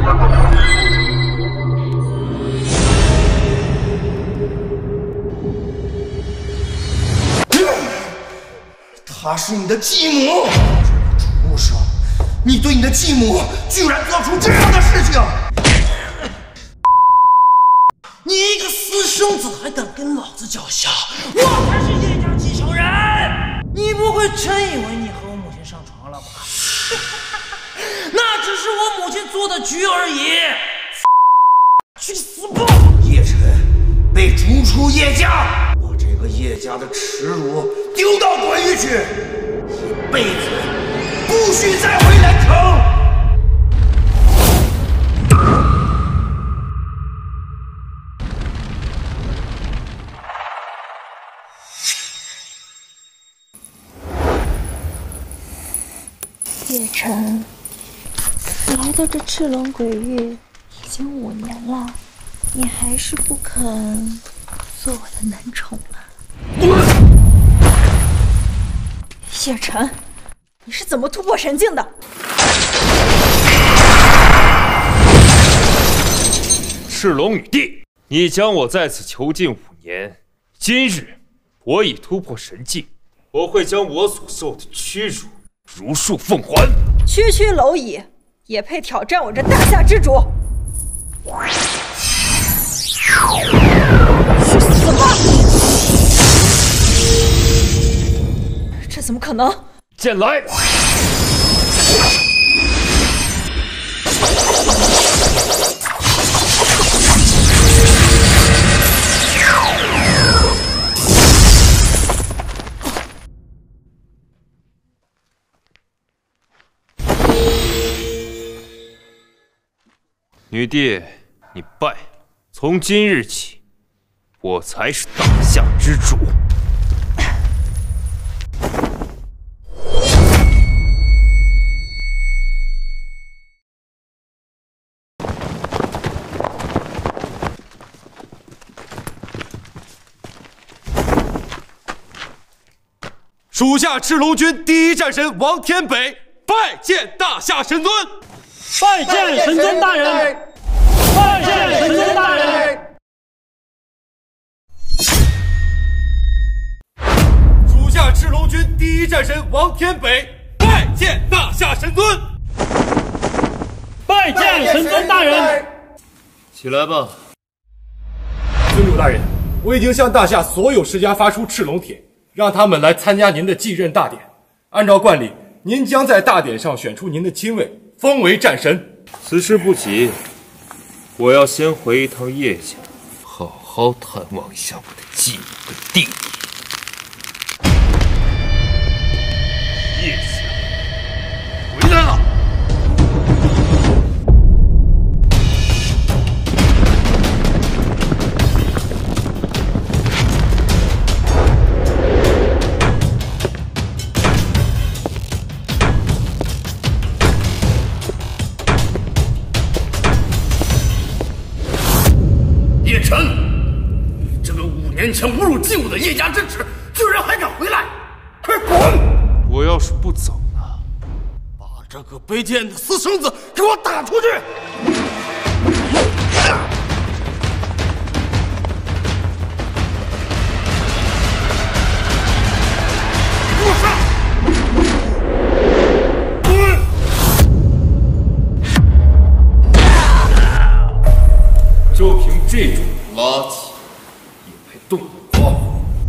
她是你的继母，这个畜生！你对你的继母居然做出这样的事情！你一个私生子还敢跟老子叫嚣！我才是叶家继承人！你不会真以为你和我母亲上床了吧？那只是我母亲做的局而已。去死吧！叶晨被逐出叶家，把这个叶家的耻辱丢到滚狱去，一辈子不许再回南城。 叶晨，你来到这赤龙鬼域已经5年了，你还是不肯做我的男宠了。叶晨，你是怎么突破神境的？ 赤龙女帝，你将我在此囚禁5年，今日我已突破神境，我会将我所受的屈辱如数奉还。 区区蝼蚁也配挑战我这大夏之主？去死吧！这怎么可能？ 剑来！女帝，你败了。从今日起，我才是大夏之主。 属下赤龙军第1战神王天北拜见大夏神尊。 拜见神尊大人！拜见神尊大人！ 属下赤龙军第1战神王天北拜见大夏神尊。 拜见神尊大人！ 起来吧。 尊主大人，我已经向大夏所有世家发出赤龙帖，让他们来参加您的继任大典。按照惯例，您将在大典上选出您的亲卫，封为战神。 此事不急，我要先回一趟叶家，好好探望一下我的继母跟弟弟。叶家回来了。 叶晨，你这个5年前侮辱继母的叶家之耻，居然还敢回来！快滚！ 我要是不走呢？ 把这个卑贱的私生子给我打出去！给我上！ 就凭这种垃圾，也配动我？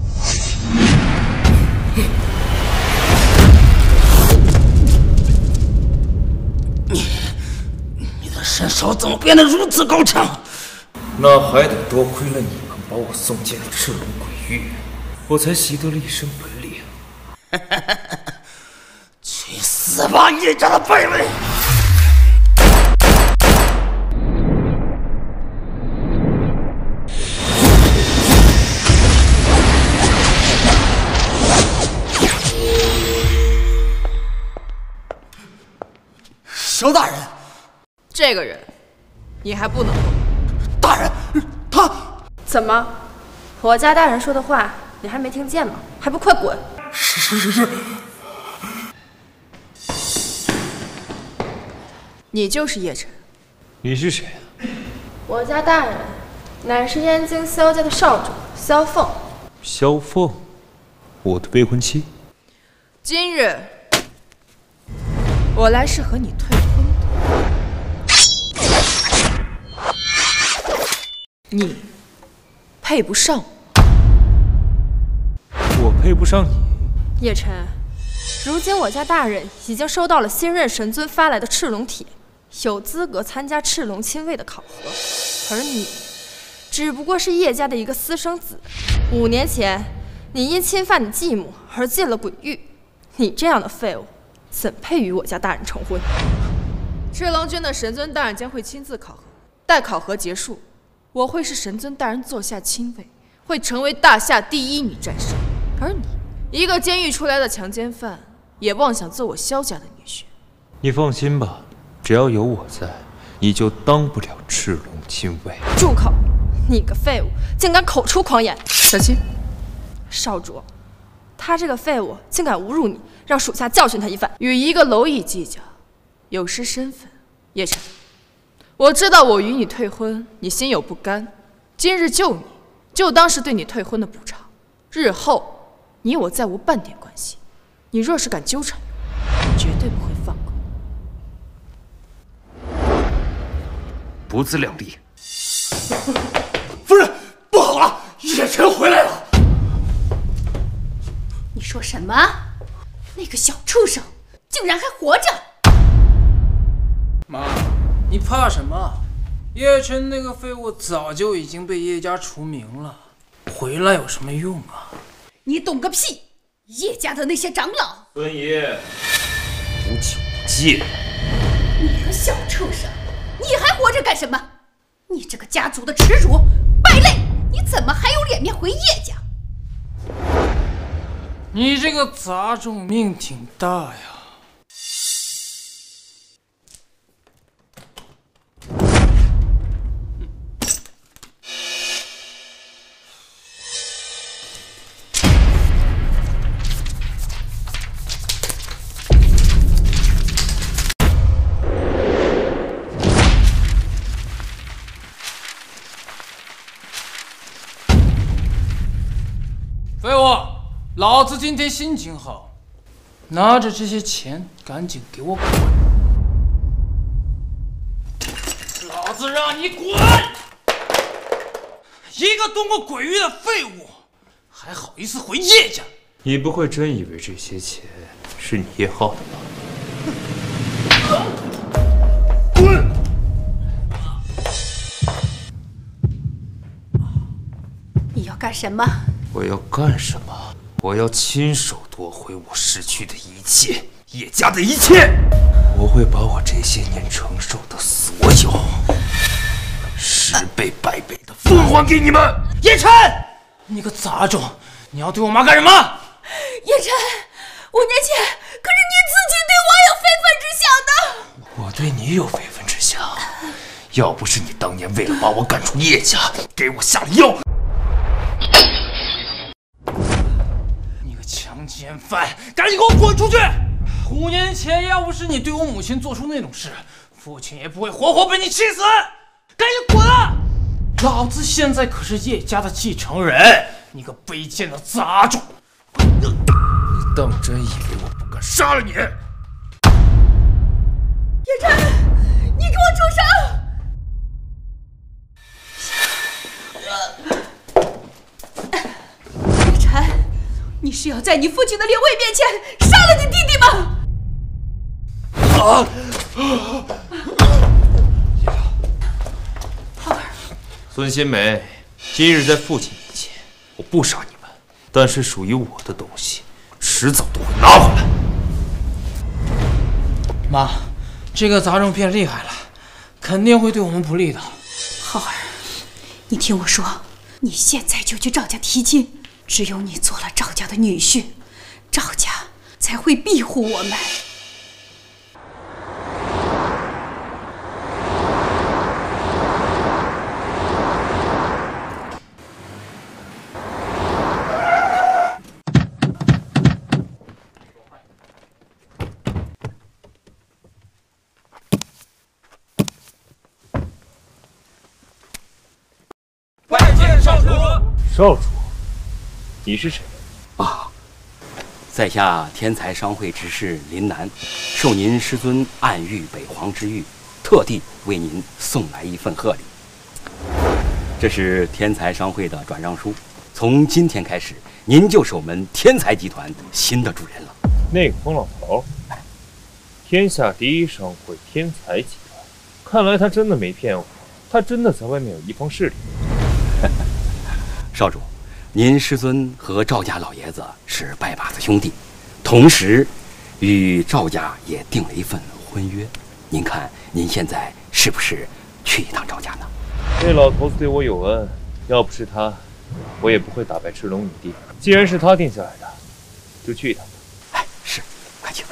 你的身手怎么变得如此高强？ 那还得多亏了你们把我送进了赤龙鬼域，我才习得了一身本领。 去死吧，叶家的败类！萧大人， 这个人，你还不能动。 大人，他怎么？我家大人说的话你还没听见吗？还不快滚！ 是。 你就是叶晨， 你是谁啊？ 我家大人乃是燕京萧家的少主萧凤。 萧凤，我的未婚妻。 今日我来是和你退婚的。你配不上我配不上你。 叶晨，如今我家大人已经收到了新任神尊发来的赤龙帖，有资格参加赤龙亲卫的考核，而你只不过是叶家的一个私生子。5年前，你因侵犯你继母而进了鬼域，你这样的废物，怎配与我家大人成婚？ 赤龙军的神尊大人将会亲自考核，待考核结束，我会是神尊大人座下亲卫，会成为大夏第1女战神。而你，一个监狱出来的强奸犯，也妄想做我萧家的女婿。 你放心吧，只要有我在，你就当不了赤龙亲卫。 住口！你个废物，竟敢口出狂言！ 小七， 少主，他这个废物竟敢侮辱你，让属下教训他一番。 与一个蝼蚁计较，有失身份。叶晨，我知道我与你退婚，你心有不甘。今日救你，就当是对你退婚的补偿。日后，你我再无半点关系。你若是敢纠缠我，绝对不会放过。 不自量力！ 夫人，不好了，叶晨回来了！ 你说什么？那个小畜生竟然还活着！ 妈，你怕什么？叶晨那个废物早就已经被叶家除名了，回来有什么用啊？ 你懂个屁！叶家的那些长老， 孙姨，无酒不戒。 你个小畜生，你还活着干什么？你这个家族的耻辱，败类！你怎么还有脸面回叶家？ 你这个杂种命挺大呀！废物！老子今天心情好，拿着这些钱赶紧给我滚！老子让你滚！一个动过鬼域的废物，还好意思回叶家？ 你不会真以为这些钱是你叶浩的吧？ 滚！ 你要干什么？ 我要干什么？我要亲手夺回我失去的一切，叶家的一切。我会把我这些年承受的所有，10倍、100倍的奉还给你们。 叶晨，你个杂种，你要对我妈干什么？ 叶晨，5年前可是你自己对我有非分之想的。 我对你有非分之想，要不是你当年为了把我赶出叶家，给我下了药。 强奸犯，赶紧给我滚出去！5年前，要不是你对我母亲做出那种事，父亲也不会活活被你气死。赶紧滚啊！老子现在可是叶家的继承人，你个卑贱的杂种！ 你当真以为我不敢杀了你？叶晨，你给我住手！叶晨，你是要在你父亲的灵位面前杀了你弟弟吗？ 孙新梅，今日在父亲面前，我不杀你们，但是属于我的东西，迟早都会拿回来。 妈，这个杂种变厉害了，肯定会对我们不利的。 浩儿，你听我说，你现在就去赵家提亲。只有你做了赵家的女婿，赵家才会庇护我们。 少主，你是谁？ 啊，在下天才商会执事林南，受您师尊暗喻北皇之谕，特地为您送来一份贺礼。这是天才商会的转让书，从今天开始，您就是我们天才集团新的主人了。 那个疯老头，天下第一商会天才集团，看来他真的没骗我，他真的在外面有一方势力。 少主，您师尊和赵家老爷子是拜把子兄弟，同时与赵家也订了一份婚约。您看，您现在是不是去一趟赵家呢？ 这老头子对我有恩，要不是他，我也不会打败赤龙女帝。既然是他定下来的，就去一趟吧。 哎，是，快请。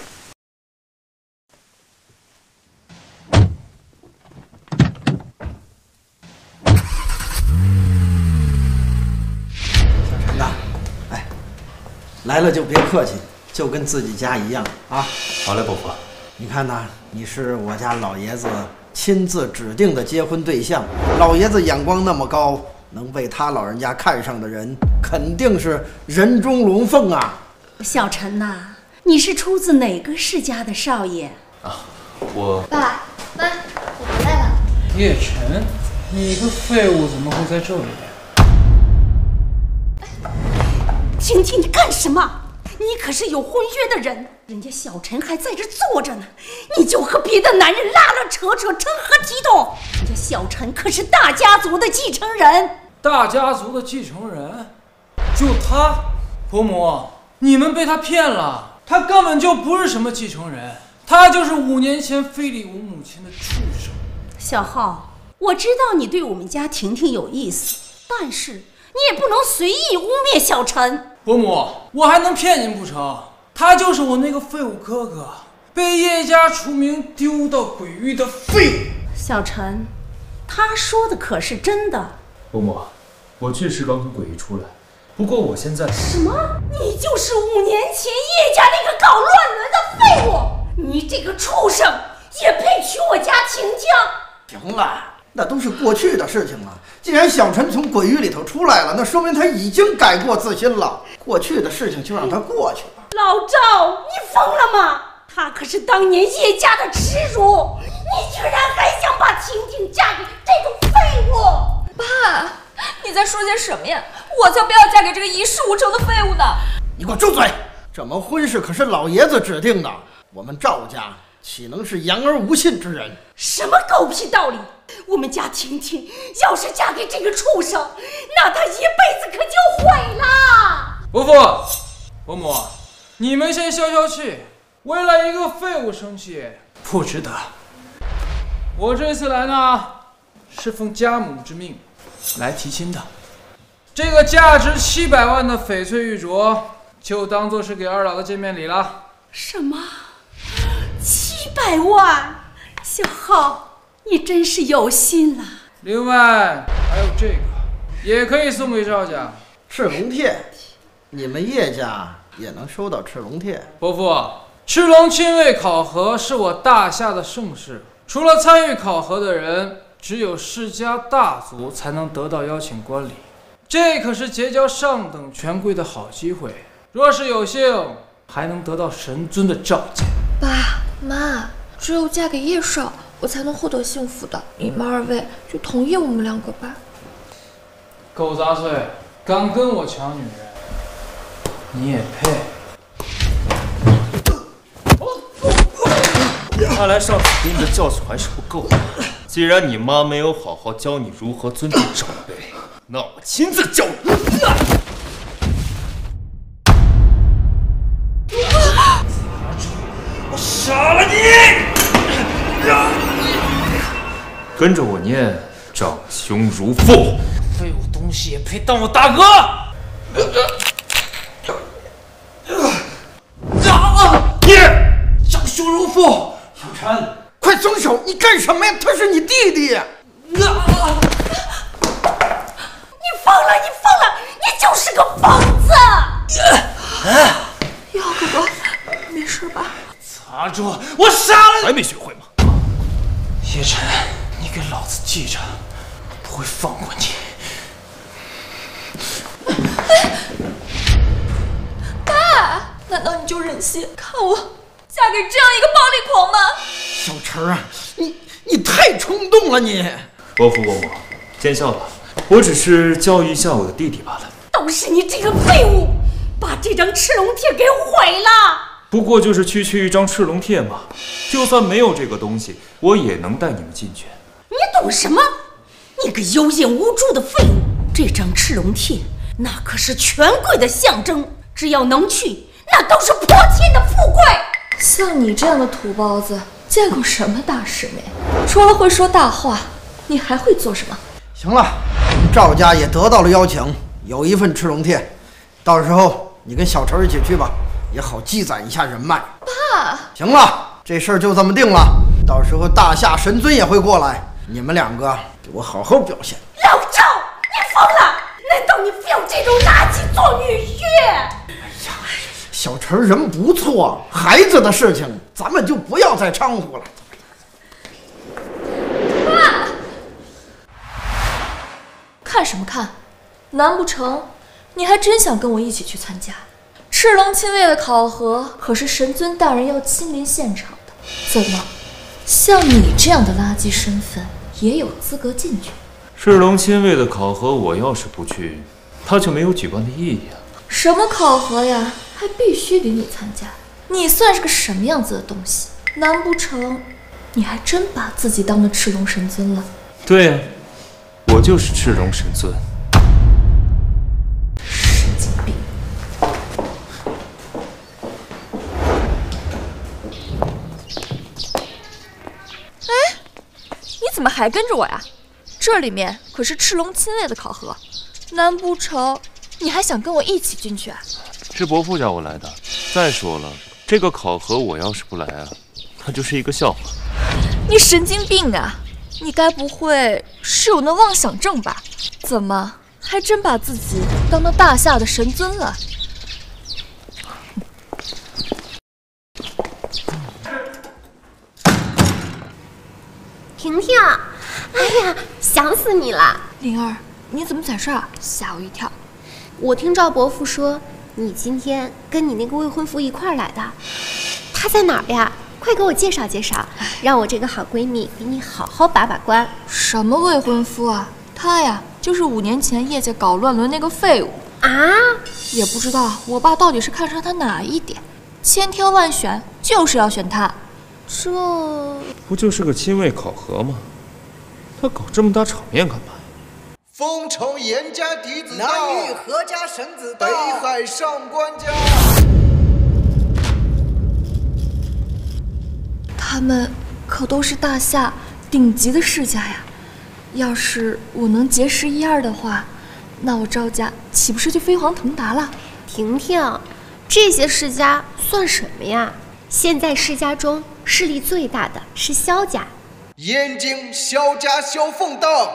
来了就别客气，就跟自己家一样啊！ 好嘞，伯父。 你看呐，你是我家老爷子亲自指定的结婚对象，老爷子眼光那么高，能被他老人家看上的人，肯定是人中龙凤啊！ 小陈呐，你是出自哪个世家的少爷？ 啊，我爸妈，我回来了。 叶晨，你个废物怎么会在这里？ 婷婷，你干什么？你可是有婚约的人，人家小陈还在这坐着呢，你就和别的男人拉拉扯扯，成何体统？人家小陈可是大家族的继承人。 大家族的继承人？就他？伯母，你们被他骗了，他根本就不是什么继承人，他就是5年前非礼我母亲的畜生。 小浩，我知道你对我们家婷婷有意思，但是你也不能随意污蔑小陈。 伯母，我还能骗您不成？他就是我那个废物哥哥，被叶家除名丢到鬼域的废物。 小陈，他说的可是真的。 伯母，我确实刚从鬼域出来，不过我现在…… 什么？你就是5年前叶家那个搞乱伦的废物？你这个畜生也配娶我家婷婷？ 行了，那都是过去的事情了。既然小陈从鬼域里头出来了，那说明他已经改过自新了。过去的事情就让他过去吧。 老赵，你疯了吗？他可是当年叶家的耻辱，你居然还想把婷婷嫁给这个废物！ 爸，你在说些什么呀？我才不要嫁给这个一事无成的废物呢！ 你给我住嘴！这门婚事可是老爷子指定的，我们赵家岂能是言而无信之人？ 什么狗屁道理！我们家婷婷要是嫁给这个畜生，那她一辈子可就毁了。 伯父、伯母，你们先消消气，为了一个废物生气不值得。我这次来呢，是奉家母之命来提亲的。这个价值700万的翡翠玉镯，就当做是给二老的见面礼了。 什么？700万？小浩，你真是有心了。 另外还有这个，也可以送给赵家。 赤龙帖，你们叶家也能收到赤龙帖。 伯父，赤龙亲卫考核是我大夏的盛事，除了参与考核的人，只有世家大族才能得到邀请观礼。这可是结交上等权贵的好机会，若是有幸，还能得到神尊的召见。 爸妈，只有嫁给叶少，我才能获得幸福的。你们2位就同意我们2个吧。 狗杂碎，敢跟我抢女人，你也配？ 看来上次给你的教训还是不够的。既然你妈没有好好教你如何尊重长辈，那我亲自教你。 我杀了你！ 跟着我念长兄如父。 废物东西也配当我大哥？长兄如父。 小陈，快松手！你干什么呀？他是你弟弟。 你疯了！你疯了！你就是个疯子！ 耀哥哥，没事吧？ 擦住！我杀了你！ 还没学会吗？ 叶晨，你给老子记着，不会放过你。 爸，难道你就忍心看我嫁给这样一个暴力狂吗？ 小陈啊，你太冲动了你！ 伯父伯母，见笑吧，我只是教育一下我的弟弟罢了。 都是你这个废物，把这张赤龙帖给毁了。 不过就是区一张赤龙帖嘛，就算没有这个东西，我也能带你们进去。 你懂什么？你个有眼无珠的废物！这张赤龙帖，那可是权贵的象征，只要能去，那都是泼天的富贵。 像你这样的土包子，见过什么大世面？除了会说大话，你还会做什么？ 行了，赵家也得到了邀请，有一份赤龙帖，到时候你跟小陈一起去吧，也好积攒一下人脉。 爸， 行了，这事儿就这么定了。到时候大夏神尊也会过来，你们两个给我好好表现。 老赵，你疯了？难道你非要这种垃圾做女婿？ 哎呀，小陈人不错，孩子的事情咱们就不要再掺和了。 爸，看什么看？难不成你还真想跟我一起去参加赤龙亲卫的考核？可是神尊大人要亲临现场的，怎么像你这样的垃圾身份也有资格进去？ 赤龙亲卫的考核，我要是不去，他就没有举办的意义啊。 什么考核呀？还必须得你参加？你算是个什么样子的东西？难不成你还真把自己当了赤龙神尊了？ 对呀，我就是赤龙神尊。 神经病！哎，你怎么还跟着我呀？这里面可是赤龙亲卫的考核，难不成你还想跟我一起进去啊？ 是伯父叫我来的。再说了，这个考核我要是不来啊，那就是一个笑话。 你神经病啊！你该不会是有那妄想症吧？怎么还真把自己当那大夏的神尊了？ 婷婷，哎呀，想死你了！ 灵儿，你怎么在这儿？吓我一跳。 我听赵伯父说，你今天跟你那个未婚夫一块儿来的，他在哪儿呀？快给我介绍介绍，让我这个好闺蜜给你好好把把关。 什么未婚夫啊？他呀，就是5年前业界搞乱伦那个废物啊！ 也不知道我爸到底是看上他哪一点，千挑万选就是要选他。 这不就是个亲卫考核吗？他搞这么大场面干嘛呀？ 风城严家嫡子到， 南域何家神子到， 北海上官家。 他们可都是大夏顶级的世家呀！要是我能结识1、2的话，那我赵家岂不是就飞黄腾达了？ 婷婷，这些世家算什么呀？现在世家中势力最大的是萧家。 燕京萧家萧凤到。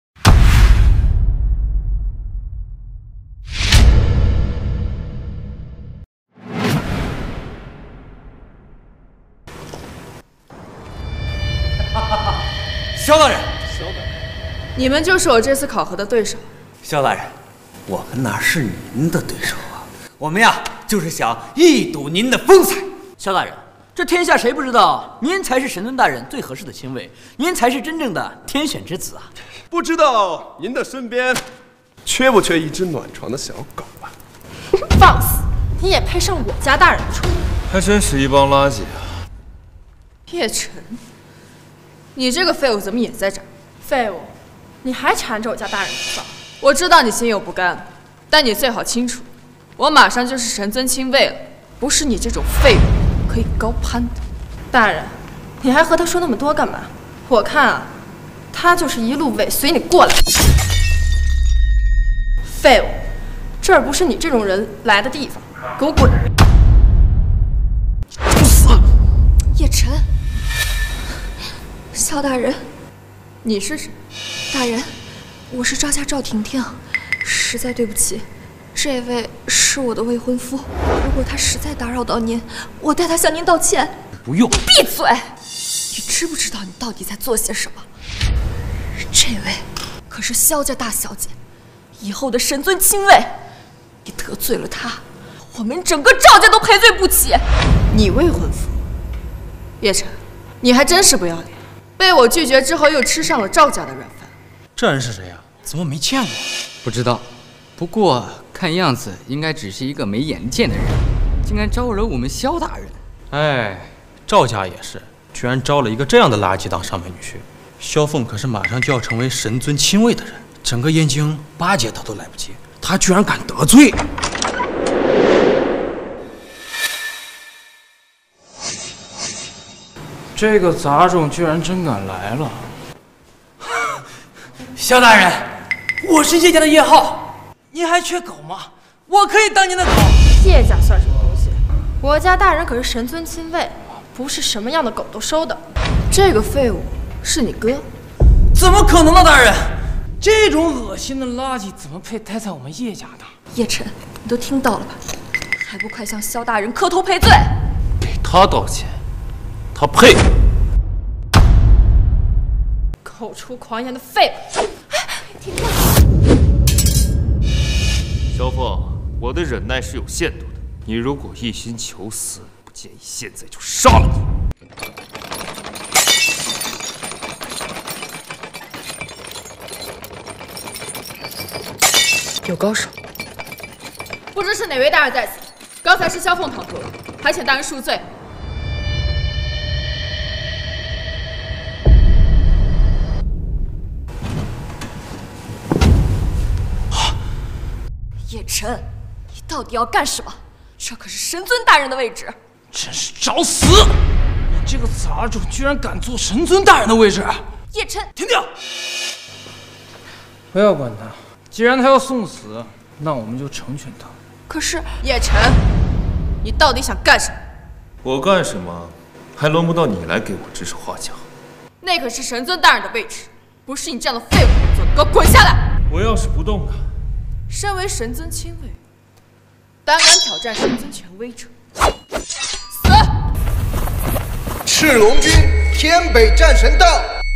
萧大人， 你们就是我这次考核的对手。 萧大人，我们哪是您的对手啊？我们呀，就是想一睹您的风采。 萧大人，这天下谁不知道您才是神尊大人最合适的亲卫，您才是真正的天选之子啊！ 不知道您的身边缺不缺一只暖床的小狗啊？ 放肆！你也配上我家大人的床？ 还真是一帮垃圾啊！ 叶晨，你这个废物怎么也在这儿？ 废物，你还缠着我家大人不放？ 我知道你心有不甘，但你最好清楚，我马上就是神尊亲卫了，不是你这种废物可以高攀的。 大人，你还和他说那么多干嘛？我看啊，他就是一路尾随你过来。废物，这儿不是你这种人来的地方，给我滚！ 去死！叶晨，萧大人， 你是谁？ 大人，我是赵家赵婷婷，实在对不起，这位是我的未婚夫。如果他实在打扰到您，我代他向您道歉。 不用。 闭嘴！你知不知道你到底在做些什么？这位可是萧家大小姐，以后的神尊亲卫，你得罪了她， 我们整个赵家都赔罪不起。你未婚夫叶晨，你还真是不要脸，被我拒绝之后又吃上了赵家的软饭。 这人是谁呀？怎么没见过？ 不知道，不过看样子应该只是一个没眼见的人，竟然招惹我们萧大人。 哎，赵家也是，居然招了一个这样的垃圾当上门女婿。萧凤可是马上就要成为神尊亲卫的人，整个燕京巴结他都来不及，他居然敢得罪。这个杂种居然真敢来了！ 萧大人，我是叶家的叶浩，您还缺狗吗？我可以当您的狗。 叶家算什么东西？我家大人可是神尊亲卫，不是什么样的狗都收的。 这个废物是你哥？ 怎么可能呢，大人？这种恶心的垃圾怎么配待在我们叶家呢？ 叶晨，你都听到了吧？还不快向萧大人磕头赔罪？ 给他道歉，他配。 口出狂言的废物！ 停下！ 萧凤，我的忍耐是有限度的。你如果一心求死，不建议现在就杀了你。 有高手，不知是哪位大人在此？刚才是萧凤唐突了，还请大人恕罪。叶晨，你到底要干什么？这可是神尊大人的位置。 真是找死！你这个杂种居然敢坐神尊大人的位置！ 叶晨， 停掉！不要管他，既然他要送死，那我们就成全他。 可是叶晨，你到底想干什么？ 我干什么，还轮不到你来给我指手画脚。 那可是神尊大人的位置，不是你这样的废物能坐。给我滚下来！ 我要是不动呢？ 身为神尊亲卫，胆敢挑战神尊权威者，死！ 赤龙军天北战神到！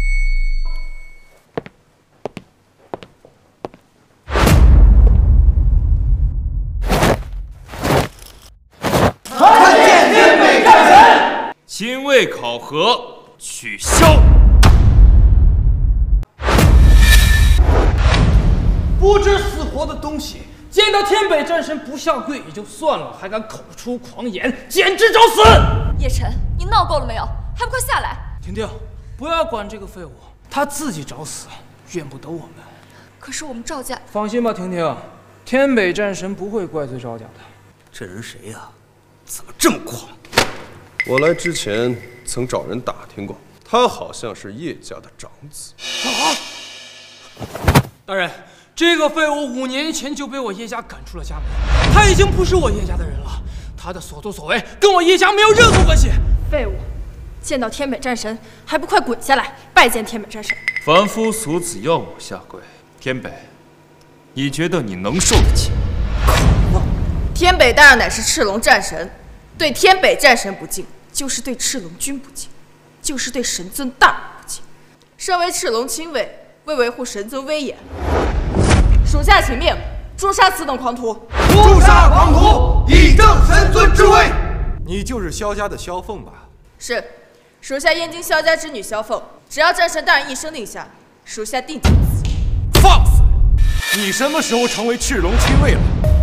参见天北战神！ 亲卫考核取消。 不知死活的东西，见到天北战神不下跪也就算了，还敢口出狂言，简直找死！ 叶晨，你闹够了没有？还不快下来！ 停停，不要管这个废物，他自己找死，怨不得我们。 可是我们赵家…… 放心吧，婷婷，天北战神不会怪罪赵家的。 这人谁呀？怎么这么狂？我来之前曾找人打听过，他好像是叶家的长子。 大人。这个废物5年前就被我叶家赶出了家门，他已经不是我叶家的人了，他的所作所为跟我叶家没有任何关系。 废物，见到天北战神还不快滚下来拜见天北战神！ 凡夫俗子要我下跪，天北，你觉得你能受得起？ 天北大人乃是赤龙战神，对天北战神不敬，就是对赤龙君不敬，就是对神尊大人不敬。身为赤龙亲卫，为维护神尊威严，属下请命诛杀此等狂徒！ 诛杀狂徒，以正神尊之威！ 你就是萧家的萧凤吧？ 是，属下燕京萧家之女萧凤，只要战神大人一声令下，属下定斩此。 放肆！你什么时候成为赤龙亲卫了？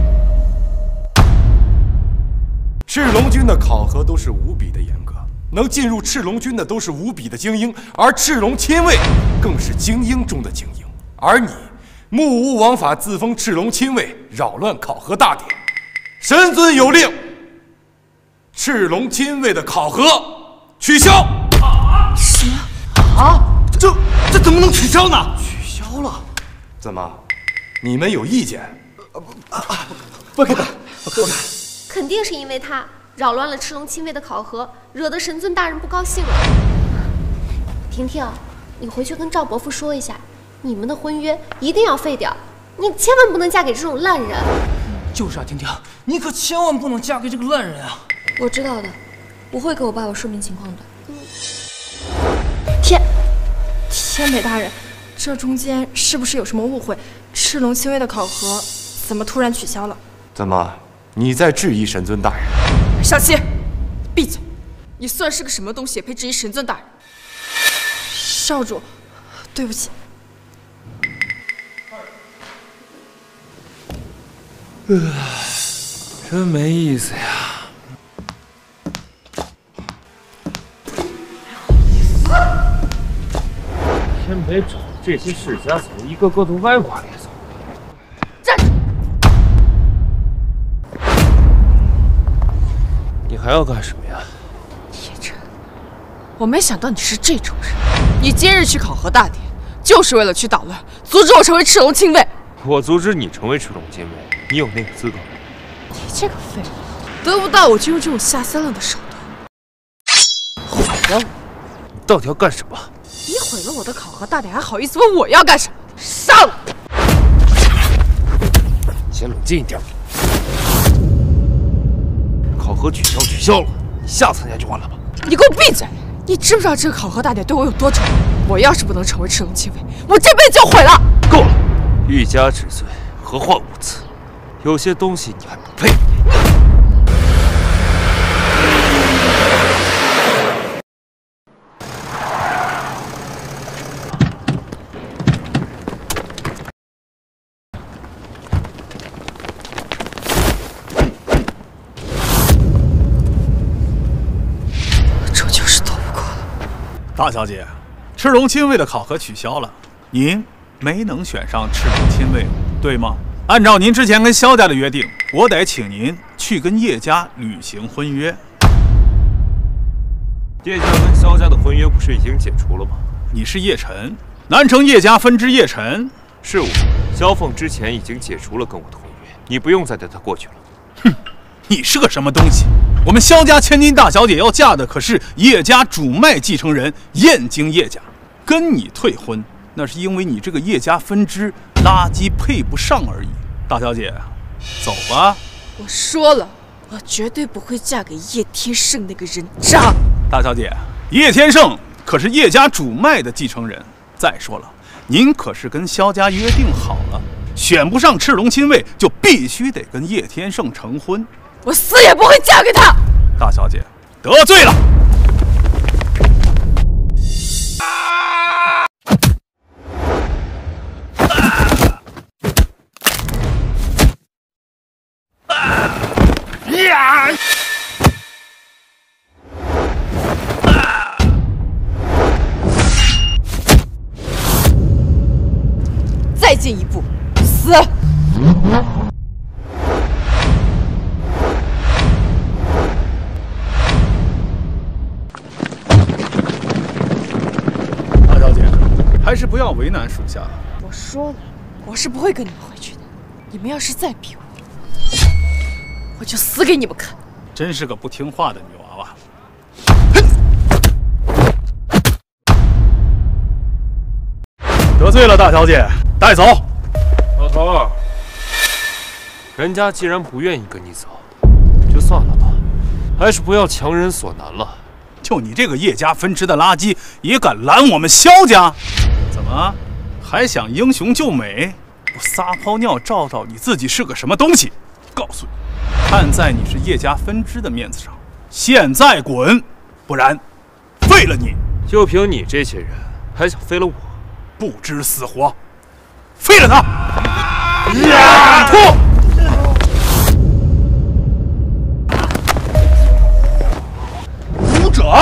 赤龙军的考核都是无比的严格，能进入赤龙军的都是无比的精英，而赤龙亲卫更是精英中的精英。而你目无王法，自封赤龙亲卫，扰乱考核大典。神尊有令，赤龙亲卫的考核取消。 什么？ 这怎么能取消呢？取消了？怎么？你们有意见？不可以，不可以。 肯定是因为他扰乱了赤龙亲卫的考核，惹得神尊大人不高兴了。婷婷，你回去跟赵伯父说一下，你们的婚约一定要废掉，你千万不能嫁给这种烂人。 就是啊，婷婷，你可千万不能嫁给这个烂人啊！ 我知道的，我会给我爸爸说明情况的。 天北大人，这中间是不是有什么误会？赤龙亲卫的考核怎么突然取消了？ 怎么， 你在质疑神尊大人？ 小七，闭嘴！你算是个什么东西，也配质疑神尊大人？少主，对不起。 真没意思呀！偏北找这些世家怎么一个个都歪瓜裂枣？ 站住！ 你还要干什么呀？ 叶晨，我没想到你是这种人。你今日去考核大典，就是为了去捣乱，阻止我成为赤龙亲卫。 我阻止你成为赤龙亲卫，你有那个资格吗？ 你这个废物，得不到我就用这种下三滥的手段毁了我！ 你到底要干什么？ 你毁了我的考核大典，还好意思问我要干什么？杀了！ 先冷静一点。考核取消了，你下次参加就完了吧？ 你给我闭嘴！你知不知道这个考核大典对我有多重要？我要是不能成为赤龙亲卫，我这辈子就毁了！ 够了，欲加之罪，何患无辞？有些东西你还不配。 这就是躲不过了。 大小姐，赤龙亲卫的考核取消了，您没能选上赤龙亲卫，对吗？按照您之前跟萧家的约定，我得请您去跟叶家履行婚约。 叶家跟萧家的婚约不是已经解除了吗？ 你是叶晨，南城叶家分支叶晨。 是我。萧凤之前已经解除了跟我的婚约，你不用再带她过去了。 哼，你是个什么东西？我们萧家千金大小姐要嫁的可是叶家主脉继承人燕京叶家，跟你退婚，那是因为你这个叶家分支垃圾配不上而已。大小姐，走吧。 我说了，我绝对不会嫁给叶天胜那个人渣。 大小姐，叶天胜可是叶家主脉的继承人。再说了，您可是跟萧家约定好了，选不上赤龙亲卫就必须得跟叶天胜成婚。 我死也不会嫁给他。 大小姐，得罪了。 再进一步，死！ 大小姐，还是不要为难属下。 我说了，我是不会跟你们回去的。你们要是再逼我，我就死给你们看。 真是个不听话的女娃娃。得罪了大小姐，带走。 老头，人家既然不愿意跟你走，就算了吧，还是不要强人所难了。 就你这个叶家分支的垃圾，也敢拦我们萧家？怎么，还想英雄救美？我撒泡尿照照你自己是个什么东西！告诉你，看在你是叶家分支的面子上，现在滚，不然废了你！ 就凭你这些人，还想废了我？ 不知死活，废了他！武者，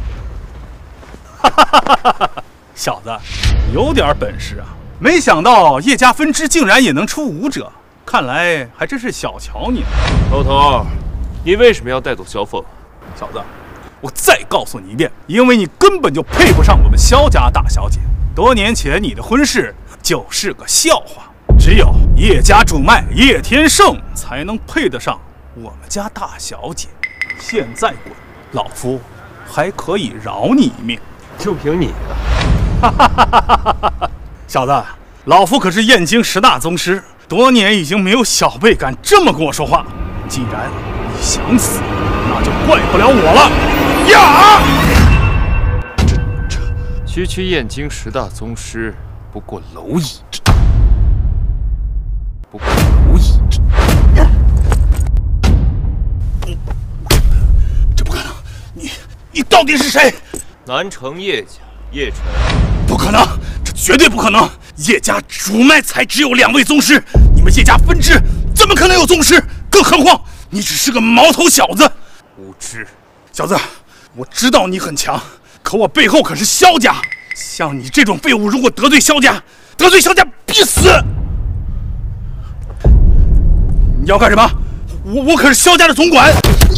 小子，有点本事啊！没想到叶家分支竟然也能出武者，看来还真是小瞧你了。 老头，你为什么要带走萧凤？ 小子，我再告诉你一遍，因为你根本就配不上我们萧家大小姐。多年前你的婚事就是个笑话，只有叶家主脉叶天胜才能配得上我们家大小姐。现在滚，老夫还可以饶你一命。 就凭你的， 小子，老夫可是燕京10大宗师，多年已经没有小辈敢这么跟我说话。既然你想死，那就怪不了我了。呀！ 区燕京10大宗师，不过蝼蚁。 你到底是谁？ 南城叶家叶晨。 不可能，这绝对不可能！叶家主脉才只有2位宗师，你们叶家分支怎么可能有宗师？更何况你只是个毛头小子， 无知小子！我知道你很强，可我背后可是萧家。像你这种废物，如果得罪萧家必死！你要干什么？我可是萧家的总管！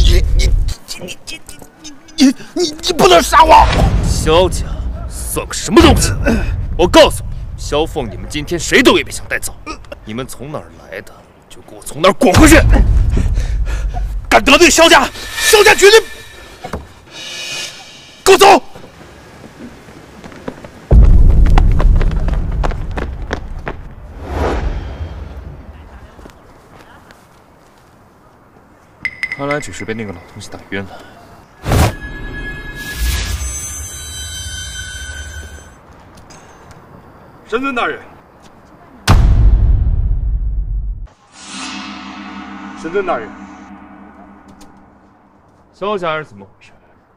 你不能杀我！ 萧家算个什么东西？我告诉你，萧凤，你们今天谁都别想带走。你们从哪儿来的，就给我从哪儿滚回去！ 敢得罪萧家，萧家绝对给我走！ 看来只是被那个老东西打晕了。 神尊大人，神尊大人， 萧家是怎么回事？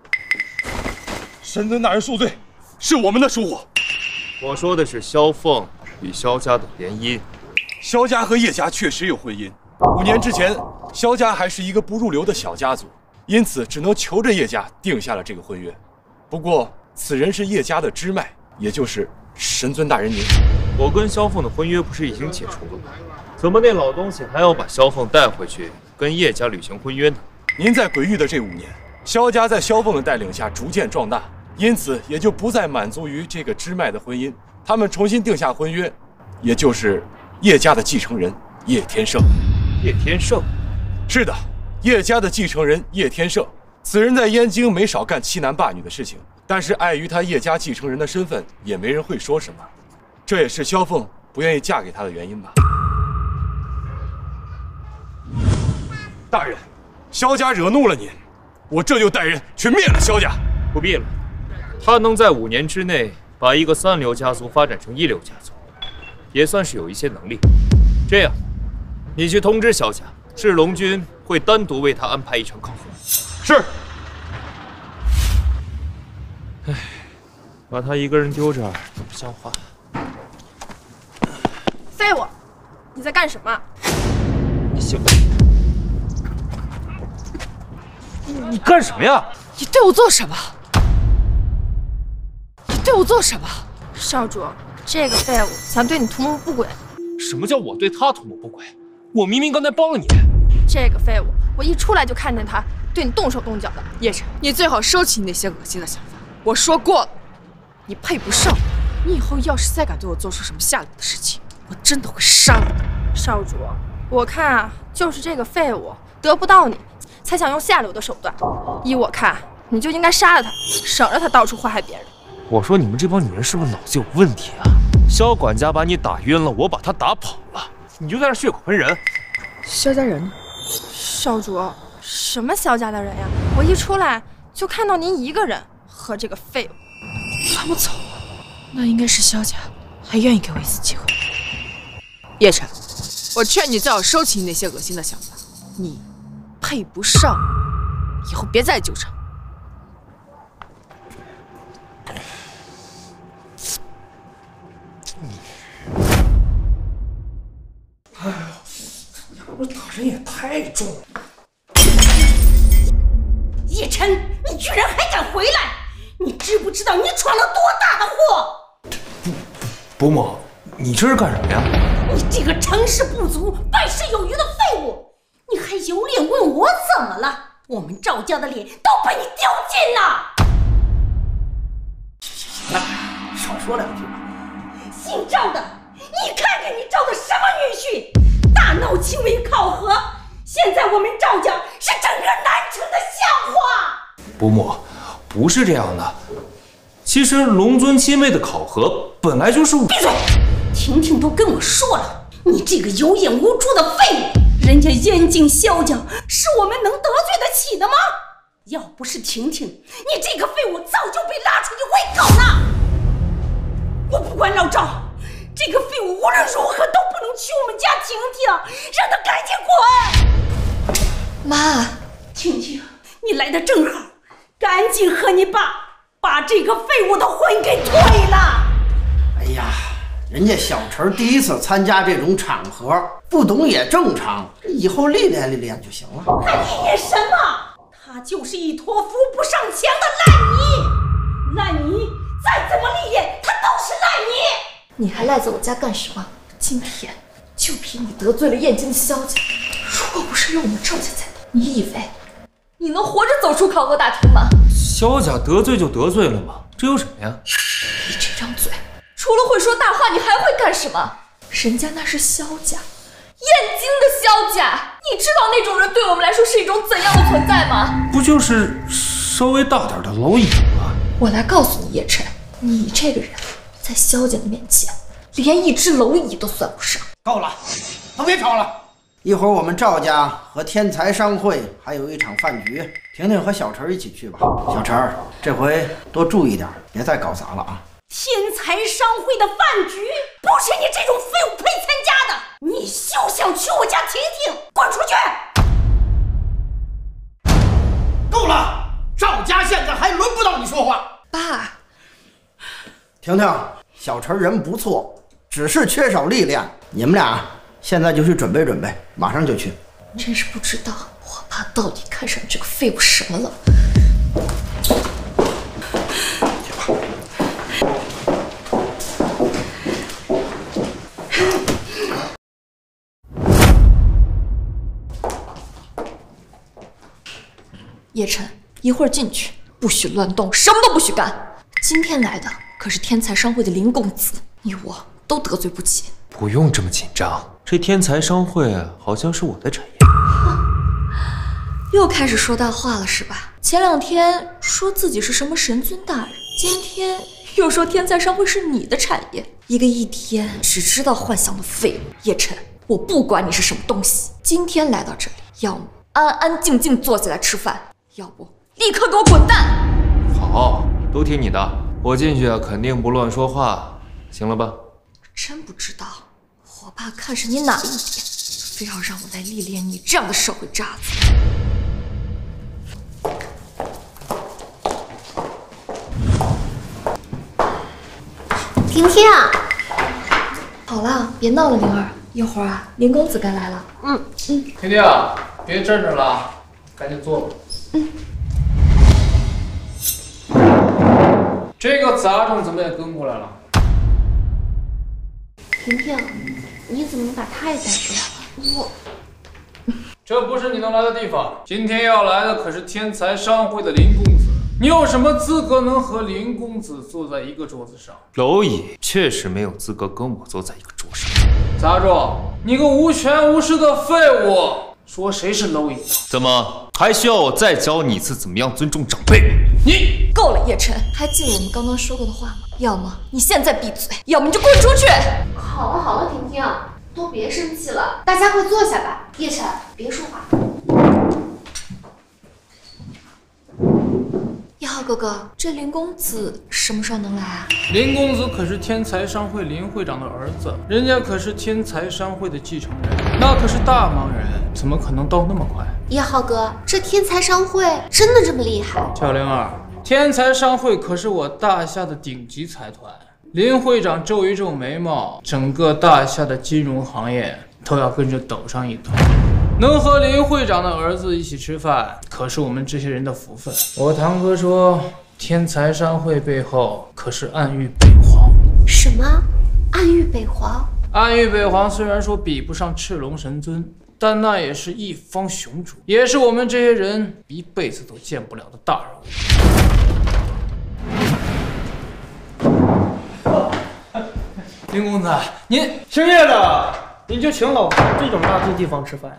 神尊大人恕罪，是我们的疏忽。 我说的是萧凤与萧家的联姻。 萧家和叶家确实有婚姻。5年之前，萧家还是一个不入流的小家族，因此只能求着叶家定下了这个婚约。不过，此人是叶家的支脉，也就是神尊大人您。 我跟萧凤的婚约不是已经解除了吗？怎么那老东西还要把萧凤带回去跟叶家履行婚约呢？ 您在鬼域的这5年，萧家在萧凤的带领下逐渐壮大，因此也就不再满足于这个支脉的婚姻，他们重新定下婚约，也就是叶家的继承人叶天胜。 叶天胜， 是的，叶家的继承人叶天胜。此人在燕京没少干欺男霸女的事情，但是碍于他叶家继承人的身份，也没人会说什么。这也是萧凤不愿意嫁给他的原因吧。大人，萧家惹怒了您，我这就带人去灭了萧家。 不必了，他能在5年之内把一个3流家族发展成1流家族，也算是有一些能力。这样，你去通知萧家，赤龙军会单独为他安排一场考核。 是。 唉，把他一个人丢这儿不像话。 废物，你在干什么？ 你干什么呀？ 你对我做什么？你对我做什么？ 少主，这个废物想对你图谋不轨。 什么叫我对他图谋不轨？我明明刚才帮了你。 这个废物，我一出来就看见他对你动手动脚的。 叶晨，你最好收起那些恶心的想法。我说过了，你配不上我。你以后要是再敢对我做出什么下流的事情，我真的会杀了你。 少主，我看啊，就是这个废物得不到你，才想用下流的手段。依我看，你就应该杀了他，省着他到处祸害别人。 我说你们这帮女人是不是脑子有问题啊？萧管家把你打晕了，我把他打跑了，你就在那血口喷人。 萧家人呢？ 少主，什么萧家的人呀？我一出来就看到您一个人和这个废物。 他们走了，那应该是萧家还愿意给我一次机会。叶晨，我劝你最好收起那些恶心的想法，你配不上我，以后别再纠缠。 哎呦，你要不打人也太重了！ 叶晨，你居然还敢回来！你知不知道你闯了多大的祸？ 伯母，你这是干什么呀？ 你这个成事不足败事有余的废物，你还有脸问我怎么了？我们赵家的脸都被你丢尽了！ 行了，少说2句吧。 姓赵的，你看看你招的什么女婿，大闹亲卫考核，现在我们赵家是整个南城的笑话。 伯母，不是这样的。其实龙尊亲卫的考核本来就是我。 闭嘴！婷婷都跟我说了，你这个有眼无珠的废物，人家燕京萧家是我们能得罪得起的吗？要不是婷婷，你这个废物早就被拉出去会考了。我不管老赵，这个废物无论如何都不能娶我们家婷婷，让她赶紧滚！ 妈， 婷婷，你来的正好， 赶紧和你爸把这个废物的婚给退了。 哎呀，人家小陈第一次参加这种场合，不懂也正常，以后历练历练就行了。 还历练什么？他就是一坨扶不上墙的烂泥，烂泥再怎么历练，他都是烂泥。 你还赖在我家干什么？今天就凭你得罪了燕京的萧家，如果不是有我们赵家在，你以为你能活着走出考核大厅吗？ 萧家得罪就得罪了嘛，这有什么呀？ 你这张嘴，除了会说大话，你还会干什么？人家那是萧家，燕京的萧家，你知道那种人对我们来说是一种怎样的存在吗？ 不就是稍微大点的蝼蚁吗？ 我来告诉你，叶晨，你这个人，在萧家的面前，连一只蝼蚁都算不上。 够了，都别吵了。一会儿我们赵家和天才商会还有一场饭局，婷婷和小陈一起去吧。小陈，这回多注意点，别再搞砸了啊！ 天才商会的饭局不是你这种废物配参加的，你休想去我家婷婷，滚出去！ 够了，赵家现在还轮不到你说话。 爸， 婷婷，小陈人不错，只是缺少历练。你们俩现在就去准备准备，马上就去。 真是不知道我爸到底看上这个废物什么了。叶晨，一会儿进去，不许乱动，什么都不许干。今天来的可是天才商会的林公子，你我都得罪不起。 不用这么紧张，这天才商会好像是我的产业。 又开始说大话了是吧？前2天说自己是什么神尊大人，今天又说天才商会是你的产业，一个一天只知道幻想的废物。叶晨，我不管你是什么东西，今天来到这里，要么安安静静坐下来吃饭，要不立刻给我滚蛋！ 好，都听你的，我进去肯定不乱说话，行了吧？ 真不知道我爸看上你哪一点，非要让我来历练你这样的社会渣子。 婷婷， 好了，别闹了，灵儿，一会儿林公子该来了。 婷婷，别站着了，赶紧坐吧。这个杂种怎么也跟过来了？ 婷婷，你怎么把他也带过来了？我…… 这不是你能来的地方。今天要来的可是天才商会的林公子，你有什么资格能和林公子坐在一个桌子上？ 蝼蚁确实没有资格跟我坐在一个桌上。 杂种，你个无权无势的废物！说谁是蝼蚁？ 怎么还需要我再教你一次怎么样尊重长辈？ 你够了，叶晨，还记得我们刚刚说过的话吗？要么你现在闭嘴，要么你就滚出去！ 好了好了，婷婷，都别生气了，大家快坐下吧。叶晨，别说话。 1号哥哥，这林公子什么时候能来啊？ 林公子可是天才商会林会长的儿子，人家可是天才商会的继承人，那可是大忙人，怎么可能到那么快 ？1号哥，这天才商会真的这么厉害？ 小灵儿，天才商会可是我大夏的顶级财团，林会长皱一皱眉毛，整个大夏的金融行业都要跟着抖上一头。能和林会长的儿子一起吃饭，可是我们这些人的福分。我堂哥说，天才商会背后可是暗喻北皇。 什么？暗喻北皇？ 暗喻北皇虽然说比不上赤龙神尊，但那也是一方雄主，也是我们这些人一辈子都见不了的大人物。林公子，您姓叶的，你就请老婆这种垃圾地方吃饭呀？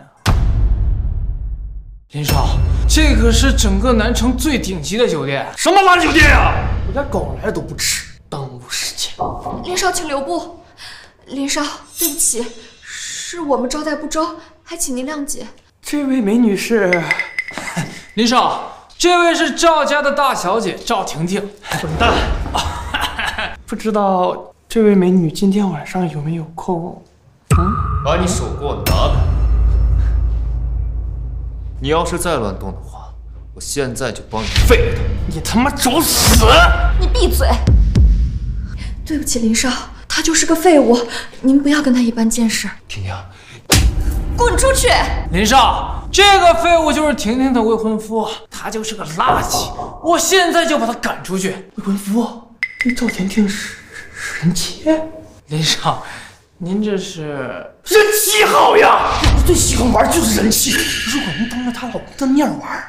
林少，这可是整个南城最顶级的酒店。 什么垃圾酒店呀？我家狗来了都不吃，耽误时间。 林少，请留步。林少，对不起，是我们招待不周，还请您谅解。 这位美女是…… 林少，这位是赵家的大小姐赵婷婷。 混蛋！不知道这位美女今天晚上有没有空？ 把你手给我拿开！你要是再乱动的话， 我现在就帮你废了他！ 你他妈找死！ 你闭嘴！对不起，林少，他就是个废物，您不要跟他一般见识。 婷婷， 滚出去！ 林少，这个废物就是婷婷的未婚夫，他就是个垃圾，我现在就把他赶出去。 未婚夫？这赵婷婷是人妻？ 林少，您这是人妻好呀！我最喜欢玩就是人妻。如果您当着他老公的面玩，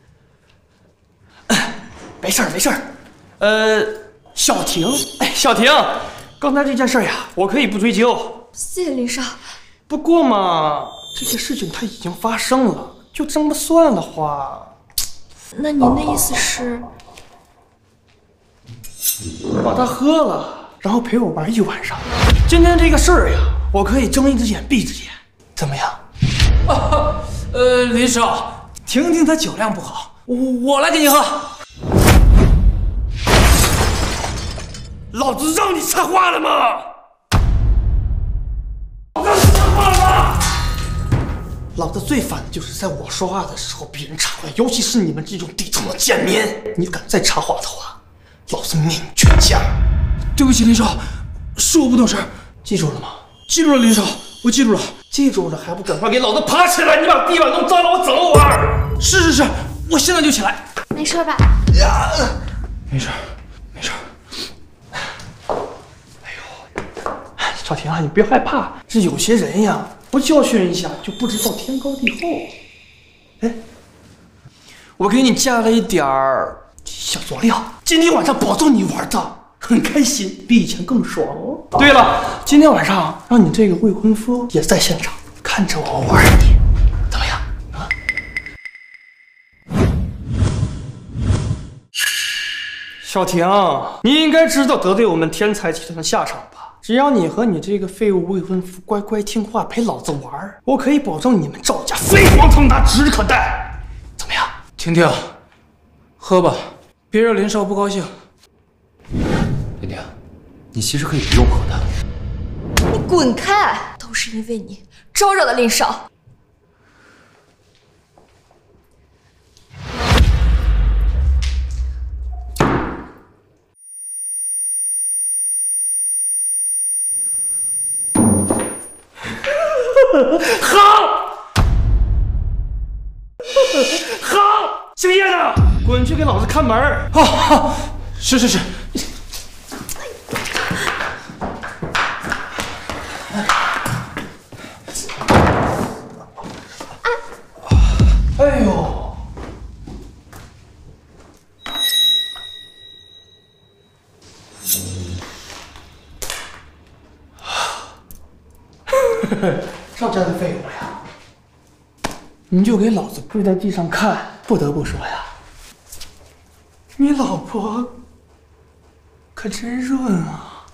没事儿没事儿。小婷，小婷，刚才这件事呀，我可以不追究。 谢谢林少。 不过嘛，这些事情它已经发生了，就这么算的话， 那您的意思是？ 把它喝了，然后陪我玩一晚上。今天这个事儿呀，我可以睁一只眼闭一只眼，怎么样？ 林少，婷婷她酒量不好，我来给你喝。 老子让你插话了吗？让你插话了吗？老子最烦的就是在我说话的时候别人插话，尤其是你们这种低层的贱民。你敢再插话的话，老子灭你全家！ 对不起，林少，是我不懂事， 记住了吗？ 记住了，林少，我记住了。 记住了还不赶快给老子爬起来！你把地板弄脏了，我怎么玩？ 是，我现在就起来。 没事吧？ 没事。 小婷啊，你不要害怕，这有些人呀，不教训一下就不知道天高地厚。我给你加了一点儿小佐料，今天晚上保证你玩的很开心，比以前更爽哦。对了，今天晚上让你这个未婚夫也在现场看着我玩你，怎么样啊？小婷，你应该知道得罪我们天才集团的下场吧？只要你和你这个废物未婚夫乖乖听话陪老子玩，我可以保证你们赵家飞黄腾达，指日可待。怎么样？ 婷婷，喝吧，别让林少不高兴。 婷婷，你其实可以不用喝的。 你滚开！都是因为你招惹了林少。 好，姓叶的，滚去给老子看门！ 好，是。 哎呦！赵家的废物呀，你就给老子跪在地上看。不得不说呀，你老婆可真润啊！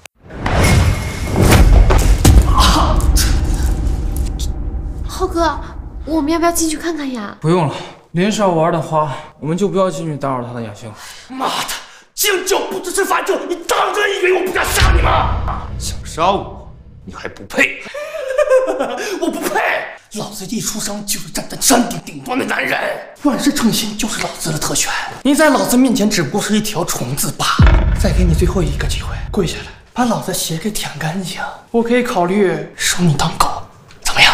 浩哥，我们要不要进去看看呀？ 不用了，林少玩的花，我们就不要进去打扰他的养性。 妈的，敬酒不吃吃罚酒，你当真以为我不敢杀你吗？ 想杀我，你还不配！ 我不配！老子一出生就是站在山顶顶端的男人，万事称心就是老子的特权。你在老子面前只不过是一条虫子罢了。再给你最后一个机会，跪下来，把老子鞋给舔干净。我可以考虑收你当狗，怎么样？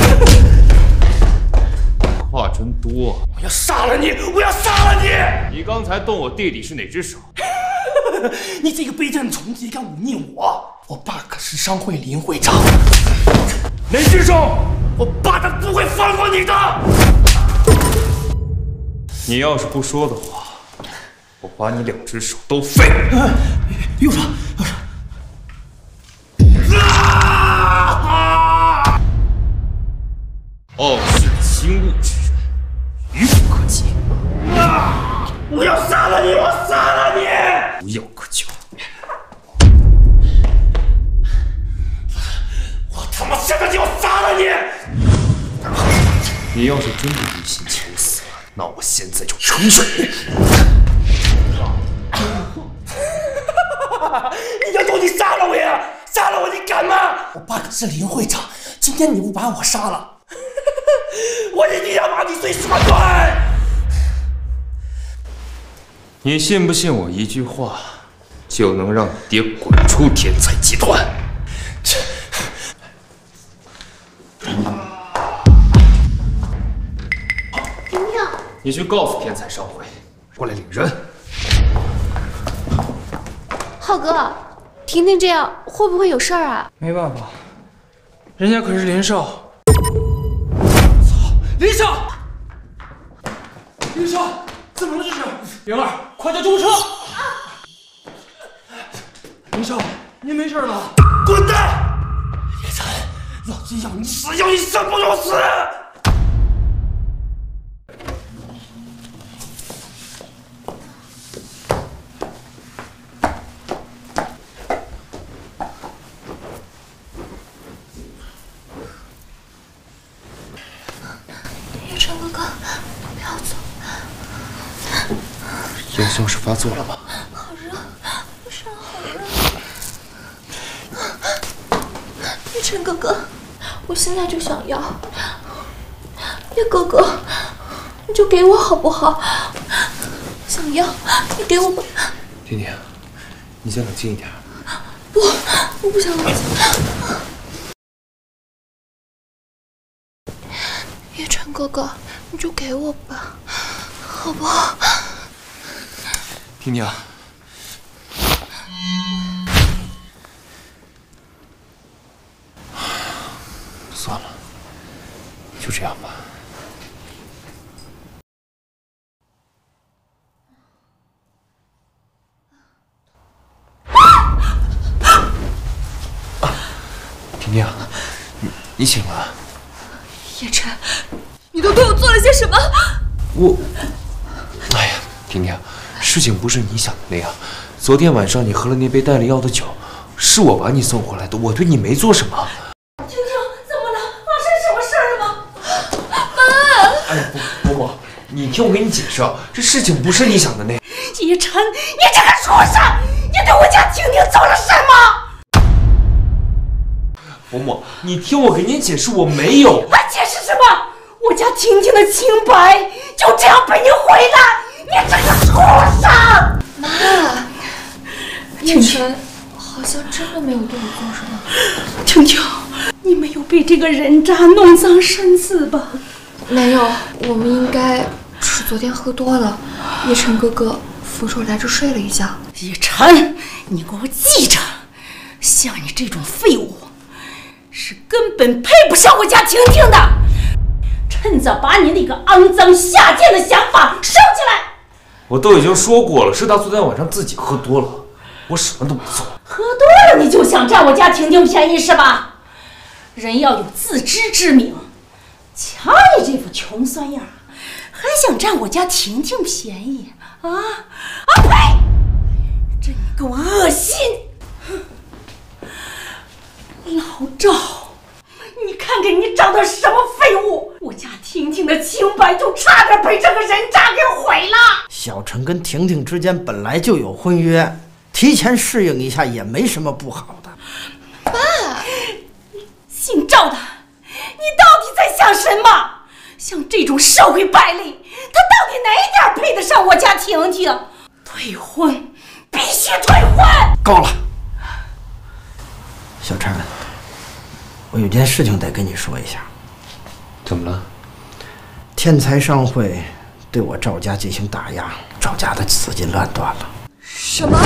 话真多！ 我要杀了你！我要杀了你！ 你刚才动我弟弟是哪只手？ 你这个卑贱虫子，也敢忤逆我！我爸可是商会林会长，哪只手？我爸他不会放过你的！ 你要是不说的话，我把你2只手都废了！ 右手， 傲视轻物之人，愚不可及。 我要杀了你！我杀了你！ 无药可救。 我他妈现在就要杀了你！ 你要是真的一心求死，那我现在就成全你。 你要动你杀了我呀！杀了我你敢吗？我爸可是林会长，今天你不把我杀了，我一定要把你碎刷断！ 你信不信我一句话，就能让你爹滚出天才集团？ 婷婷， 你去告诉天才商会，过来领人。 浩哥，婷婷这样会不会有事儿啊？ 没办法，人家可是林少。 林少，林少，怎么了这是？灵儿，快叫救护车！林少，您没事吧？ 滚蛋！叶晨，老子要你死，要你生不如死！ 叶晨哥哥，不要走。 烟消是发作了吗？ 好热，我身上好热。叶晨哥哥，我现在就想要。叶哥哥，你就给我好不好？想要，你给我吧。 婷婷，你先冷静一点。 不，我不想冷静。叶晨哥哥，你就给我吧，好不好？ 婷婷，算了，就这样吧。婷婷，你醒了？ 叶晨，你都对我做了些什么？ 哎呀，婷婷，事情不是你想的那样。昨天晚上你喝了那杯带了药的酒，是我把你送回来的，我对你没做什么。 婷婷，怎么了？发生什么事儿了吗？ 哎呀，伯母，你听我给你解释啊，这事情不是你想的那样。 叶晨，你这个畜生，你对我家婷婷做了什么？ 伯母，你听我给你解释，我没有。 还解释什么？我家婷婷的清白就这样被你毁了！你这个畜生！ 妈，叶晨好像真的没有对我做什么。 婷婷，你没有被这个人渣弄脏身子吧？ 没有，我们应该是昨天喝多了。叶晨哥哥扶着我来这睡了一觉。 叶晨，你给我记着，像你这种废物，是根本配不上我家婷婷的。趁早把你那个肮脏下贱的想法收起来！ 我都已经说过了，是他昨天晚上自己喝多了，我什么都没做。 喝多了你就想占我家婷婷便宜是吧？人要有自知之明。瞧你这副穷酸样，还想占我家婷婷便宜啊？呸！真给我恶心！老赵，你看看你找的什么废物！我家婷婷的清白就差点被这个人渣给毁了。 小陈跟婷婷之间本来就有婚约，提前适应一下也没什么不好的。 爸，姓赵的，你到底在想什么？像这种社会败类，他到底哪一点配得上我家婷婷？退婚，必须退婚！ 够了，小陈，我有件事情得跟你说一下。 怎么了？ 天才商会对我赵家进行打压，赵家的资金链断了。 什么？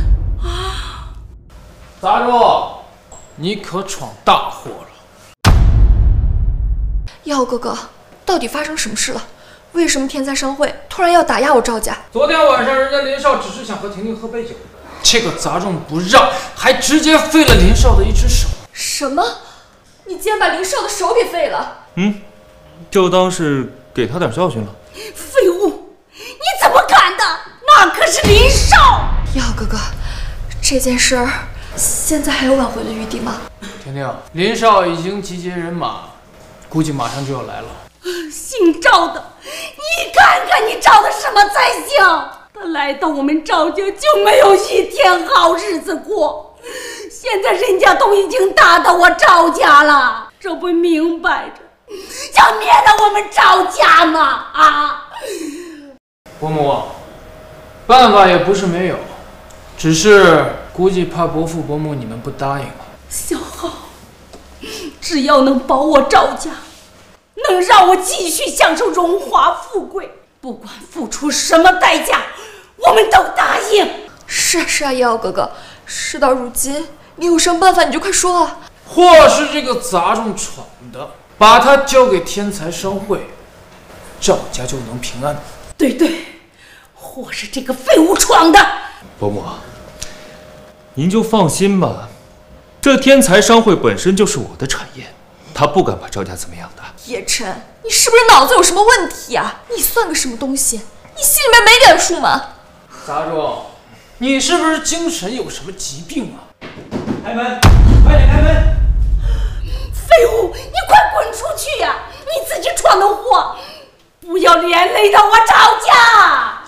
杂种，你可闯大祸了！ 耀哥哥，到底发生什么事了？为什么天才商会突然要打压我赵家？ 昨天晚上人家林少只是想和婷婷喝杯酒，这个杂种不让，还直接废了林少的一只手。 什么？你竟然把林少的手给废了？ 就当是给他点教训了。 废物！你怎么敢的？那可是林少！ 耀哥哥，这件事儿现在还有挽回的余地吗？ 婷婷，林少已经集结人马，估计马上就要来了。 姓赵的，你看看你找的什么宰相！他来到我们赵家就没有一天好日子过，现在人家都已经打到我赵家了，这不明摆着要灭了我们赵家吗？啊！ 伯母， 办法也不是没有，只是估计怕伯父伯母你们不答应了。 小浩，只要能保我赵家，能让我继续享受荣华富贵，不管付出什么代价，我们都答应。 是啊，叶傲哥哥，事到如今，你有什么办法你就快说啊！ 或是这个杂种闯的，把他交给天才商会，赵家就能平安。 对，或是这个废物闯的。 伯母，您就放心吧，这天才商会本身就是我的产业，他不敢把赵家怎么样的。 叶晨，你是不是脑子有什么问题啊？你算个什么东西？你心里面没点数吗？ 杂种，你是不是精神有什么疾病啊？ 开门，快点开门！ 废物，你快滚出去呀！你自己闯的祸，不要连累到我赵家。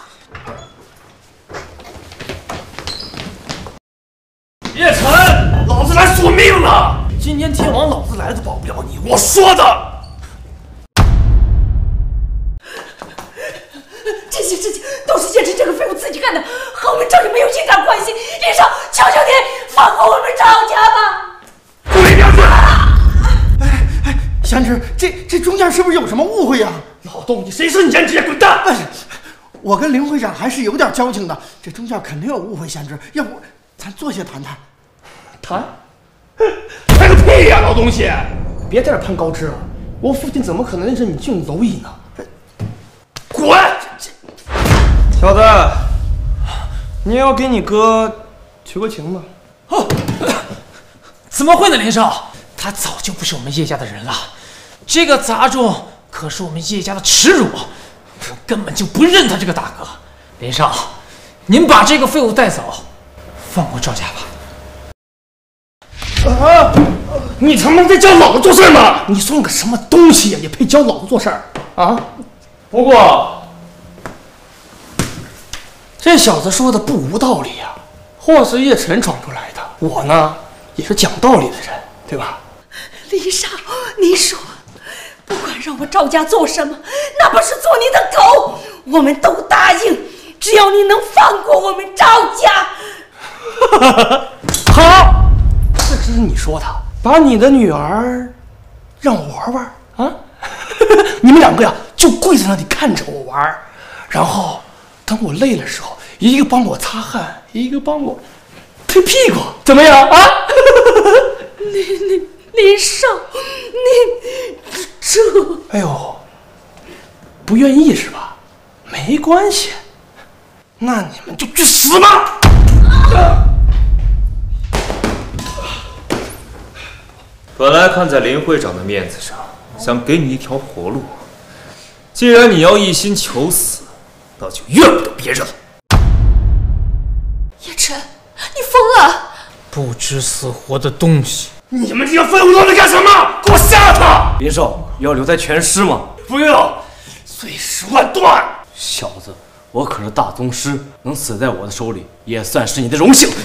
叶晨，老子来索命了！今天天王老子来的保不了你，我说的。 这些事情都是叶晨这个废物自己干的，和我们赵家没有一点关系。林少，求求你放过我们赵家吧！ 滚两句！ 贤侄，这中间是不是有什么误会呀？ 老东西，谁是你贤侄？滚蛋！ 我跟林会长还是有点交情的，这中间肯定有误会。贤侄，要不咱坐下谈谈。 谈？ 谈个屁呀，老东西！ 别在这攀高枝了，我父亲怎么可能认识你这种蝼蚁呢？ 滚！ 小子，你也要给你哥求个情吗？ 哦，怎么会呢，林少？他早就不是我们叶家的人了。这个杂种可是我们叶家的耻辱，我根本就不认他这个大哥。林少，您把这个废物带走，放过赵家吧。 啊！你他妈在教老子做事吗？你算个什么东西呀？也配教老子做事儿啊？不过，这小子说的不无道理呀。祸是叶晨闯出来的，我呢也是讲道理的人，对吧？ 林少，你说，不管让我赵家做什么，哪怕是做你的狗，我们都答应。只要你能放过我们赵家。 好。这是你说的，把你的女儿让我玩玩啊！你们两个呀，就跪在那里看着我玩，然后等我累的时候，一个帮我擦汗，一个帮我推屁股，怎么样啊？ 林少，你这…… 哎呦，不愿意是吧？没关系，那你们就去死吧！ 本来看在林会长的面子上，想给你一条活路。既然你要一心求死，那就怨不得别人了。 叶晨，你疯了！ 不知死活的东西！ 你们这些废物都在干什么？给我杀他！ 林少，要留在全尸吗？ 不要，碎尸万段！ 小子，我可是大宗师，能死在我的手里，也算是你的荣幸。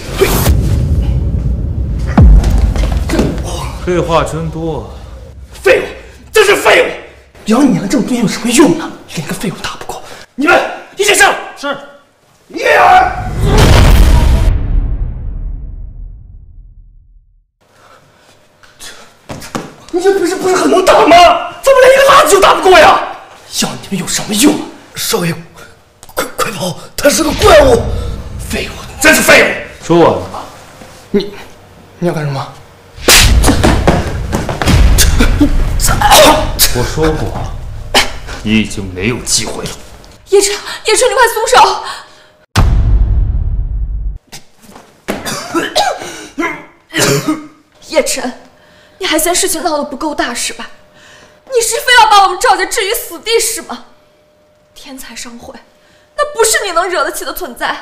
废话真多， 废物，真是废物！ 有你们这种东西有什么用呢？连个废物打不过。 你们一起上！ 是。 叶儿， 你这不是很能打吗？怎么连一个垃圾都打不过呀？要你们有什么用啊？ 少爷，快跑！他是个怪物！废物，真是废物！ 说完了吗？ 你要干什么？ 我说过，你已经没有机会了。 叶晨，你快松手！叶晨，你还嫌事情闹得不够大是吧？你是非要把我们赵家置于死地是吗？天才商会，那不是你能惹得起的存在。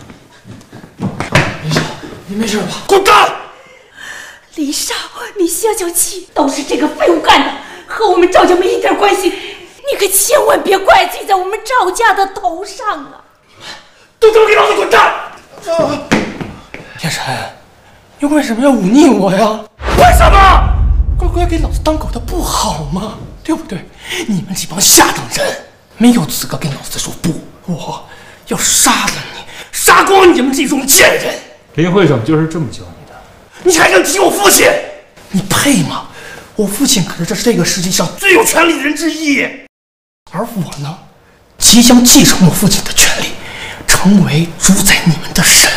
林少，你没事吧？ 滚蛋！ 林少，你消消气，都是这个废物干的，和我们赵家没一点关系。你可千万别怪罪在我们赵家的头上啊！ 都给老子滚蛋！ 叶晨，你为什么要忤逆我呀？ 为什么？ 乖乖给老子当狗的不好吗？对不对？你们这帮下等人没有资格跟老子说不，我要杀了你， 杀光你们这种贱人！ 林会长就是这么教你的。 你还敢提我父亲？你配吗？我父亲可是这个世界上最有权力的人之一，而我呢，即将继承我父亲的权利，成为主宰你们的神。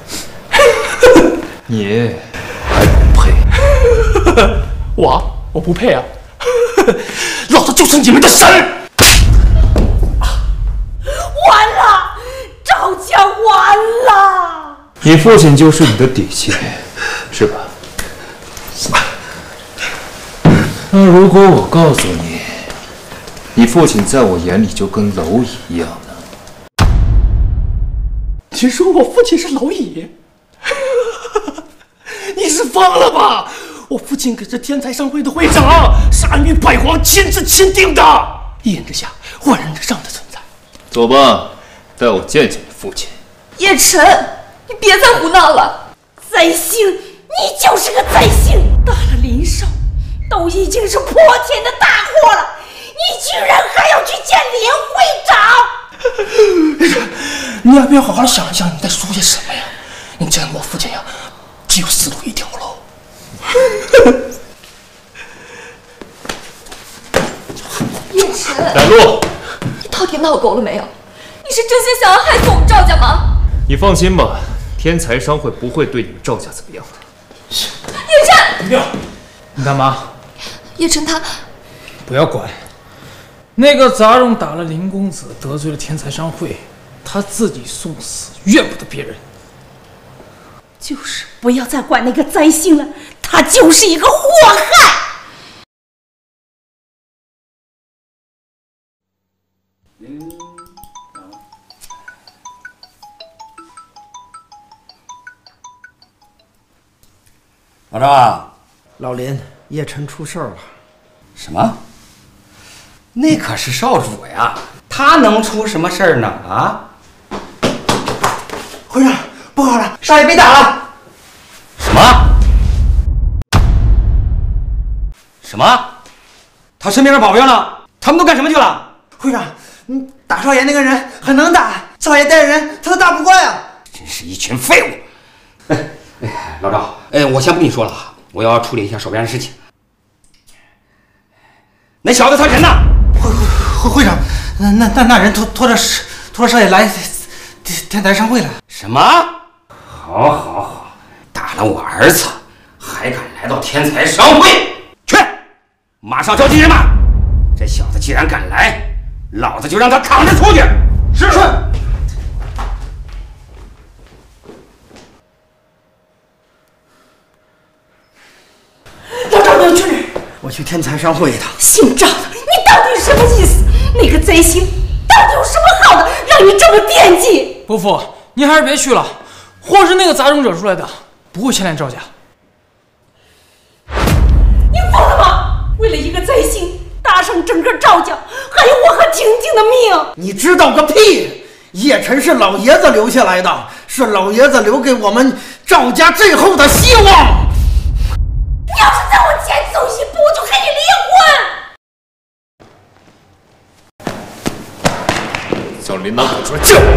你还不配？ 我不配啊！老子就是你们的神！ 完了，赵家完了！ 你父亲就是你的底线，是吧？那如果我告诉你，你父亲在我眼里就跟蝼蚁一样呢？ 你说我父亲是蝼蚁？你是疯了吧？我父亲可是天才商会的会长，是安玉百皇亲自钦定的，一人之下，万人之上的存在。 走吧，带我见见你父亲。 叶晨，你别再胡闹了！灾星，你就是个灾星！大了林少，都已经是泼天的大祸了，你居然还要去见林会长！ 你要不要好好想一想，你在说些什么呀？你见我父亲呀，只有死路一条喽！ 叶晨， 带路！ 你到底闹够了没有？你是真心想要害死我们赵家吗？ 你放心吧，天才商会不会对你们赵家怎么样的。 叶晨， 停！你干嘛？ 叶晨他不要管。那个杂种打了林公子，得罪了天才商会，他自己送死，怨不得别人。 就是不要再管那个灾星了，他就是一个祸害。 老赵， 老林，叶晨出事了。 什么？那可是少主呀，他能出什么事儿呢？啊！ 会长，不好了，少爷被打了！ 什么？什么？他身边的保镖呢？他们都干什么去了？ 会长，打少爷那个人很能打，少爷带人他都打不过呀！ 真是一群废物！老赵，我先不跟你说了，我要处理一下手边的事情。那小子他人呢？ 会长，那人拖着少爷来天台商会了。 什么？好，打了我儿子，还敢来到天才商会？去，马上召集人马！这小子既然敢来，老子就让他躺着出去！是。 老赵，你要去哪儿？ 我去天才商会一趟。 姓赵的，你到底什么意思？那个灾星到底有什么好的，让你这么惦记？ 伯父，你还是别去了，祸是那个杂种惹出来的，不会牵连赵家。 你疯了吗？为了一个灾星，搭上整个赵家，还有我和婷婷的命！ 你知道个屁！叶晨是老爷子留下来的，是老爷子留给我们赵家最后的希望。 你要是在我前走一步，我就和你离婚！ 叫林南滚出来见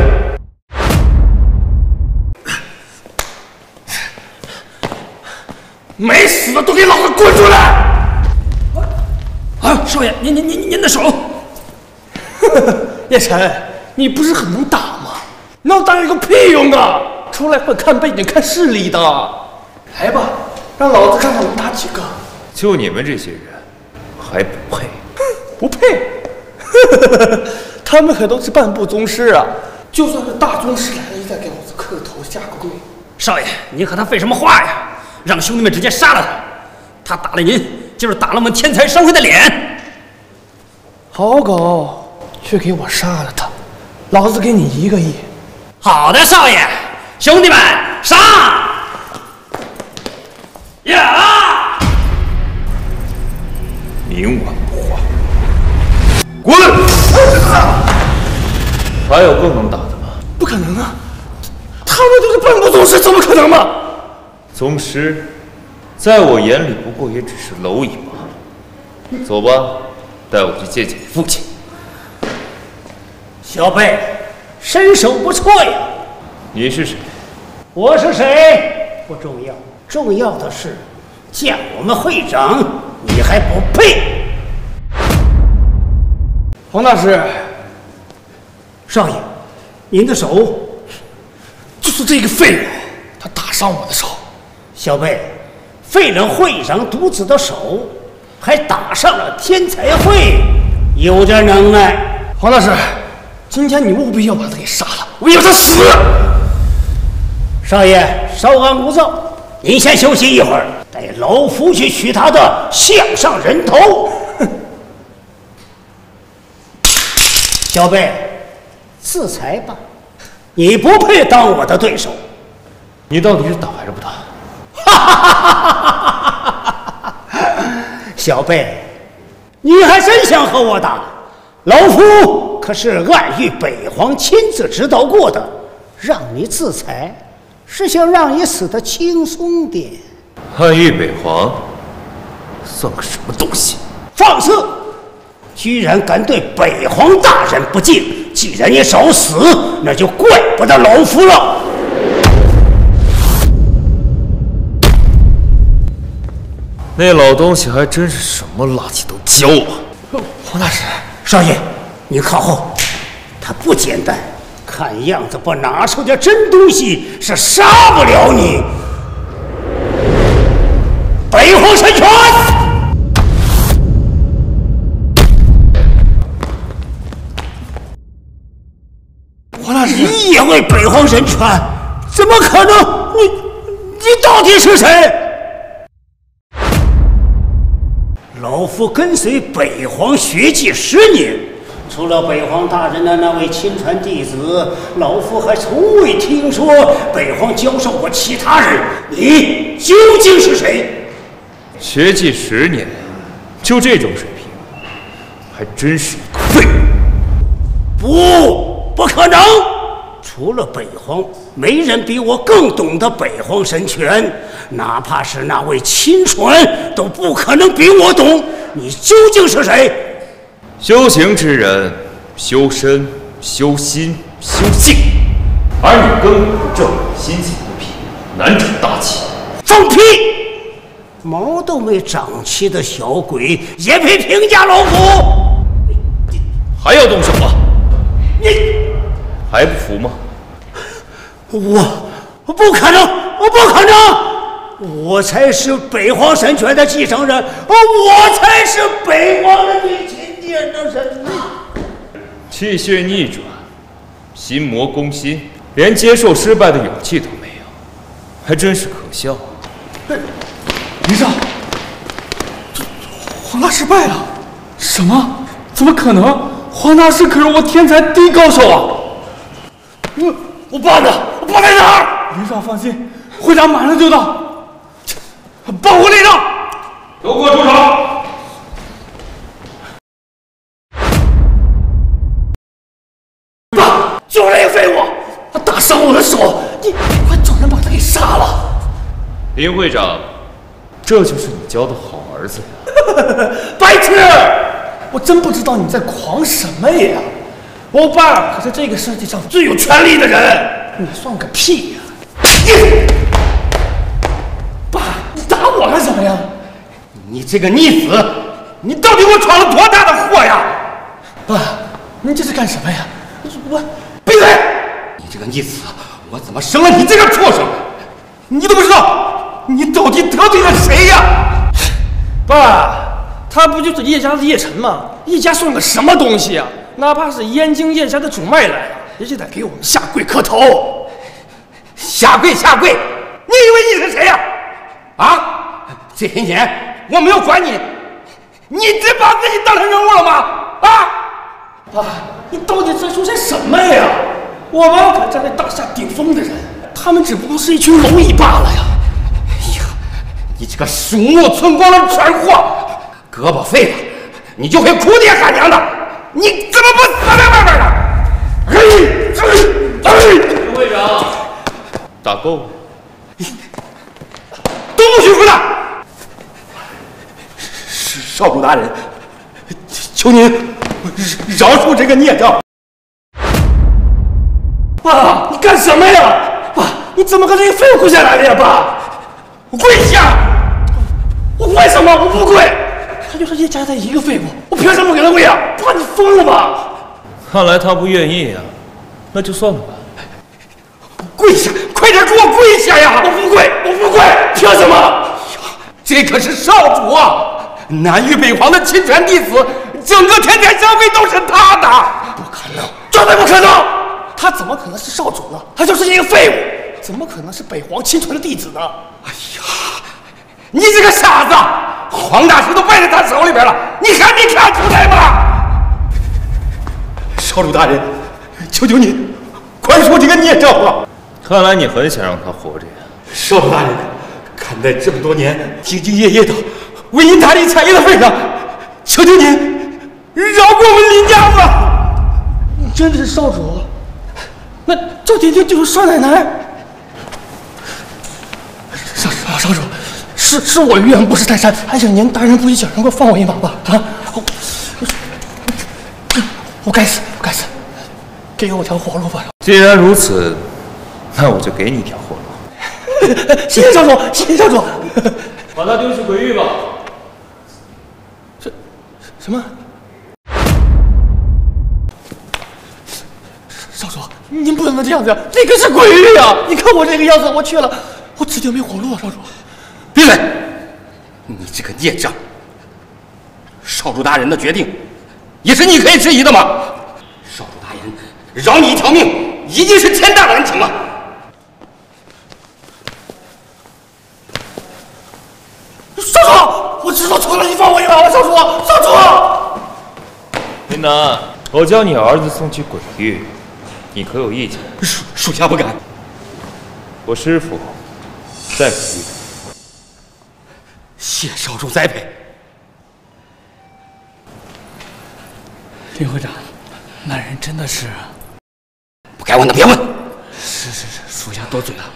我！没死的都给老子滚出来！ 啊，少爷，您的手。 叶晨，你不是很能打吗？能打有个屁用啊！出来混看背景看势力的。来吧，让老子看看能打几个。 就你们这些人，还不配？ 不配？他们可都是半步宗师啊！就算是大宗师来了，也得给老子磕个头下个跪。 少爷，您和他废什么话呀？让兄弟们直接杀了他！他打了您，就是打了我们天才商会的脸。 好狗，去给我杀了他！老子给你1个亿。 好的，少爷，兄弟们上！呀！ 明晚不化，滚！还有更能打的吗？ 不可能啊！他们都是半步宗师，怎么可能嘛？ 宗师，在我眼里不过也只是蝼蚁嘛。走吧，带我去见见你父亲。 小辈，身手不错呀。 你是谁？ 我是谁不重要，重要的是见我们会长，你还不配。 黄大师， 少爷，您的手就是这个废人，他打伤我的手。 小贝，废了会长独子的手，还打上了天才会，有点能耐。 黄大师，今天你务必要把他给杀了，我要他死。 少爷，稍安勿躁，您先休息一会儿，带老夫去取他的项上人头。小贝，自裁吧，你不配当我的对手。 你到底是打还是不打？ 小贝，你还真想和我打？老夫可是暗喻北皇亲自指导过的，让你自裁，是想让你死得轻松点。 暗喻北皇，算个什么东西？ 放肆！居然敢对北皇大人不敬！既然你找死，那就怪不得老夫了。 那老东西还真是什么垃圾都教啊！ 黄大师，少爷，你靠后，他不简单，看样子不拿出点真东西是杀不了你。北皇神拳！ 黄大师， 你也会北皇神拳？怎么可能？你到底是谁？老夫跟随北皇学技10年，除了北皇大人的那位亲传弟子，老夫还从未听说北皇教授过其他人。你究竟是谁？ 学技10年，就这种水平，还真是一个废物。 不可能！除了北皇，没人比我更懂得北皇神拳，哪怕是那位亲传，都不可能比我懂。你究竟是谁？ 修行之人，修身、修心、修性，而你根本不正，心性不平，难成大器。 放屁！毛都没长齐的小鬼也配评价老夫？ 还要动手啊？ 你还不服吗？ 我不可能，我不可能！我才是北皇神拳的继承人，我才是北皇的最钦点的人。 气血逆转，心魔攻心，连接受失败的勇气都没有，还真是可笑。 林少，黄大师败了？什么？怎么可能？黄大师可是我天才第一高手啊！ 我爸呢？我爸在哪儿？ 林少放心，会长马上就到。保护林少， 都给我住手！ 爸，就这个废物，他打伤我的手，你快找人把他给杀了！ 林会长，这就是你教的好儿子呀！ 白痴！ 我真不知道你在狂什么呀！我爸可是这个世界上最有权力的人，你算个屁呀！爸，你打我干什么呀？ 你这个逆子，你到底给我闯了多大的祸呀？ 爸，你这是干什么呀？我闭嘴！你这个逆子，我怎么生了你这个畜生？你都不知道，你到底得罪了谁呀？ 爸。他不就是叶家的叶晨吗？叶家算个什么东西啊？哪怕是燕京叶家的主脉来了，也得给我们下跪磕头。 下跪！你以为你是谁呀？啊！这些年我没有管你，你真把自己当成人物了吗？啊！ 爸，你到底在说些什么呀？我们可站在大厦顶峰的人，他们只不过是一群蝼蚁罢了呀！ 哎呀，你这个鼠目寸光的蠢货！胳膊废了，你就会哭爹喊娘的！你怎么不死在外边呢？ 林会长，打够了， 都不许回答！少主大人，求您饶恕这个孽障。 爸，你干什么呀？爸，你怎么和这个废物跪下来的呀？爸，我跪下！我为什么？我不跪！他就是叶家的一个废物，我凭什么给他跪啊？爸，你疯了吧？ 看来他不愿意呀，那就算了吧。 跪下！快点给我跪下呀！我不跪，我不跪！凭什么？这可是少主啊！南域北皇的亲传弟子，整个天台商会都是他的。不可能，绝对不可能！他怎么可能是少主呢？他就是一个废物，怎么可能是北皇亲传的弟子呢？哎呀，你这个傻子！黄大师都败在他手里边了，你还没看出来吗？少主大人，求求你，宽恕这个孽障吧！ 看来你很想让他活着呀。 少主大人，看在这么多年兢兢业业的为您打理产业的份上，求求您饶过我们林家吧！你真的是少主？那赵婷婷就是少奶奶。少主，是我愚人不识泰山，还请您大人不计小人过，放我一马吧！啊，我该死，我该死，给我条活路吧！ 既然如此，那我就给你一条活路。 谢谢少主，谢谢少主。 把他丢去鬼域吧。 什么？少主，您不能这样子呀！这个是鬼域啊！你看我这个样子，我去了，我指定没活路啊！少主， 闭嘴！你这个孽障！少主大人的决定，也是你可以质疑的吗？少主大人饶你一条命，已经是天大的恩情了。 少主，我知道错了，你放我一马吧！少主，少主！ 林南，我将你儿子送去鬼域，你可有意见？ 属下不敢。 我师父在鬼域。 谢少主栽培。 林会长，那人真的是…… 不该问的别问。 是，属下多嘴了。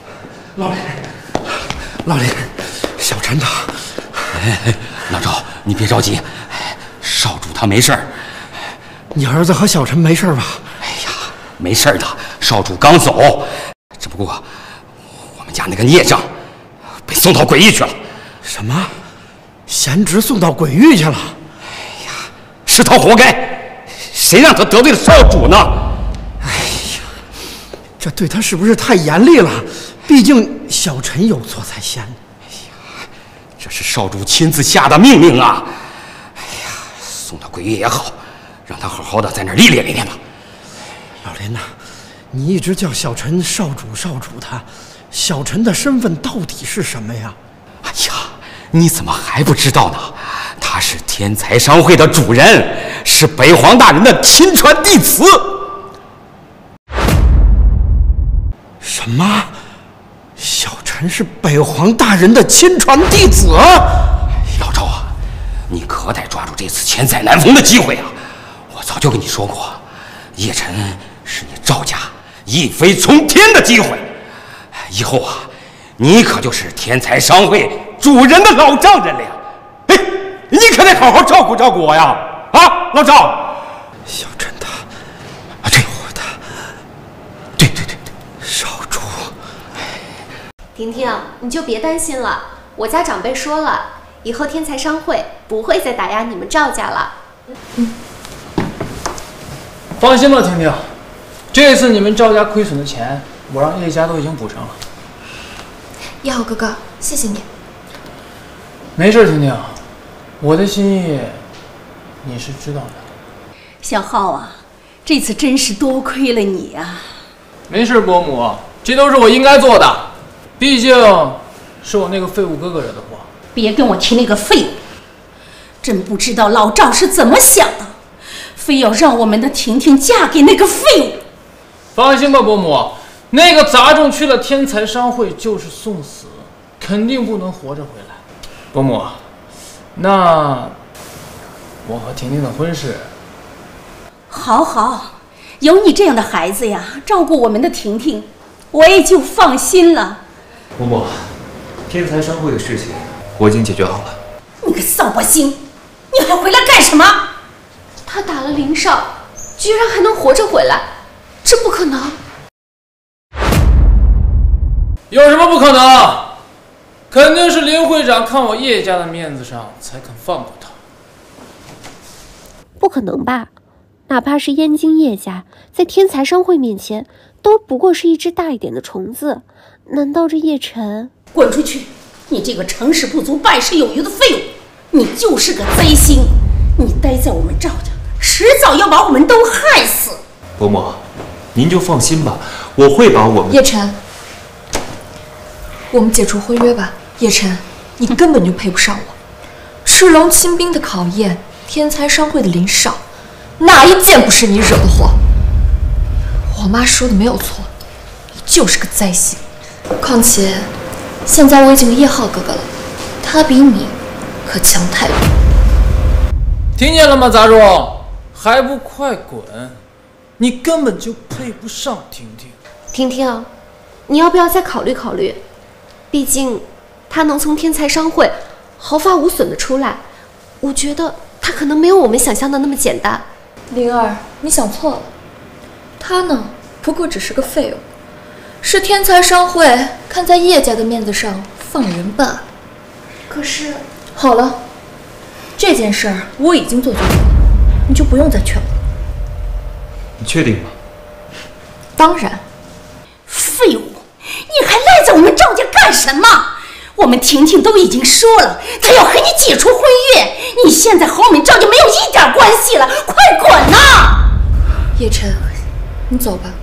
老林，小陈他…… 老赵，你别着急，少主他没事儿。 你儿子和小陈没事吧？ 哎呀，没事的，少主刚走，只不过我们家那个孽障被送到鬼域去了。 什么？贤侄送到鬼域去了？ 哎呀，是他活该，谁让他得罪了少主呢？ 哎呀，这对他是不是太严厉了？毕竟小陈有错在先。 哎呀，这是少主亲自下的命令啊！哎呀，送到鬼域也好，让他好好的在那儿历练历练吧。 老林呐，你一直叫小陈少主，他小陈的身份到底是什么呀？ 哎呀，你怎么还不知道呢？他是天才商会的主人，是北皇大人的亲传弟子。 什么？小陈是北皇大人的亲传弟子？ 老赵啊，你可得抓住这次千载难逢的机会啊！我早就跟你说过，叶晨是你赵家一飞冲天的机会。以后啊，你可就是天才商会主人的老丈人了呀！哎，你可得好好照顾照顾我呀！啊，老赵。 小陈他， 对， 少主。 婷婷，你就别担心了，我家长辈说了，以后天才商会不会再打压你们赵家了。 放心吧，婷婷，这次你们赵家亏损的钱，我让叶家都已经补上了。 叶浩哥哥，谢谢你。 没事，婷婷，我的心意你是知道的。 小浩啊，这次真是多亏了你啊！ 没事，伯母，这都是我应该做的，毕竟是我那个废物哥哥惹的祸。 别跟我提那个废物，真不知道老赵是怎么想的，非要让我们的婷婷嫁给那个废物。 放心吧，伯母，那个杂种去了天才商会就是送死，肯定不能活着回来。伯母，那我和婷婷的婚事…… 好，有你这样的孩子呀，照顾我们的婷婷，我也就放心了。 伯母，天才商会的事情我已经解决好了。 你个扫把星，你还回来干什么？ 他打了林少，居然还能活着回来，这不可能！ 有什么不可能？肯定是林会长看我叶家的面子上才肯放过他。 不可能吧？哪怕是燕京叶家，在天才商会面前，都不过是一只大一点的虫子。难道这叶晨…… 滚出去！你这个成事不足败事有余的废物！你就是个灾星！你待在我们赵家，迟早要把我们都害死。 伯母，您就放心吧，我会把我们…… 叶晨，我们解除婚约吧。叶晨，你根本就配不上我。赤龙亲兵的考验，天才商会的林少，哪一件不是你惹的祸？我妈说的没有错，你就是个灾星。况且，现在我已经有叶浩哥哥了，他比你可强太多。 听见了吗，杂种？还不快滚！你根本就配不上婷婷。 婷婷，你要不要再考虑考虑？毕竟，他能从天才商会毫发无损的出来，我觉得他可能没有我们想象的那么简单。 灵儿，你想错了，他呢，不过只是个废物，是天才商会看在叶家的面子上放人罢了。可是，好了，这件事儿我已经做决定了，你就不用再劝我了。 你确定吗？ 当然。 废物！你还赖在我们赵家干什么？我们婷婷都已经说了，她要和你解除婚约，你现在和我们赵家没有一点关系了，快滚呐！ 叶晨，你走吧。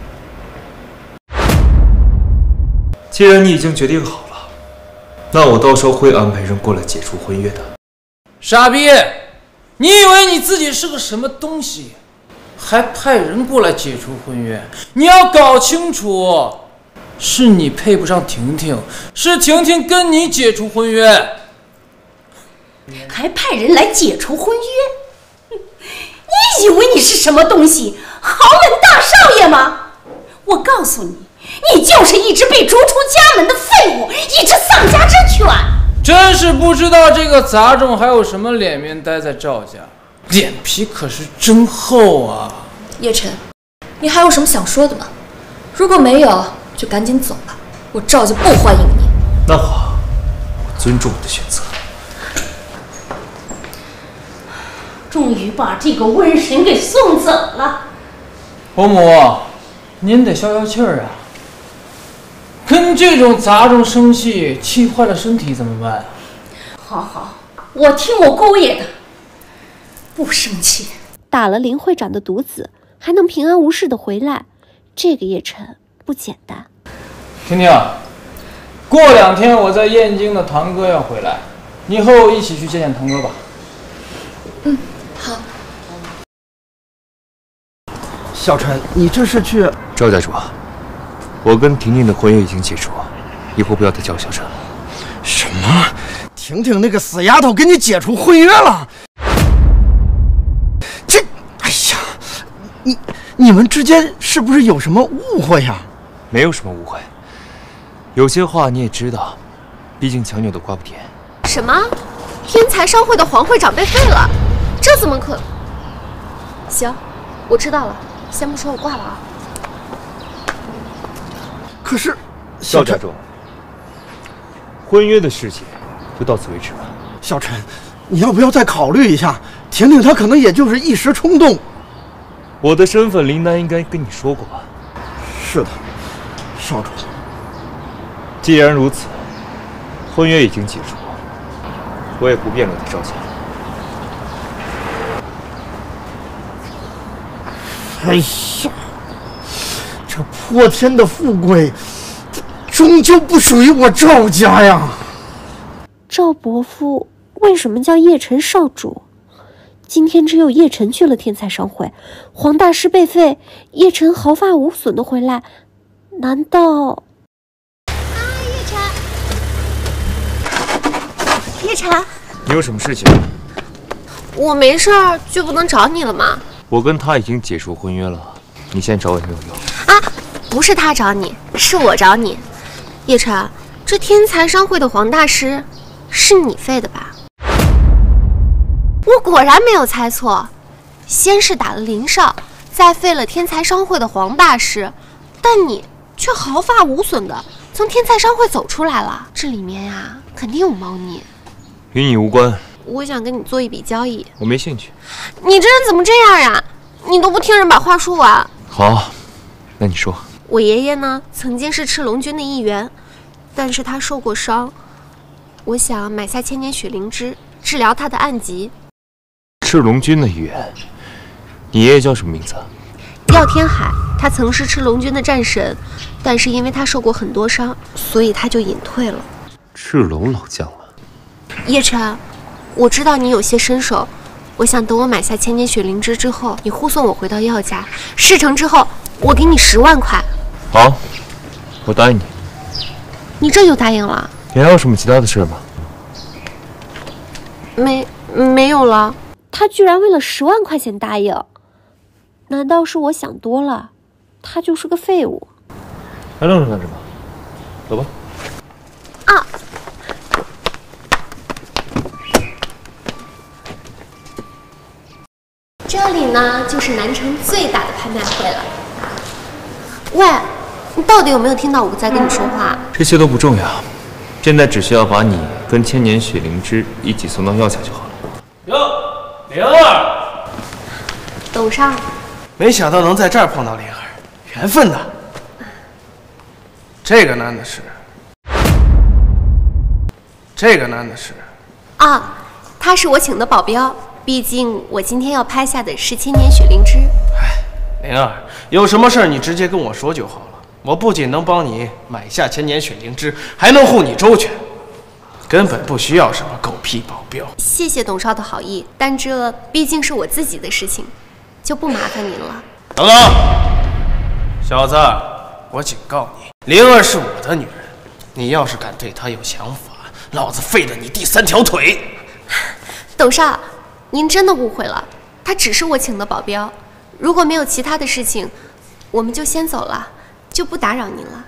既然你已经决定好了，那我到时候会安排人过来解除婚约的。 傻逼！你以为你自己是个什么东西，还派人过来解除婚约？你要搞清楚，是你配不上婷婷，是婷婷跟你解除婚约， 还派人来解除婚约？你以为你是什么东西？豪门大少爷吗？我告诉你，你就是一只被逐出家门的废物，一只丧家之犬。 真是不知道这个杂种还有什么脸面待在赵家，脸皮可是真厚啊！ 叶晨，你还有什么想说的吗？如果没有，就赶紧走吧，我赵家不欢迎你。 那好，我尊重你的选择。 终于把这个瘟神给送走了。 伯母，您得消消气儿啊！跟这种杂种生气，气坏了身体怎么办？ 好好，我听我姑爷的，不生气。 打了林会长的毒子，还能平安无事的回来，这个叶晨不简单。 婷婷，过2天我在燕京的堂哥要回来，你和我一起去见见堂哥吧。 嗯，好。 小陈，你这是去…… 赵家主，我跟婷婷的婚约已经解除，以后不要再叫我小陈了。 什么？婷婷那个死丫头跟你解除婚约了？这……哎呀，你们之间是不是有什么误会呀？ 没有什么误会，有些话你也知道，毕竟强扭的瓜不甜。 什么？天才商会的黄会长被废了？这怎么可……行，我知道了，先不说，我挂了啊。 可是， 赵家主，婚约的事情就到此为止吧。 小陈，你要不要再考虑一下？婷婷她可能也就是一时冲动。 我的身份，林南应该跟你说过吧？ 是的，少主。 既然如此，婚约已经解除，我也不便留在赵家。 哎呀，这泼天的富贵，终究不属于我赵家呀！ 赵伯父为什么叫叶晨少主？今天只有叶晨去了天才商会，黄大师被废，叶晨毫发无损的回来，难道……叶晨， 你有什么事情？ 我没事儿，就不能找你了吗？ 我跟他已经解除婚约了，你现在找我也没有用啊！不是他找你，是我找你。叶晨，这天才商会的黄大师是你废的吧？我果然没有猜错，先是打了林少，再废了天才商会的黄大师，但你却毫发无损的从天才商会走出来了，这里面呀肯定有猫腻。 与你无关。 我想跟你做一笔交易。 我没兴趣。 你这人怎么这样呀？你都不听人把话说完。 好，那你说。 我爷爷呢，曾经是赤龙军的一员，但是他受过伤，我想买下千年雪灵芝，治疗他的暗疾。 赤龙军的一员，你爷爷叫什么名字？ 廖天海，他曾是赤龙军的战神，但是因为他受过很多伤，所以他就隐退了。 赤龙老将了。 叶晨，我知道你有些身手，我想等我买下千年雪灵芝之后，你护送我回到药家，事成之后，我给你10万块。 好，我答应你。 你这就答应了？ 你还有什么其他的事吗？ 没有了。他居然为了10万块钱答应，难道是我想多了？他就是个废物。 还愣着干什么？走吧。 啊！这里呢，就是南城最大的拍卖会了。喂，你到底有没有听到我在跟你说话？ 这些都不重要，现在只需要把你跟千年雪灵芝一起送到药家就好了。 哟，灵儿， 董少， 没想到能在这儿碰到灵儿，缘分呐。这个男的是， 啊，他是我请的保镖，毕竟我今天要拍下的是千年雪灵芝。 灵儿，有什么事儿你直接跟我说就好了。我不仅能帮你买下千年雪灵芝，还能护你周全，根本不需要什么狗屁保镖。 谢谢董少的好意，但这毕竟是我自己的事情，就不麻烦您了。 等等，小子，我警告你，灵儿是我的女人，你要是敢对她有想法，老子废了你第3条腿！ 董少，您真的误会了，她只是我请的保镖。如果没有其他的事情，我们就先走了，就不打扰您了。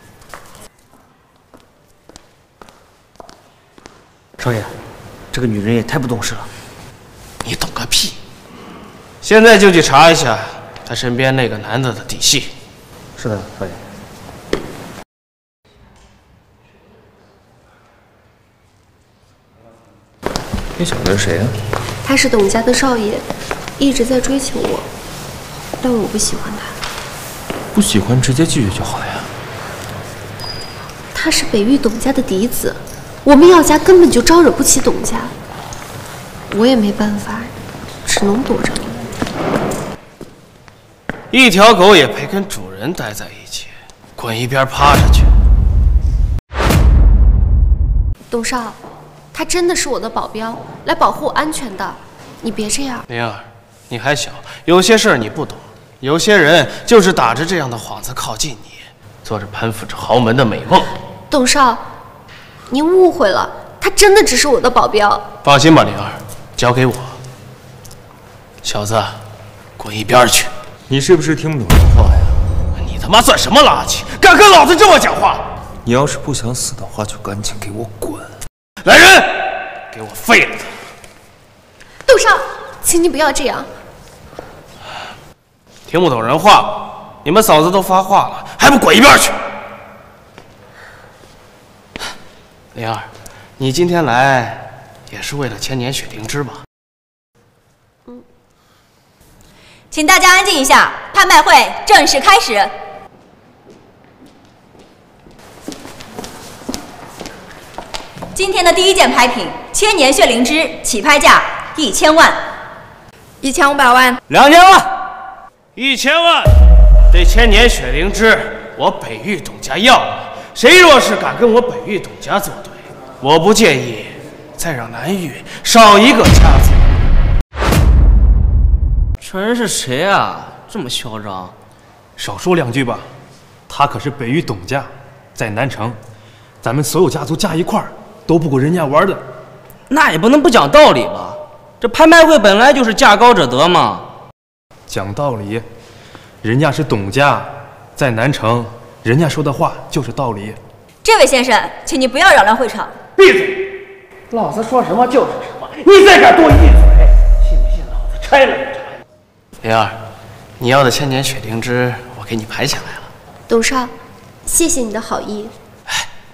少爷，这个女人也太不懂事了。 你懂个屁！现在就去查一下她身边那个男的的底细。 是的，少爷。 那小子是谁啊？ 他是董家的少爷，一直在追求我，但我不喜欢他。 不喜欢直接拒绝就好了呀。 他是北域董家的嫡子，我们药家根本就招惹不起董家，我也没办法，只能躲着了。 一条狗也配跟主人待在一起，滚一边趴着去！ 董少，他真的是我的保镖，来保护我安全的，你别这样。 灵儿，你还小，有些事儿你不懂。有些人就是打着这样的幌子靠近你，做着攀附着豪门的美梦。 董少，您误会了，他真的只是我的保镖。 放心吧，灵儿，交给我。小子，滚一边去！ 你是不是听不懂人话呀？ 你他妈算什么垃圾，敢跟老子这么讲话？ 你要是不想死的话，就赶紧给我滚！ 来人，给我废了他！ 董少，请你不要这样。 听不懂人话，你们嫂子都发话了，还不滚一边去！灵儿，你今天来也是为了千年雪灵芝吧？ 请大家安静一下，拍卖会正式开始。今天的第一件拍品，千年雪灵芝，起拍价1000万 ，1500万 ，2000万，1000万。这千年雪灵芝，我北域董家要了。谁若是敢跟我北域董家作对，我不介意再让南域少一个家族。 这人是谁啊？这么嚣张！ 少说2句吧，他可是北域董家，在南城，咱们所有家族加一块儿都不够人家玩的。 那也不能不讲道理吧？这拍卖会本来就是价高者得嘛。 讲道理，人家是董家，在南城，人家说的话就是道理。 这位先生，请你不要扰乱会场。 闭嘴！老子说什么就是什么，你再敢多一嘴，信不信老子拆了你？灵儿，你要的千年雪灵芝，我给你拍下来了。 董少，谢谢你的好意，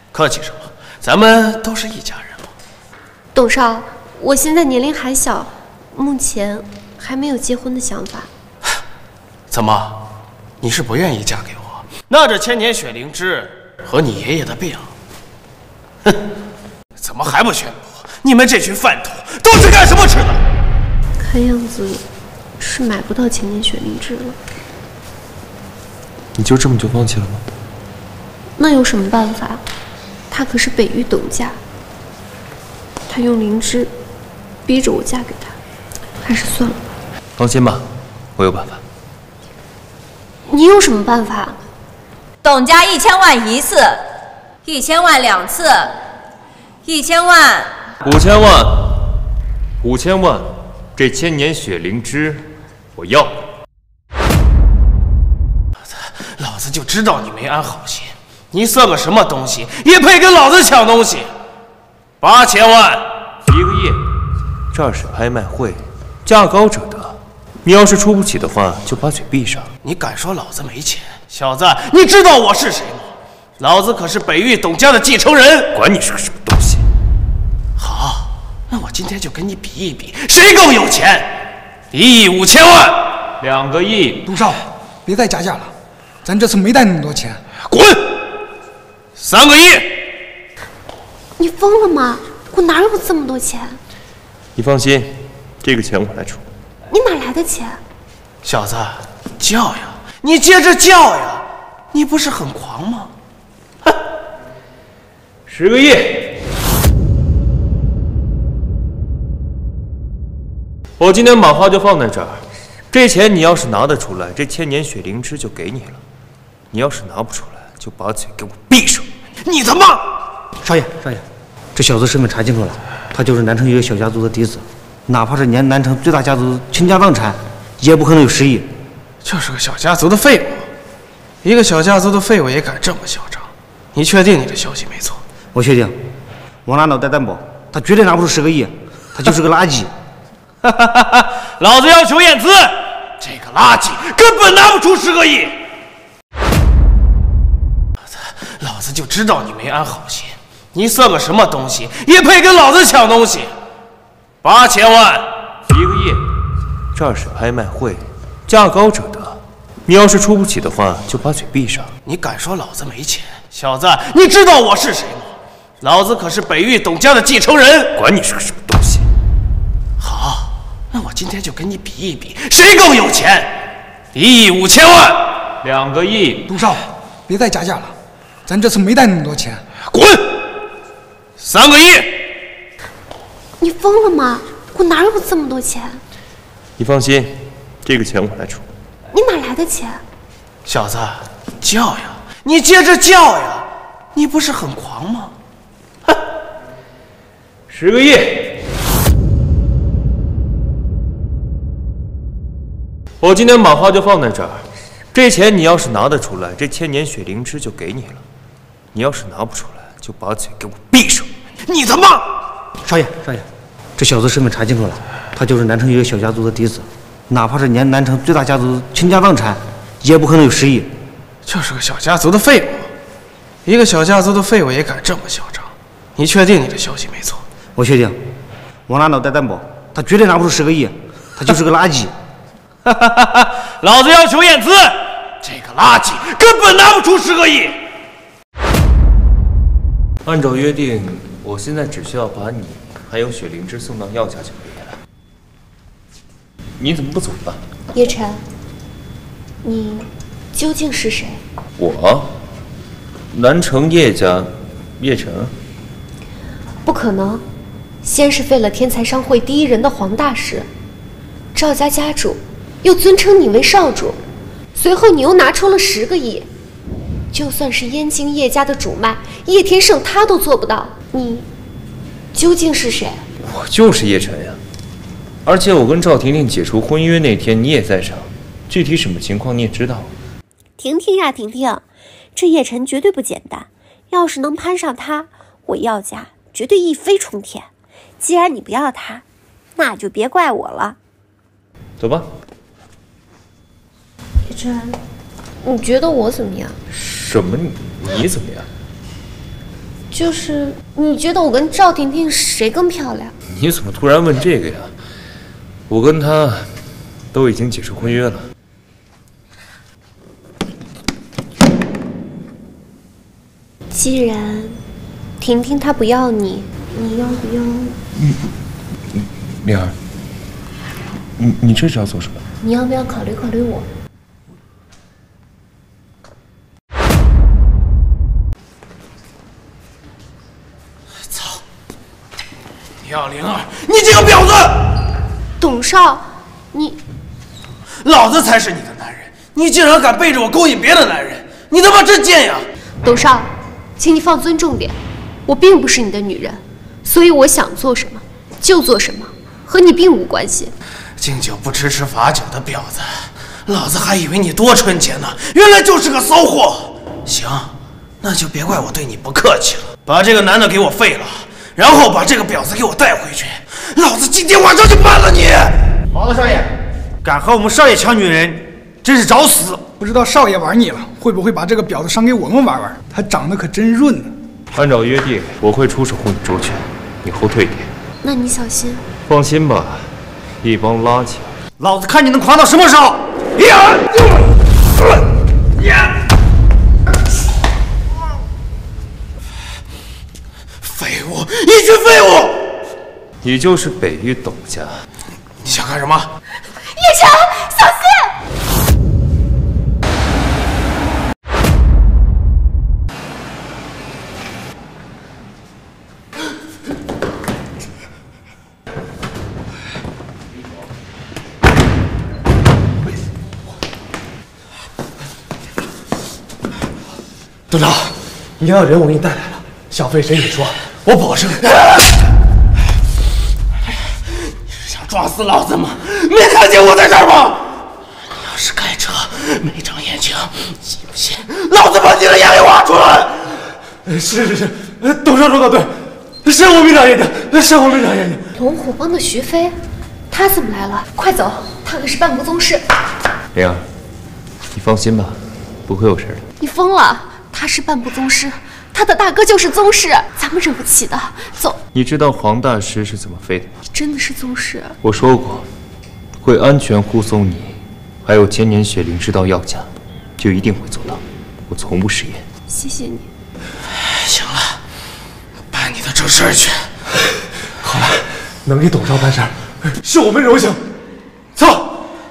客气什么？咱们都是一家人嘛。 董少，我现在年龄还小，目前还没有结婚的想法。 怎么，你是不愿意嫁给我？那这千年雪灵芝和你爷爷的病，哼，怎么还不宣布？你们这群饭桶都是干什么吃的？ 看样子是买不到千年雪灵芝了。 你就这么就放弃了吗？ 那有什么办法？他可是北域董家，他用灵芝逼着我嫁给他，还是算了吧。 放心吧，我有办法。 你有什么办法？ 董家1000万一次，1000万2次，1000万 ，5000万，5000万，这千年雪灵芝我要。 老子就知道你没安好心，你算个什么东西，也配跟老子抢东西？8000万 ，1个亿，这儿是拍卖会，价高者得。你要是出不起的话，就把嘴闭上。 你敢说老子没钱？小子，你知道我是谁吗？老子可是北域董家的继承人。 管你是个什么东西。 好，那我今天就跟你比一比，谁更有钱？1亿5千万 ，2个亿。 董少，别再加价了，咱这次没带那么多钱。 滚！3个亿。 你疯了吗？我哪有这么多钱？ 你放心，这个钱我来出。 你哪来的钱？ 小子，叫呀！你接着叫呀！你不是很狂吗？哼 ！10个亿。我今天把话就放在这儿，这钱你要是拿得出来，这千年雪灵芝就给你了；你要是拿不出来，就把嘴给我闭上！ 你他妈！ 少爷，这小子身份查清楚了，他就是南城一个小家族的嫡子。哪怕是年南城最大家族倾家荡产，也不可能有10亿。 就是个小家族的废物，一个小家族的废物也敢这么嚣张？你确定你的消息没错？ 我确定，我拿脑袋担保，他绝对拿不出10个亿，他就是个垃圾。 老子要求验资，这个垃圾根本拿不出10个亿。老子就知道你没安好心，你算个什么东西，也配跟老子抢东西？8000万 ，1个亿，这儿是拍卖会，价高者得。你要是出不起的话，就把嘴闭上。 你敢说老子没钱？小子，你知道我是谁吗？老子可是北域董家的继承人。 管你是个什么东西。 好，那我今天就跟你比一比，谁更有钱？1亿5千万 ，2个亿。 董少，别再加价了，咱这次没带那么多钱。 滚！3个亿。 你疯了吗？我哪有这么多钱？ 你放心，这个钱我来出。 你哪来的钱？ 小子，叫呀！你接着叫呀！你不是很狂吗？哼 ！10个亿。我今天把话就放在这儿，这钱你要是拿得出来，这千年雪灵芝就给你了；你要是拿不出来，就把嘴给我闭上！ 你他妈！ 少爷，这小子身份查清楚了，他就是南城一个小家族的嫡子，哪怕是年南城最大家族倾家荡产，也不可能有10亿。 就是个小家族的废物，一个小家族的废物也敢这么嚣张？你确定你的消息没错？ 我确定，我拿脑袋担保，他绝对拿不出10个亿，他就是个垃圾。 老子要求验资，这个垃圾根本拿不出10个亿。 按照约定，我现在只需要把你还有雪灵芝送到药家就可以了。你怎么不走吧？ 叶晨，你究竟是谁？ 我，南城叶家，叶晨。 不可能，先是废了天才商会第一人的黄大师，赵家家主又尊称你为少主，随后你又拿出了10个亿，就算是燕京叶家的主脉叶天胜，他都做不到。你究竟是谁？ 我就是叶晨呀，而且我跟赵婷婷解除婚约那天你也在场，具体什么情况你也知道。 婷婷呀，婷婷，这叶晨绝对不简单，要是能攀上他，我药家绝对一飞冲天。既然你不要他，那就别怪我了。 走吧。 叶晨，你觉得我怎么样？ 什么？你怎么样？ 就是你觉得我跟赵婷婷谁更漂亮？ 你怎么突然问这个呀？我跟她都已经解除婚约了。 既然婷婷她不要你，你要不要？ 灵儿，你这是要做什么？ 你要不要考虑考虑我？ 操！廖灵儿，你这个婊子！ 董少，你， 老子才是你的男人，你竟然敢背着我勾引别的男人，你他妈真贱呀！ 董少，请你放尊重点，我并不是你的女人，所以我想做什么就做什么，和你并无关系。 敬酒不吃吃罚酒的婊子，老子还以为你多纯洁呢，原来就是个骚货。行，那就别怪我对你不客气了，把这个男的给我废了，然后把这个婊子给我带回去，老子今天晚上就办了你！ 好的，少爷，敢和我们少爷抢女人，真是找死！ 不知道少爷玩你了，会不会把这个婊子赏给我们玩玩？她长得可真润呢。 按照约定，我会出手护你周全，你后退一点。 那你小心。 放心吧，一帮垃圾。 老子看你能狂到什么时候！ 废物，一群废物！ 你就是北域董家。 你想干什么？ 叶晨，小心！ 董事长，你要人我给你带来了，小费谁给说，我保证。 你是想撞死老子吗？没看见我在这儿吗？你要是开车没长眼睛，信不信老子把你的眼给挖出来？ 是，董事长说的对，是我没长眼睛，是我没长眼睛。 龙虎帮的徐飞，他怎么来了？快走，他可是半步宗师。 灵儿，你放心吧，不会有事的。 你疯了？他是半步宗师，他的大哥就是宗师，咱们惹不起的。走。 你知道黄大师是怎么飞的？ 你真的是宗师？ 我说过，会安全护送你，还有千年雪灵芝到药家，就一定会做到。我从不食言。 谢谢你。 行了，办你的正事去。 好了，能给董少办事儿，是我们荣幸。走。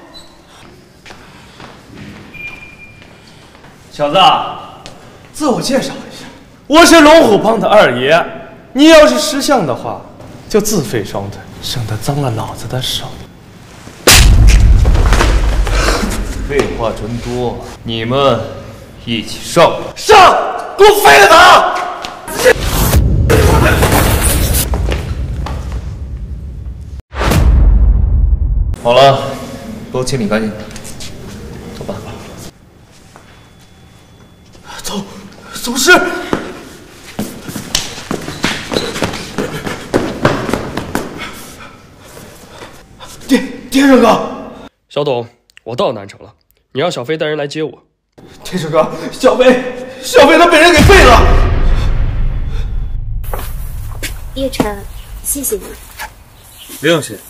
小子，自我介绍一下，我是龙虎帮的二爷。你要是识相的话，就自废双腿，省得脏了老子的手。 废话真多，你们一起上！ 上！给我废了他！ 好了，都清理干净了，走吧。 走，宗师。天生哥， 小董，我到南城了，你让小飞带人来接我。 天生哥，小飞他被人给废了。 叶晨，谢谢你。 不用谢。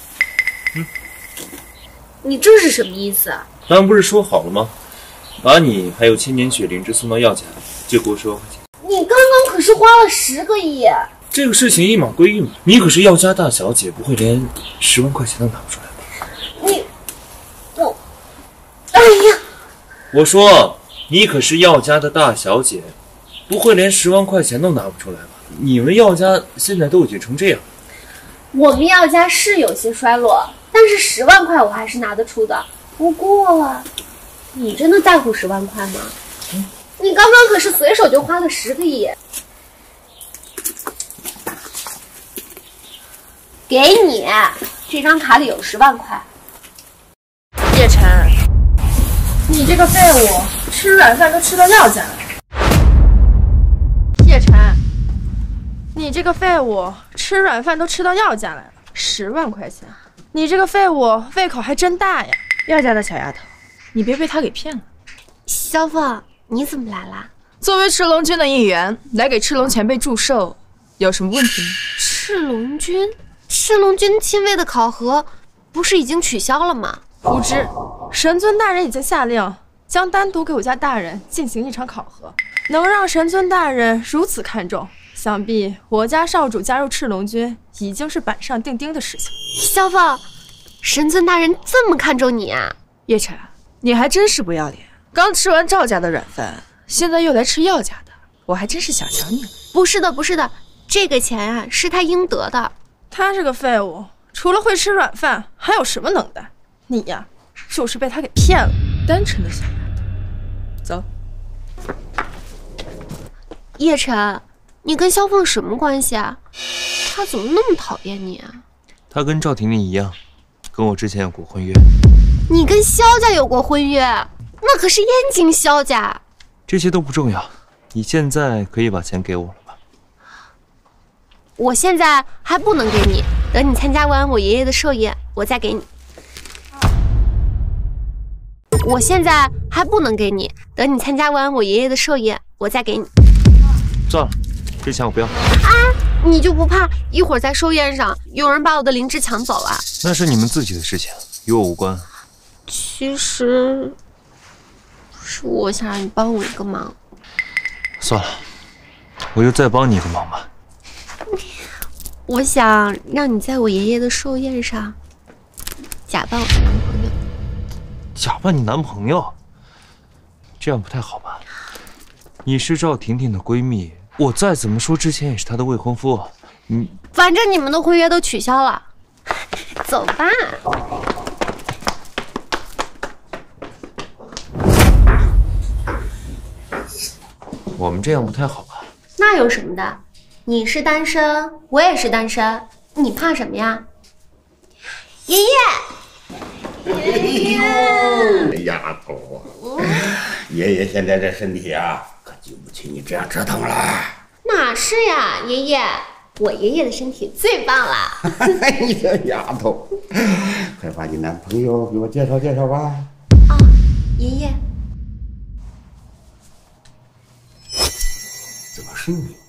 你这是什么意思啊？ 刚刚不是说好了吗？把你还有千年雪灵芝送到药家，就给我10万块钱。 你刚刚可是花了10个亿。 这个事情一码归一码，你可是药家大小姐，不会连10万块钱都拿不出来吧？ 哎呀！ 我说你可是药家的大小姐，不会连10万块钱都拿不出来吧？你们药家现在都已经成这样。 我们药家是有些衰落，但是10万块我还是拿得出的。不过，你真的在乎10万块吗？你刚刚可是随手就花了10个亿。给你，这张卡里有10万块。 叶晨，你这个废物，吃软饭都吃到药家来了。叶晨，你这个废物，吃软饭都吃到药家来了，10万块钱，你这个废物胃口还真大呀！ 药家的小丫头，你别被他给骗了。 肖凤，你怎么来啦？ 作为赤龙军的一员，来给赤龙前辈祝寿，有什么问题吗？ 赤龙军亲卫的考核不是已经取消了吗？ 无知，神尊大人已经下令将单独给我家大人进行一场考核，能让神尊大人如此看重，想必我家少主加入赤龙军已经是板上钉钉的事情。 萧凤，神尊大人这么看重你啊？ 叶晨，你还真是不要脸，刚吃完赵家的软饭，现在又来吃药家的，我还真是小瞧你了。 不是的，这个钱啊是他应得的。 他是个废物，除了会吃软饭，还有什么能耐？你呀，就是被他给骗了。 单纯的小丫头，走。 叶晨，你跟萧凤什么关系啊？他怎么那么讨厌你啊？ 他跟赵婷婷一样，跟我之前有过婚约。 你跟萧家有过婚约，那可是燕京萧家。 这些都不重要，你现在可以把钱给我了吧？ 我现在还不能给你，等你参加完我爷爷的寿宴，我再给你。我现在还不能给你，等你参加完我爷爷的寿宴，我再给你。 算了，这钱我不要。 啊，你就不怕一会儿在寿宴上有人把我的灵芝抢走啊？ 那是你们自己的事情，与我无关。 其实是我想让你帮我一个忙。 算了，我就再帮你一个忙吧。 我想让你在我爷爷的寿宴上假扮我的男朋友。 假扮你男朋友？这样不太好吧？你是赵婷婷的闺蜜，我再怎么说之前也是她的未婚夫。 反正你们的婚约都取消了，走吧。 我们这样不太好吧？ 那有什么的？你是单身，我也是单身，你怕什么呀？爷爷。 哎呦，丫头啊，爷爷现在这身体啊，可经不起你这样折腾了。 哪是呀，爷爷，我爷爷的身体最棒了。 哎呀，丫头，快把你男朋友给我介绍介绍吧。 啊，爷爷。 怎么是你？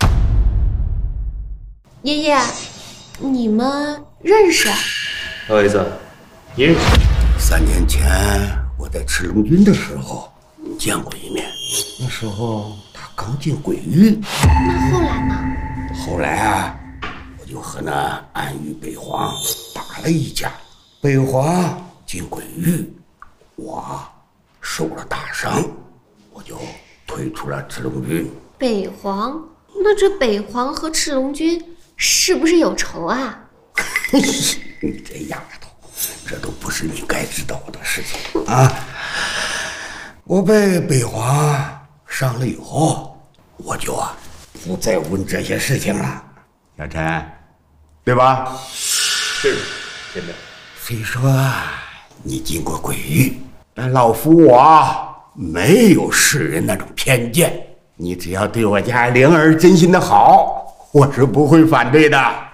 爷爷，你们认识？ 老爷子，你认识 ？3年前我在赤龙军的时候见过一面，那时候他刚进鬼域。 那后来呢？ 后来啊，我就和那暗域北皇打了一架，北皇进鬼域，我受了大伤，我就退出了赤龙军。 北皇？那这北皇和赤龙军是不是有仇啊？ 你这丫头，这都不是你该知道的事情啊！我被北皇伤了以后，我就不再问这些事情了。小陈，对吧？ 是，前辈。 虽说你进过鬼域，但老夫我没有世人那种偏见。你只要对我家灵儿真心的好，我是不会反对的。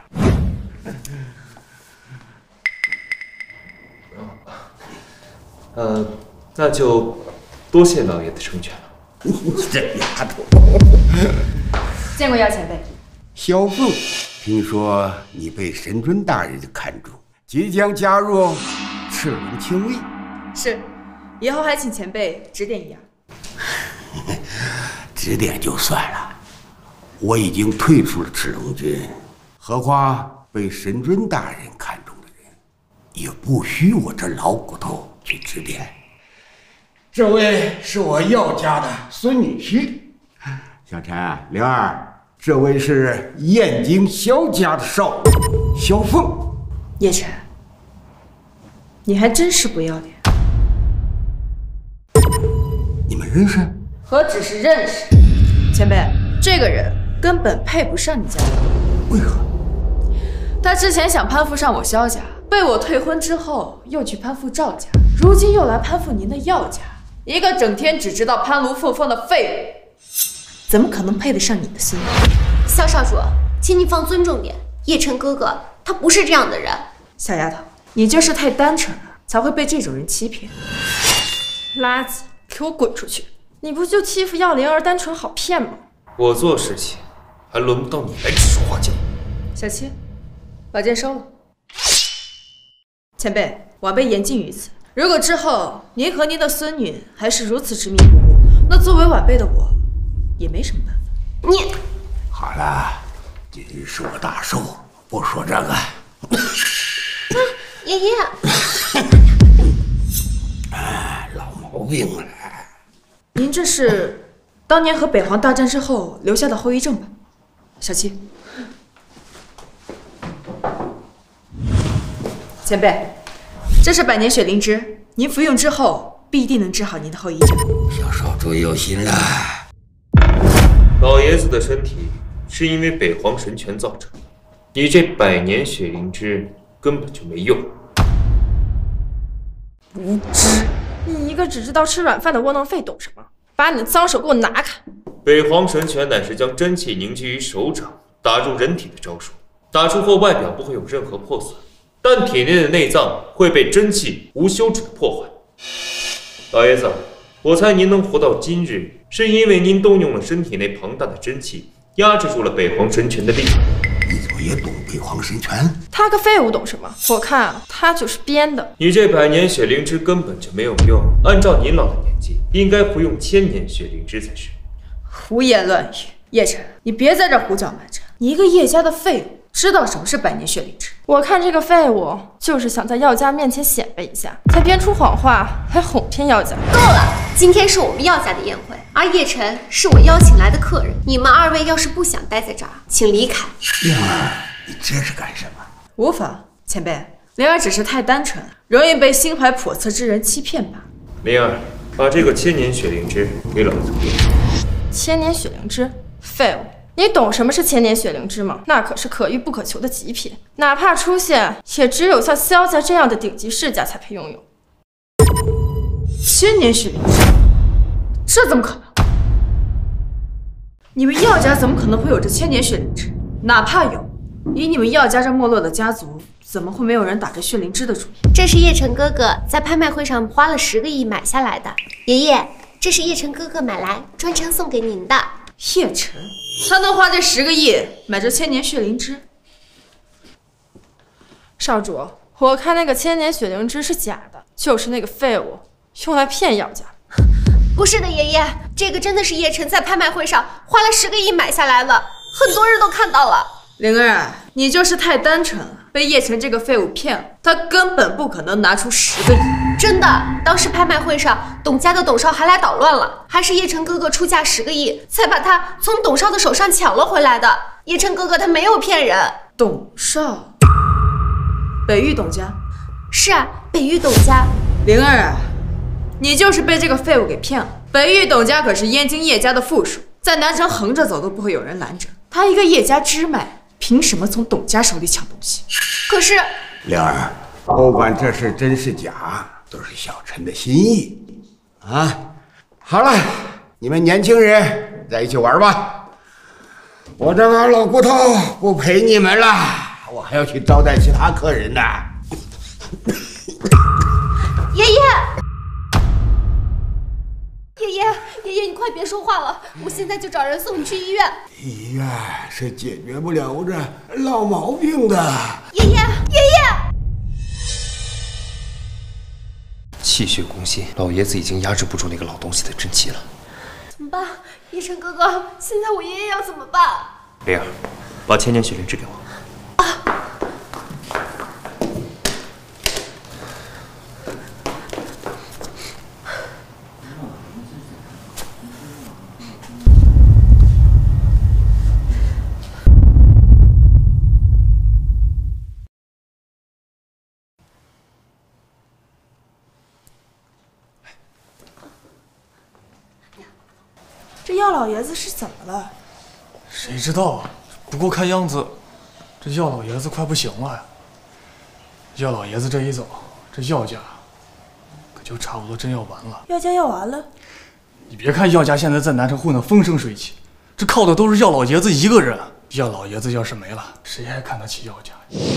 那就多谢老爷的成全了。 你这丫头！ 见过姚前辈。 萧凤，听说你被神尊大人看中，即将加入赤龙亲卫。 是，以后还请前辈指点一二。 指点就算了，我已经退出了赤龙军，何况被神尊大人看中的人，也不需我这老骨头去指点。这位是我药家的孙女婿，小陈、灵儿，这位是燕京萧家的少女萧凤。 叶晨，你还真是不要脸。 你们认识？ 何止是认识，前辈，这个人根本配不上你家人。 为何？ 他之前想攀附上我萧家，被我退婚之后又去攀附赵家，如今又来攀附您的药家，一个整天只知道攀炉附凤的废物，怎么可能配得上你的孙女？ 萧少主，请你放尊重点，叶晨哥哥他不是这样的人。 小丫头，你就是太单纯了，才会被这种人欺骗。 垃圾，给我滚出去！ 你不就欺负药灵儿单纯好骗吗？ 我做事情，还轮不到你来指手画脚。 小七，把剑收了。前辈，晚辈言尽于此。如果之后您和您的孙女还是如此执迷不悟，那作为晚辈的我，也没什么办法。 你好了，今日是我大寿，不说这个。 爷爷， 哎，老毛病了。 您这是当年和北皇大战之后留下的后遗症吧？小七，前辈，这是百年雪灵芝，您服用之后必定能治好您的后遗症。 小少主有心了。 老爷子的身体是因为北皇神拳造成，你这百年雪灵芝根本就没用。 无知！你一个只知道吃软饭的窝囊废懂什么？把你的脏手给我拿开！ 北皇神拳乃是将真气凝聚于手掌，打入人体的招数。打出后，外表不会有任何破损，但体内的内脏会被真气无休止的破坏。老爷子，我猜您能活到今日，是因为您动用了身体内庞大的真气，压制住了北皇神拳的力量。 你怎么也懂北皇神拳？ 他个废物懂什么？我看他就是编的。 你这百年雪灵芝根本就没有用，按照您老的年纪，应该服用千年雪灵芝才是。 胡言乱语，叶晨，你别在这胡搅蛮缠。你一个叶家的废物，知道什么是百年雪灵芝？ 我看这个废物就是想在药家面前显摆一下，才编出谎话还哄骗药家。 够了！今天是我们药家的宴会，而叶晨是我邀请来的客人。你们二位要是不想待在这儿，请离开。 灵儿，你这是干什么？ 无妨，前辈，灵儿只是太单纯，容易被心怀叵测之人欺骗吧。 灵儿，把这个千年雪灵芝给老子喝。 千年雪灵芝，废物！你懂什么是千年雪灵芝吗？那可是可遇不可求的极品，哪怕出现，也只有像萧家这样的顶级世家才配拥有。 千年雪灵芝，这怎么可能？你们药家怎么可能会有这千年雪灵芝？哪怕有，以你们药家这没落的家族，怎么会没有人打着雪灵芝的主意？ 这是叶晨哥哥在拍卖会上花了10个亿买下来的。爷爷，这是叶晨哥哥买来专程送给您的。 叶晨，他能花这10个亿买这千年雪灵芝？ 少主，我看那个千年雪灵芝是假的，就是那个废物用来骗药家。 不是的，爷爷，这个真的是叶晨在拍卖会上花了10个亿买下来的，很多人都看到了。 灵儿，你就是太单纯了，被叶晨这个废物骗了，他根本不可能拿出10个亿。 真的，当时拍卖会上，董家的董少还来捣乱了，还是叶晨哥哥出价10个亿，才把他从董少的手上抢了回来的。叶晨哥哥他没有骗人。 董少，北域董家？ 是啊，北域董家。 灵儿啊，你就是被这个废物给骗了。北域董家可是燕京叶家的附属，在南城横着走都不会有人拦着。他一个叶家支脉，凭什么从董家手里抢东西？ 可是， 灵儿，不管这是真是假，都是小陈的心意啊！好了，你们年轻人在一起玩吧。我这个老骨头不陪你们了，我还要去招待其他客人呢。 爷爷，爷爷，你快别说话了，我现在就找人送你去医院。 医院是解决不了我这老毛病的。 爷爷， 气血攻心，老爷子已经压制不住那个老东西的真气了。 怎么办？叶晨哥哥，现在我爷爷要怎么办？ 灵儿，把千年雪灵芝给我。 这药老爷子是怎么了？ 谁知道啊？不过看样子，这药老爷子快不行了呀。药老爷子这一走，这药家可就差不多真要完了。 药家要完了？ 你别看药家现在在南城混得风生水起，这靠的都是药老爷子一个人。药老爷子要是没了，谁还看得起药家？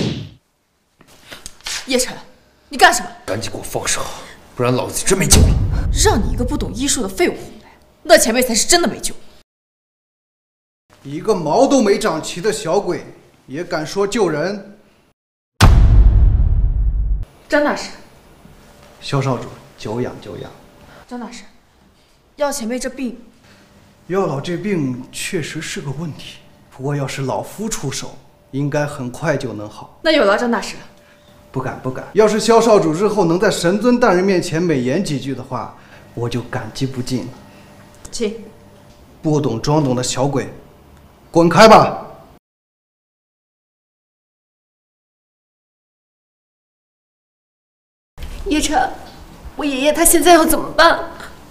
叶晨，你干什么？ 赶紧给我放手，不然老子真没救了！ 让你一个不懂医术的废物回来， 那前辈才是真的没救。 一个毛都没长齐的小鬼，也敢说救人？ 张大师， 萧少主，久仰久仰。 张大师，药前辈这病， 药老这病确实是个问题，不过要是老夫出手，应该很快就能好。 那有劳张大师了。 不敢不敢，要是萧少主日后能在神尊大人面前美言几句的话，我就感激不尽。 请。 不懂装懂的小鬼，滚开吧！ 叶晨，我爷爷他现在要怎么办？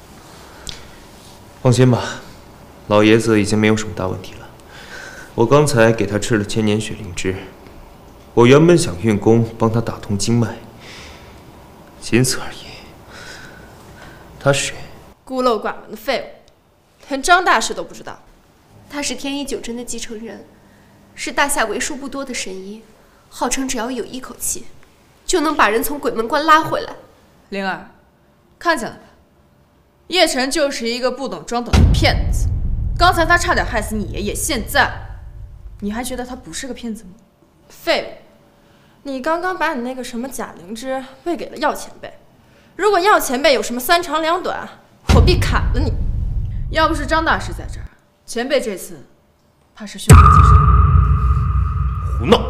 放心吧，老爷子已经没有什么大问题了。我刚才给他吃了千年雪灵芝，我原本想运功帮他打通经脉，仅此而已。他是谁？ 孤陋寡闻的废物，连张大师都不知道。 他是天一九针的继承人，是大夏为数不多的神医，号称只要有一口气，就能把人从鬼门关拉回来。 灵儿，看见了吧？叶晨就是一个不懂装懂的骗子。刚才他差点害死你爷爷，现在你还觉得他不是个骗子吗？ 废物！你刚刚把你那个什么假灵芝喂给了药前辈，如果药前辈有什么三长两短，我必砍了你。 要不是张大师在这儿，前辈这次怕是凶多吉少。 胡闹！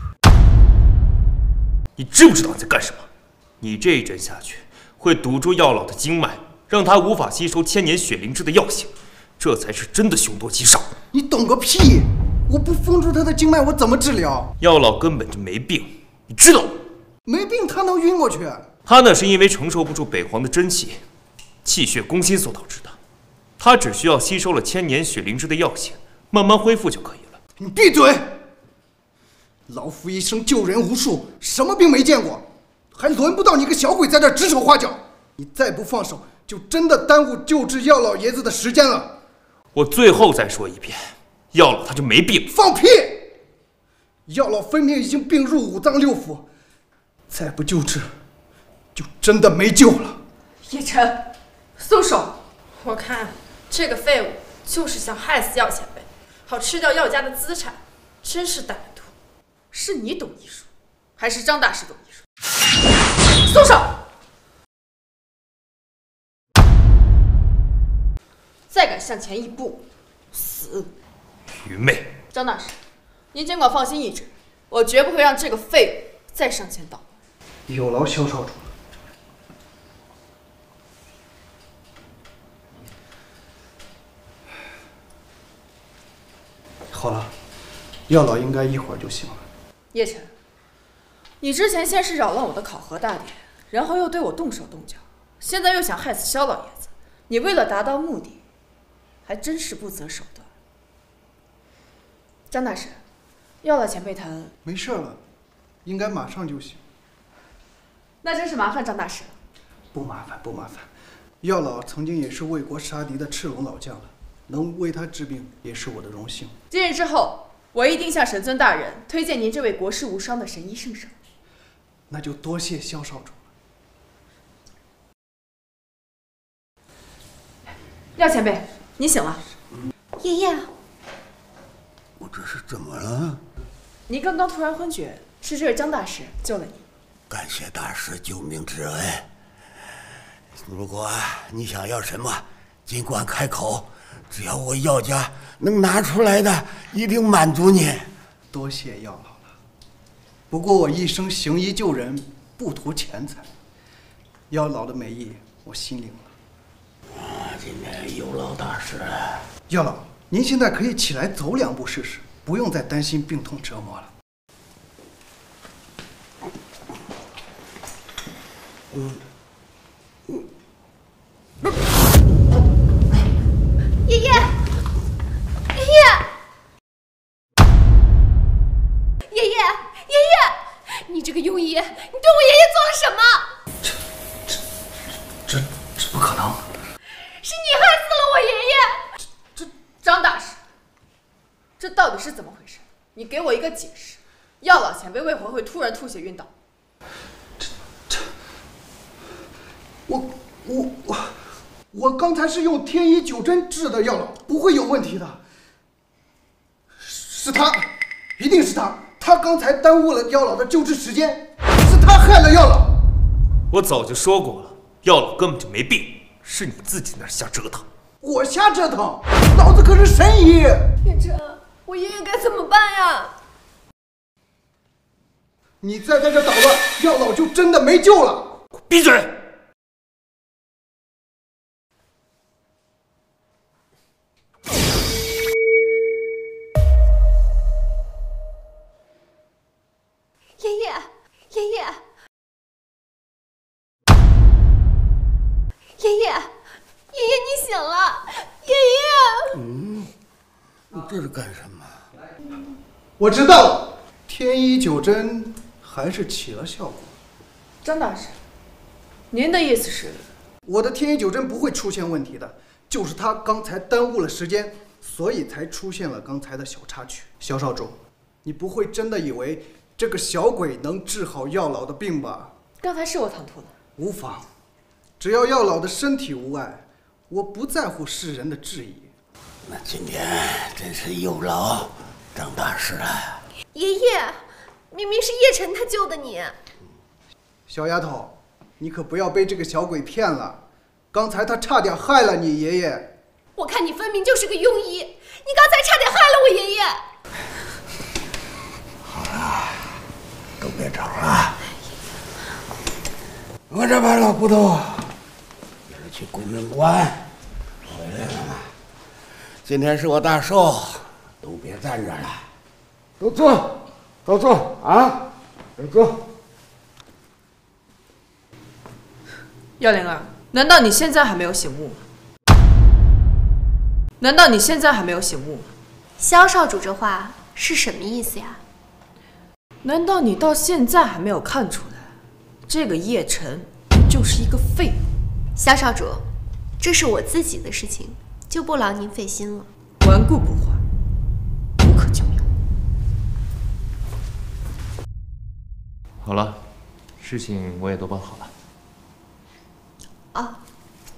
你知不知道你在干什么？你这一针下去，会堵住药老的经脉，让他无法吸收千年雪灵芝的药性，这才是真的凶多吉少。 你懂个屁！我不封住他的经脉，我怎么治疗？ 药老根本就没病，你知道吗？ 没病他能晕过去？ 他那是因为承受不住北皇的真气，气血攻心所导致的。他只需要吸收了千年雪灵芝的药性，慢慢恢复就可以了。 你闭嘴！老夫一生救人无数，什么病没见过，还轮不到你个小鬼在这指手画脚。你再不放手，就真的耽误救治药老爷子的时间了。 我最后再说一遍，药老他就没病。 放屁！药老分明已经病入五脏六腑，再不救治，就真的没救了。 叶晨，松手！ 我看这个废物就是想害死药前辈，好吃掉药家的资产，真是歹毒。 是你懂医术，还是张大师懂医术？松手！再敢向前一步，死！ 愚昧！ 张大师，您尽管放心一旨，我绝不会让这个废物再上前捣乱。 有劳萧少主。好了，药老应该一会儿就行了。 叶晨，你之前先是扰乱我的考核大典，然后又对我动手动脚，现在又想害死萧老爷子，你为了达到目的，还真是不择手段。张大师，药老前辈他没事了，应该马上就行。 那真是麻烦张大师了。 不麻烦，不麻烦。药老曾经也是为国杀敌的赤龙老将了，能为他治病也是我的荣幸。 今日之后，我一定向神尊大人推荐您这位国士无双的神医圣手。 那就多谢萧少主了。廖前辈，你醒了。 爷爷， 我这是怎么了？ 您刚刚突然昏厥，是这位张大师救了你。 感谢大师救命之恩。如果你想要什么，尽管开口，只要我药家能拿出来的，一定满足你。 多谢药老了。不过我一生行医救人，不图钱财。药老的美意，我心领了。 今天有劳大师了。 药老，您现在可以起来走2步试试，不用再担心病痛折磨了。 爷爷，爷爷，爷爷，爷爷，你这个庸医，你对我爷爷做了什么？ 这不可能！ 是你害死了我爷爷！ 张大师，这到底是怎么回事？你给我一个解释。药老前辈为何会突然吐血晕倒？ 我刚才是用天一九针治的药老，不会有问题的。是他，一定是他，他刚才耽误了药老的救治时间，是他害了药老。 我早就说过了，药老根本就没病，是你自己在那儿瞎折腾。 我瞎折腾？老子可是神医。 月辰，我爷爷该怎么办呀？ 你再在这捣乱，药老就真的没救了。 闭嘴！ 爷爷，爷爷，爷爷，爷爷，你醒了，爷爷。 你这是干什么？ 我知道了，天一九针还是起了效果。 张大师，您的意思是？ 我的天一九针不会出现问题的，就是他刚才耽误了时间，所以才出现了刚才的小插曲。萧少主，你不会真的以为这个小鬼能治好药老的病吧？ 刚才是我唐突了。 无妨，只要药老的身体无碍，我不在乎世人的质疑。 那今天真是有劳张大师了。 爷爷，明明是叶晨他救的你。 小丫头，你可不要被这个小鬼骗了，刚才他差点害了你爷爷。 我看你分明就是个庸医，你刚才差点害了我爷爷。 好了，都别吵了。我这把老骨头也是去鬼门关回来了。今天是我大寿，都别站着了，都坐，都坐啊，都坐。 耀灵儿，难道你现在还没有醒悟吗？难道你现在还没有醒悟吗？ 萧少主这话是什么意思呀？ 难道你到现在还没有看出来，这个叶晨就是一个废物？ 萧少主，这是我自己的事情，就不劳您费心了。 顽固不化，无可救药。 好了，事情我也都办好了。 啊。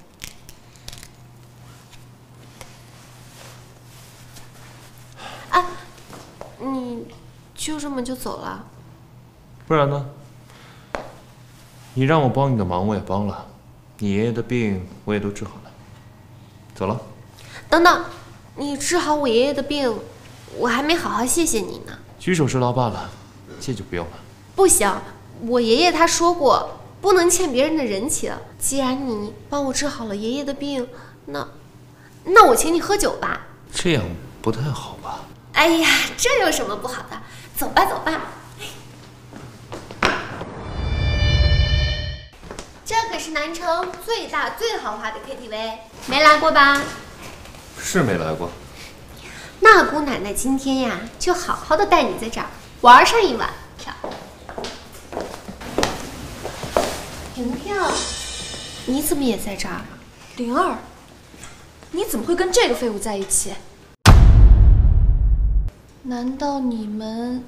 啊，你就这么就走了？ 不然呢？你让我帮你的忙我也帮了，你爷爷的病我也都治好了。走了。 等等，你治好我爷爷的病，我还没好好谢谢你呢。 举手之劳罢了，谢就不用了。 不行，我爷爷他说过，不能欠别人的人情。既然你帮我治好了爷爷的病，那我请你喝酒吧。 这样不太好吧？ 哎呀，这有什么不好的？走吧，走吧。这可是南城最大最豪华的 KTV， 没来过吧？ 是没来过。 那姑奶奶今天呀，就好好的带你在这儿玩上一晚。婷婷，你怎么也在这儿？ 灵儿，你怎么会跟这个废物在一起？难道你们……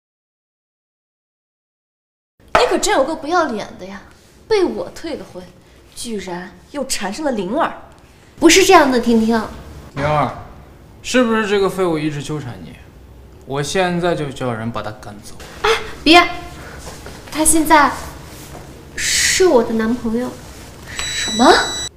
你可真有个不要脸的呀！被我退了婚，居然又缠上了灵儿。 不是这样的，婷婷。 灵儿，是不是这个废物一直纠缠你？我现在就叫人把他赶走。 哎，别！他现在是我的男朋友。 什么？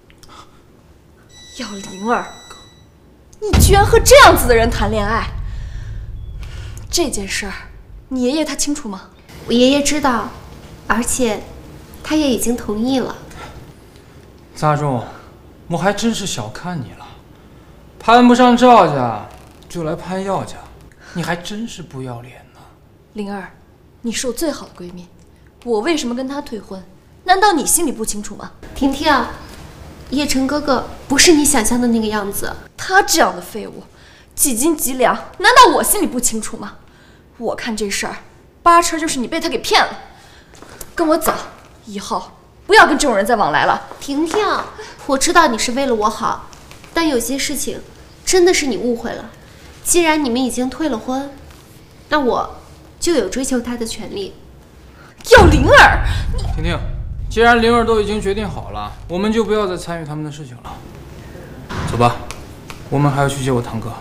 要灵儿，你居然和这样子的人谈恋爱？这件事儿，你爷爷他清楚吗？ 我爷爷知道，而且他也已经同意了。 杂种，我还真是小看你了，攀不上赵家就来攀药家，你还真是不要脸呢。 灵儿，你是我最好的闺蜜，我为什么跟他退婚？难道你心里不清楚吗？ 婷婷，叶晨哥哥不是你想象的那个样子。 他这样的废物，几斤几两，难道我心里不清楚吗？我看这事儿，八成就是你被他给骗了。跟我走，以后不要跟这种人再往来了。 婷婷，我知道你是为了我好，但有些事情真的是你误会了。既然你们已经退了婚，那我就有追求他的权利。 要灵儿， 婷婷， 既然灵儿都已经决定好了，我们就不要再参与他们的事情了。走吧，我们还要去接我堂哥。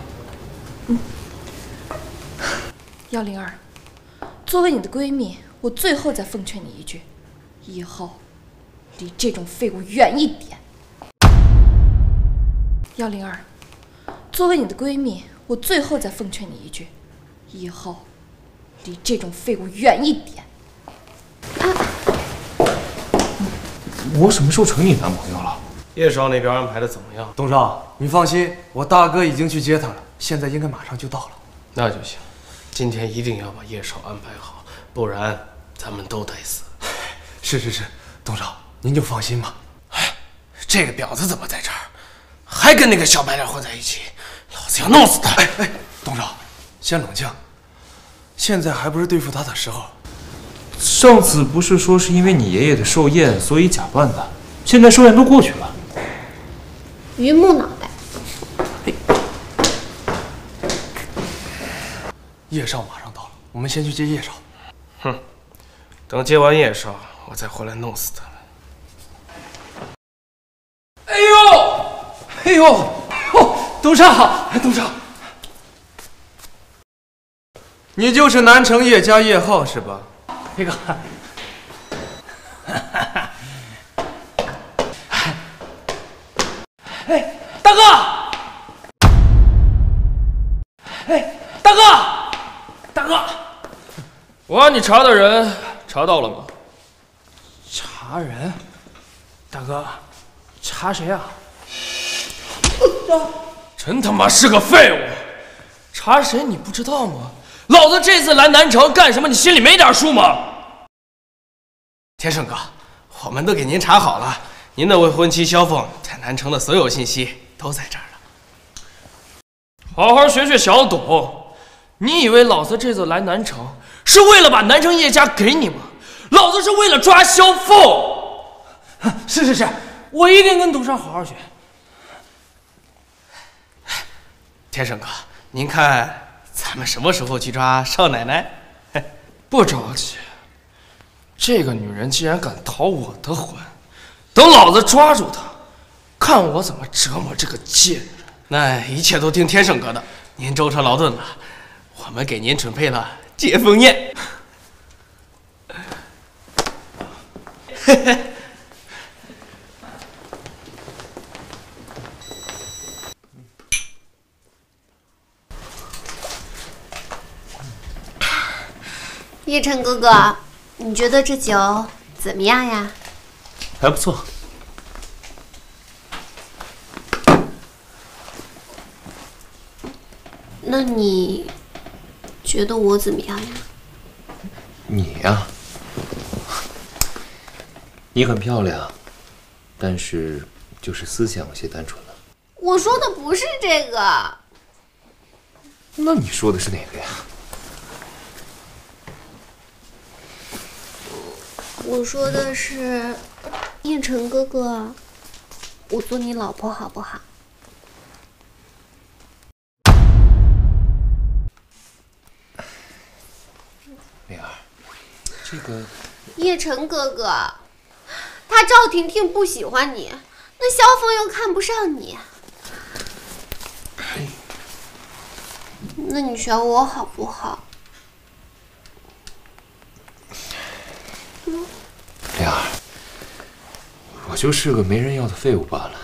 姚灵儿，作为你的闺蜜，我最后再奉劝你一句，以后离这种废物远一点。姚灵儿，作为你的闺蜜，我最后再奉劝你一句，以后离这种废物远一点。 我什么时候成你男朋友了？ 叶少那边安排的怎么样？ 董少，你放心，我大哥已经去接他了，现在应该马上就到了。 那就行，今天一定要把叶少安排好，不然咱们都得死。 是，董少，您就放心吧。这个婊子怎么在这儿？还跟那个小白脸混在一起，老子要弄死他！董少，先冷静，现在还不是对付他的时候。 上次不是说是因为你爷爷的寿宴，所以假扮的，现在寿宴都过去了。 榆木脑袋。 叶少马上到了，我们先去接叶少。 哼，等接完叶少，我再回来弄死他们。 哎呦，董少，你就是南城叶家叶浩是吧？ 那个，大哥，大哥， 我让你查的人查到了吗？ 查人？大哥，查谁啊？ 真他妈是个废物！ 查谁你不知道吗？老子这次来南城干什么？你心里没点数吗？ 天胜哥，我们都给您查好了，您的未婚妻萧凤在南城的所有信息都在这儿了。 好好学学小董，你以为老子这次来南城是为了把南城叶家给你吗？老子是为了抓萧凤。 是，我一定跟董少好好学。 天胜哥，您看咱们什么时候去抓少奶奶？ 不着急，这个女人既然敢逃我的婚，等老子抓住她，看我怎么折磨这个贱人。 那一切都听天胜哥的，您舟车劳顿了，我们给您准备了接风宴。 叶晨哥哥，你觉得这酒怎么样呀？ 还不错。 那你觉得我怎么样呀？ 你呀，你很漂亮，但是就是思想有些单纯了。 我说的不是这个。 那你说的是哪个呀？ 我说的是，叶晨哥哥，我做你老婆好不好？ 美儿，这个叶晨哥哥，他赵婷婷不喜欢你，那萧峰又看不上你，那你选我好不好？ 莲儿，我就是个没人要的废物罢了。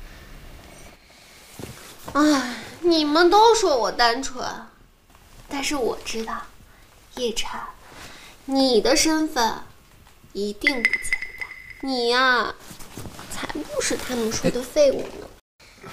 哎，你们都说我单纯，但是我知道，叶晨，你的身份一定不简单。你呀，才不是他们说的废物呢。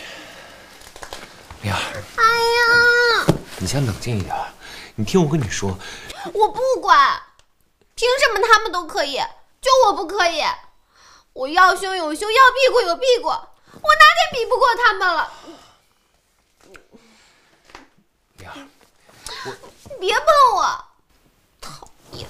莲儿， 哎呀， 你先冷静一点，你听我跟你说。 我不管，凭什么他们都可以，就我不可以？我要胸有胸，要屁股有屁股，我哪点比不过他们了？ 莲儿， 你别碰我，讨厌！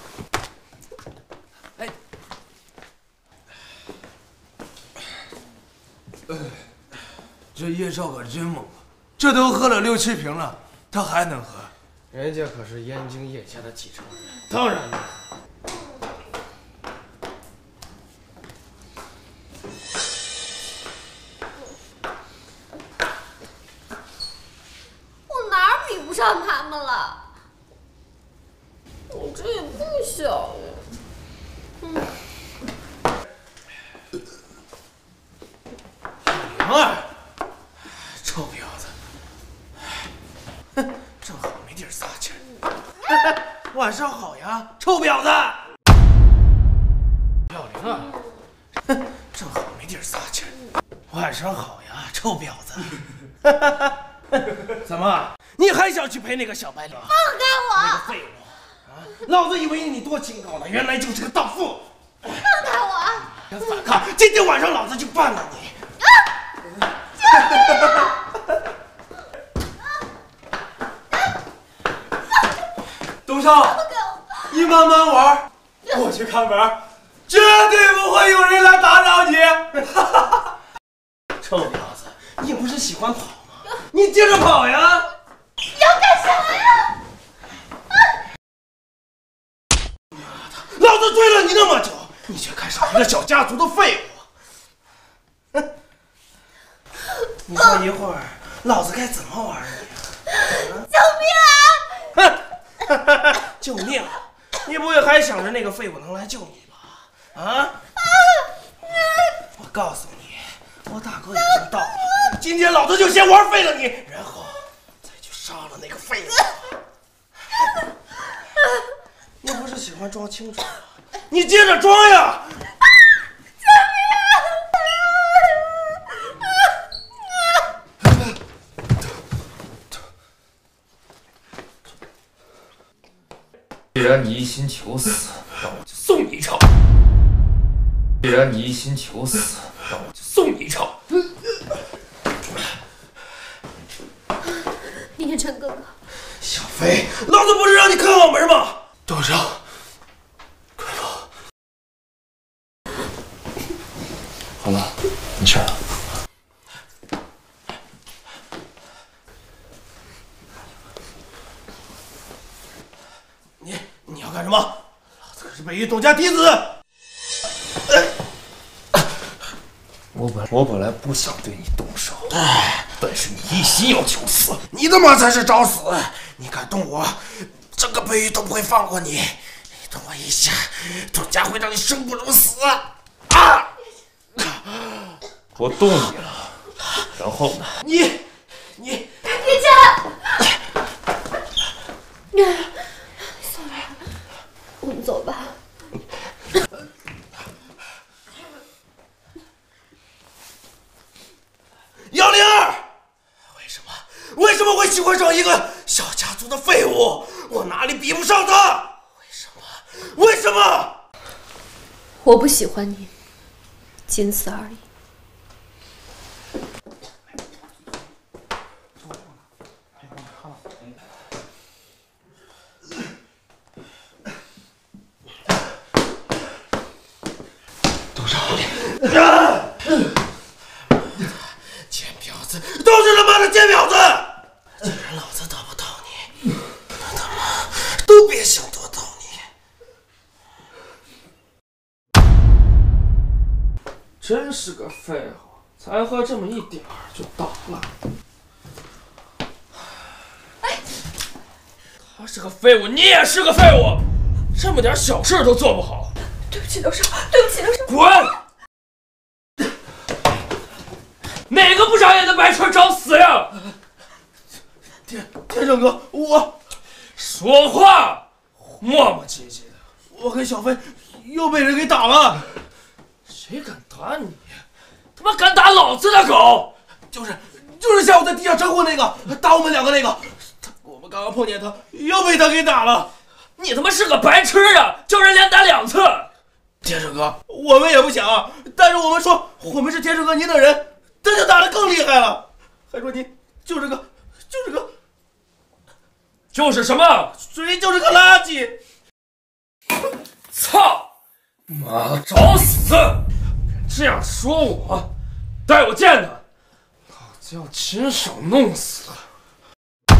这叶少可真猛啊！这都喝了6、7瓶了，他还能喝？ 人家可是燕京叶家的继承人，当然能喝。 上他们了。我这也不小呀。 灵儿，臭婊子，哼，正好没地儿撒气儿。晚上好呀，臭婊子。小灵儿，哼，正好没地儿撒气儿。晚上好呀，臭婊子。怎么，你还想去陪那个小白脸？ 放开我！ 那个废物！啊，老子以为你多清高呢，原来就是个荡妇！ 放开我！ 敢反抗，今天晚上老子就办了你！ 董少，你慢慢玩，我去看门，绝对不会有人来打扰你。 臭婊子，你不是喜欢跑吗？你接着跑呀！ 你要干什么呀？ 老子追了你那么久，你却看上一个小家族的废物。你说一会儿，老子该怎么玩你？ 救命啊！救命！你不会还想着那个废物能来救你吧？啊！我告诉你，我大哥已经到了，今天老子就先玩废了你，然后再去杀了那个废物。你不是喜欢装清楚吗？你接着装呀！ 既然你一心求死，那我就送你一程。既然你一心求死，那我就送你一程。 叶辰哥哥， 小飞，老子不是让你看好门吗？董少，快跑！ 好了，没事了。 你要干什么？老子可是北域董家嫡子。 我本来不想对你动手，但是你一心要求死， 你他妈才是找死！你敢动我，整个北域都不会放过你。你动我一下，董家会让你生不如死。啊！ 我动你了，然后呢？ 你， 叶辰，算了，我们走吧。 姚灵儿，为什么会喜欢上一个小家族的废物？我哪里比不上他？为什么？ 我不喜欢你，仅此而已。 董少，贱婊子，都是他妈的贱婊子！既然老子得不到你，那他妈都别想得到你。 真是个废物，才喝这么一点儿就倒了。他是个废物，你也是个废物，这么点小事都做不好。 对不起，刘少，对不起，刘少。 滚！哪个不长眼的白痴找死呀？ 天成哥，我说话磨磨唧唧的。 我跟小飞又被人给打了。 谁敢打你？他妈敢打老子的狗！ 就是下午在地下车库那个打我们两个那个，我们刚刚碰见他，又被他给打了。 你他妈是个白痴啊！叫人连打2次。 天成哥，我们也不想，但是我们说我们是天成哥您的人，他就打得更厉害了，还说您就是什么？ 谁就是个垃圾！ 操！妈的，找死！这样说我，带我见他，老子要亲手弄死他！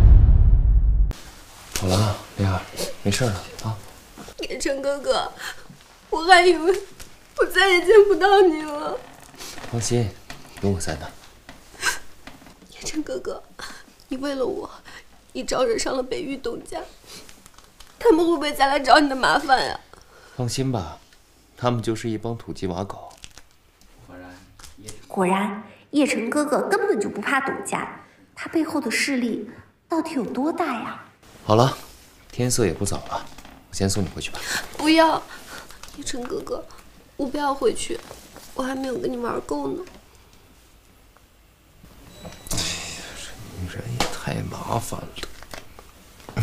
好了，灵儿，没事了啊。 叶辰哥哥，我还以为我再也见不到你了。 放心，有我在呢。 叶辰哥哥，你为了我你招惹上了北域董家，他们会不会再来找你的麻烦呀？ 放心吧，他们就是一帮土鸡瓦狗。 果然，叶晨哥哥根本就不怕董家，他背后的势力到底有多大呀？ 好了，天色也不早了，我先送你回去吧。 不要，叶晨哥哥，我不要回去，我还没有跟你玩够呢。 这女人也太麻烦了。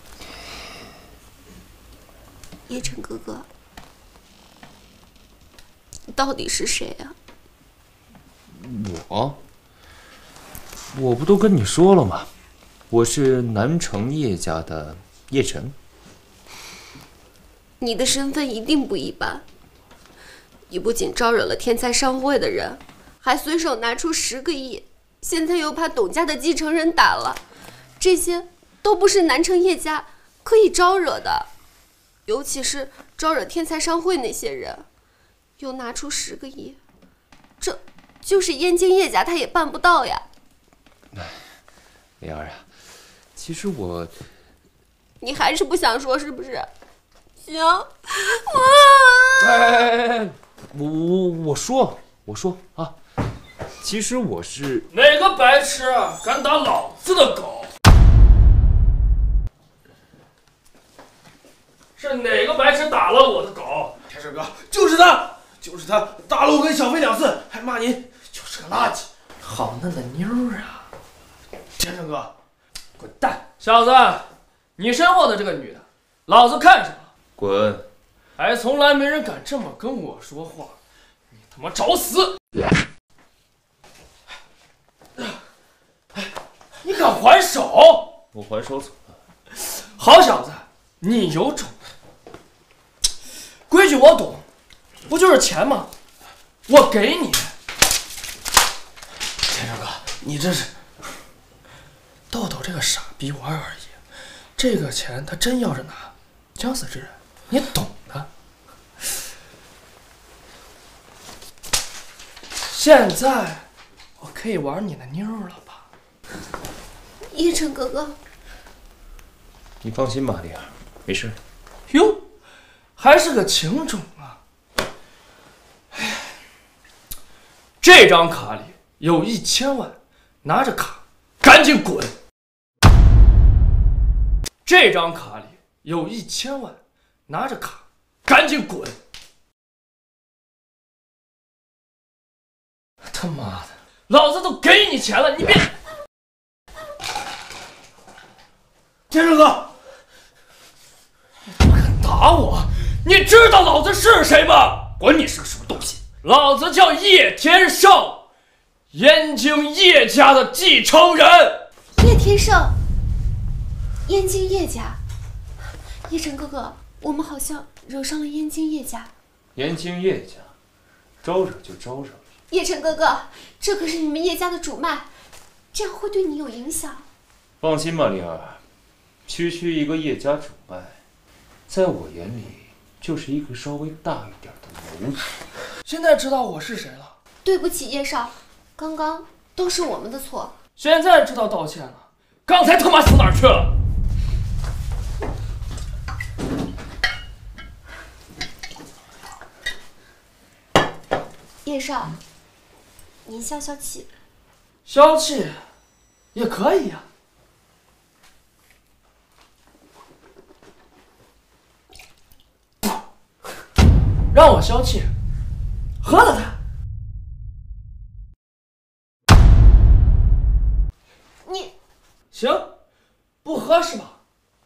叶晨哥哥，你到底是谁呀？ 我不都跟你说了吗？我是南城叶家的叶晨。 你的身份一定不一般，你不仅招惹了天才商会的人，还随手拿出10个亿，现在又把董家的继承人打了，这些都不是南城叶家可以招惹的，尤其是招惹天才商会那些人，又拿出10个亿，这就是燕京叶家他也办不到呀。 灵儿啊，其实我…… 你还是不想说是不是？行， 哎，我说啊，其实我是哪个白痴敢打老子的狗？是哪个白痴打了我的狗？ 天生哥，就是他打了我跟小飞2次，还骂您就是个垃圾。 好嫩的妞啊！ 天生哥， 滚蛋！小子，你身后的这个女的，老子看上了。 滚！ 还从来没人敢这么跟我说话，你他妈找死！你敢还手？ 我还手怎么了？ 好小子，你有种！规矩我懂，不就是钱吗？我给你。 天生哥，你这是…… 豆豆这个傻逼玩而已，这个钱他真要是拿，将死之人，你懂的。现在我可以玩你的妞了吧？ 叶晨哥哥， 你放心吧，灵儿，没事。 哟，还是个情种啊！这张卡里有1000万，拿着卡赶紧滚！这张卡里有1000万，拿着卡赶紧滚！他妈的，老子都给你钱了，你别！ 天生哥， 你他妈敢打我！你知道老子是谁吗？ 管你是个什么东西！ 老子叫叶天胜，燕京叶家的继承人。 叶天胜，燕京叶家。叶晨哥哥，我们好像惹上了燕京叶家。 燕京叶家，招惹就招惹。 叶晨哥哥，这可是你们叶家的主脉，这样会对你有影响。 放心吧，灵儿，区一个叶家主脉，在我眼里就是一个稍微大一点的蝼蚁。 现在知道我是谁了？ 对不起，叶少，刚刚都是我们的错。 现在知道道歉了，刚才他妈死哪儿去了？ 叶少，您消消气。 消气也可以呀。让我消气，喝了它。 你行，不喝是吧？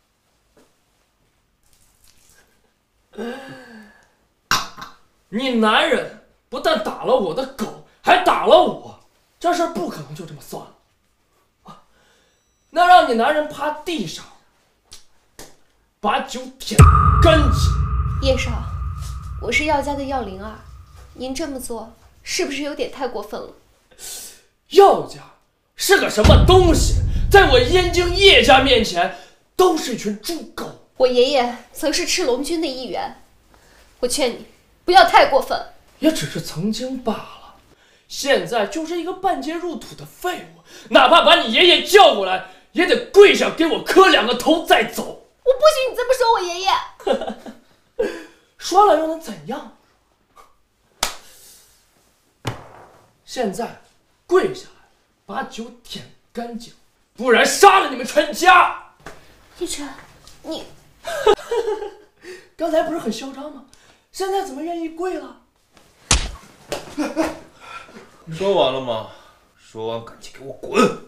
你男人不但打了我的狗，还打了我，这事不可能就这么算了。啊，那让你男人趴地上，把酒舔干净。 叶少，我是药家的药灵儿，您这么做是不是有点太过分了？ 药家是个什么东西？在我燕京叶家面前，都是一群猪狗。 我爷爷曾是赤龙军的一员，我劝你不要太过分。 也只是曾经罢了，现在就是一个半截入土的废物。哪怕把你爷爷叫过来， 也得跪下给我磕2个头再走。 我不许你这么说我爷爷。 说了又能怎样？现在跪下来，把酒舔干净，不然杀了你们全家！ 叶晨，你刚才不是很嚣张吗？现在怎么愿意跪了？ 说完了吗？说完赶紧给我滚！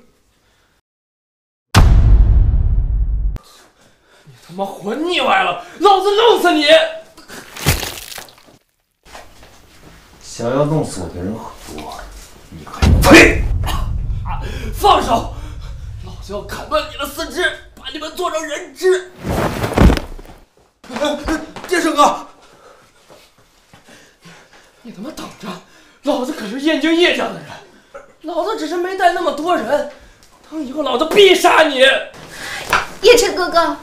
你他妈活腻歪了，老子弄死你！ 想要弄死我的人很多，你还配？ 放手！老子要砍断你的四肢，把你们做成人质！ 剑圣哥， 你他妈等着！老子可是燕京叶家的人，老子只是没带那么多人，等以后老子必杀你！ 叶晨哥哥，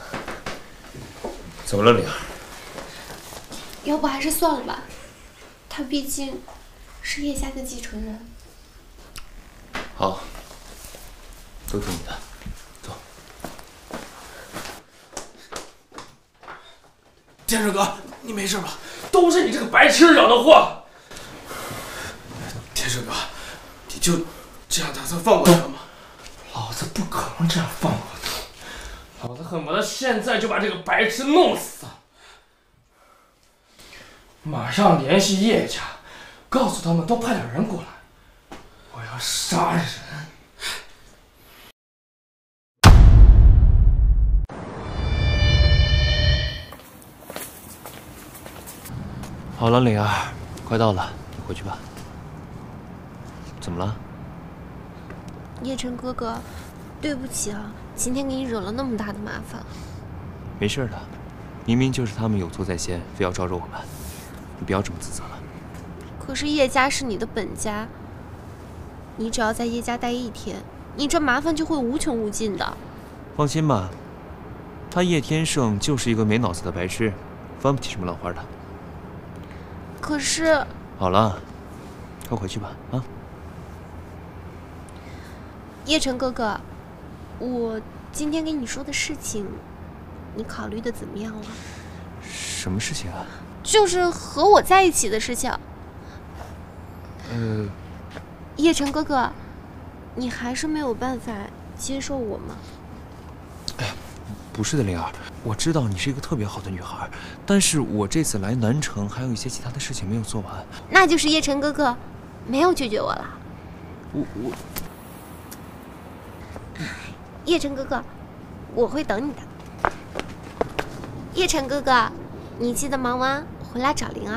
怎么了，灵儿？ 要不还是算了吧，他毕竟是叶家的继承人。 好，都听你的，走。 剑圣哥，你没事吧？都是你这个白痴惹的祸！ 天圣哥，你就这样打算放过他吗？ 老子不可能这样放过他，老子恨不得现在就把这个白痴弄死！马上联系叶家，告诉他们多派点人过来，我要杀人！ 好了，灵儿，快到了，你回去吧。怎么了？ 叶晨哥哥，对不起啊，今天给你惹了那么大的麻烦。 没事的，明明就是他们有错在先，非要招惹我们，你不要这么自责了。 可是叶家是你的本家，你只要在叶家待1天，你这麻烦就会无穷无尽的。 放心吧，他叶天胜就是一个没脑子的白痴，翻不起什么浪花的。 可是， 好了，快回去吧，啊！ 叶晨哥哥，我今天跟你说的事情，你考虑的怎么样了？ 什么事情啊？ 就是和我在一起的事情。叶晨哥哥，你还是没有办法接受我吗？ 不是的，灵儿，我知道你是一个特别好的女孩，但是我这次来南城还有一些其他的事情没有做完。 那就是叶晨哥哥没有拒绝我了。叶晨哥哥，我会等你的。叶晨哥哥，你记得忙完回来找灵儿。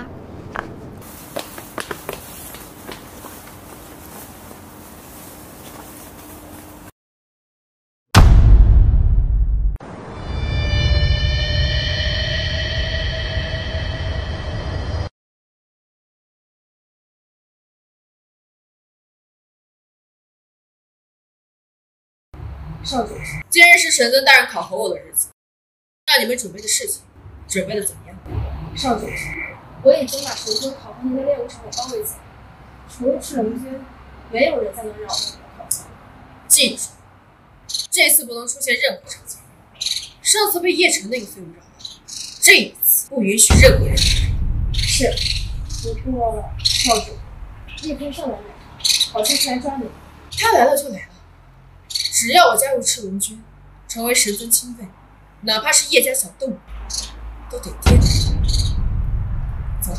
少主，今日是神尊大人考核我的日子，那你们准备的事情准备的怎么样？ 少主，我已经把神尊考核您的猎物场给包围起来，除了赤龙君，没有人再能扰乱我的考核。 记住，这次不能出现任何差错。上次被叶晨那个废物扰乱，这一次不允许任何人。 是，不过少主，叶天胜来了，好像是来抓你。 他来了就来了。只要我加入赤龙军，成为神尊亲卫，哪怕是叶家小动物，都得颠倒。走。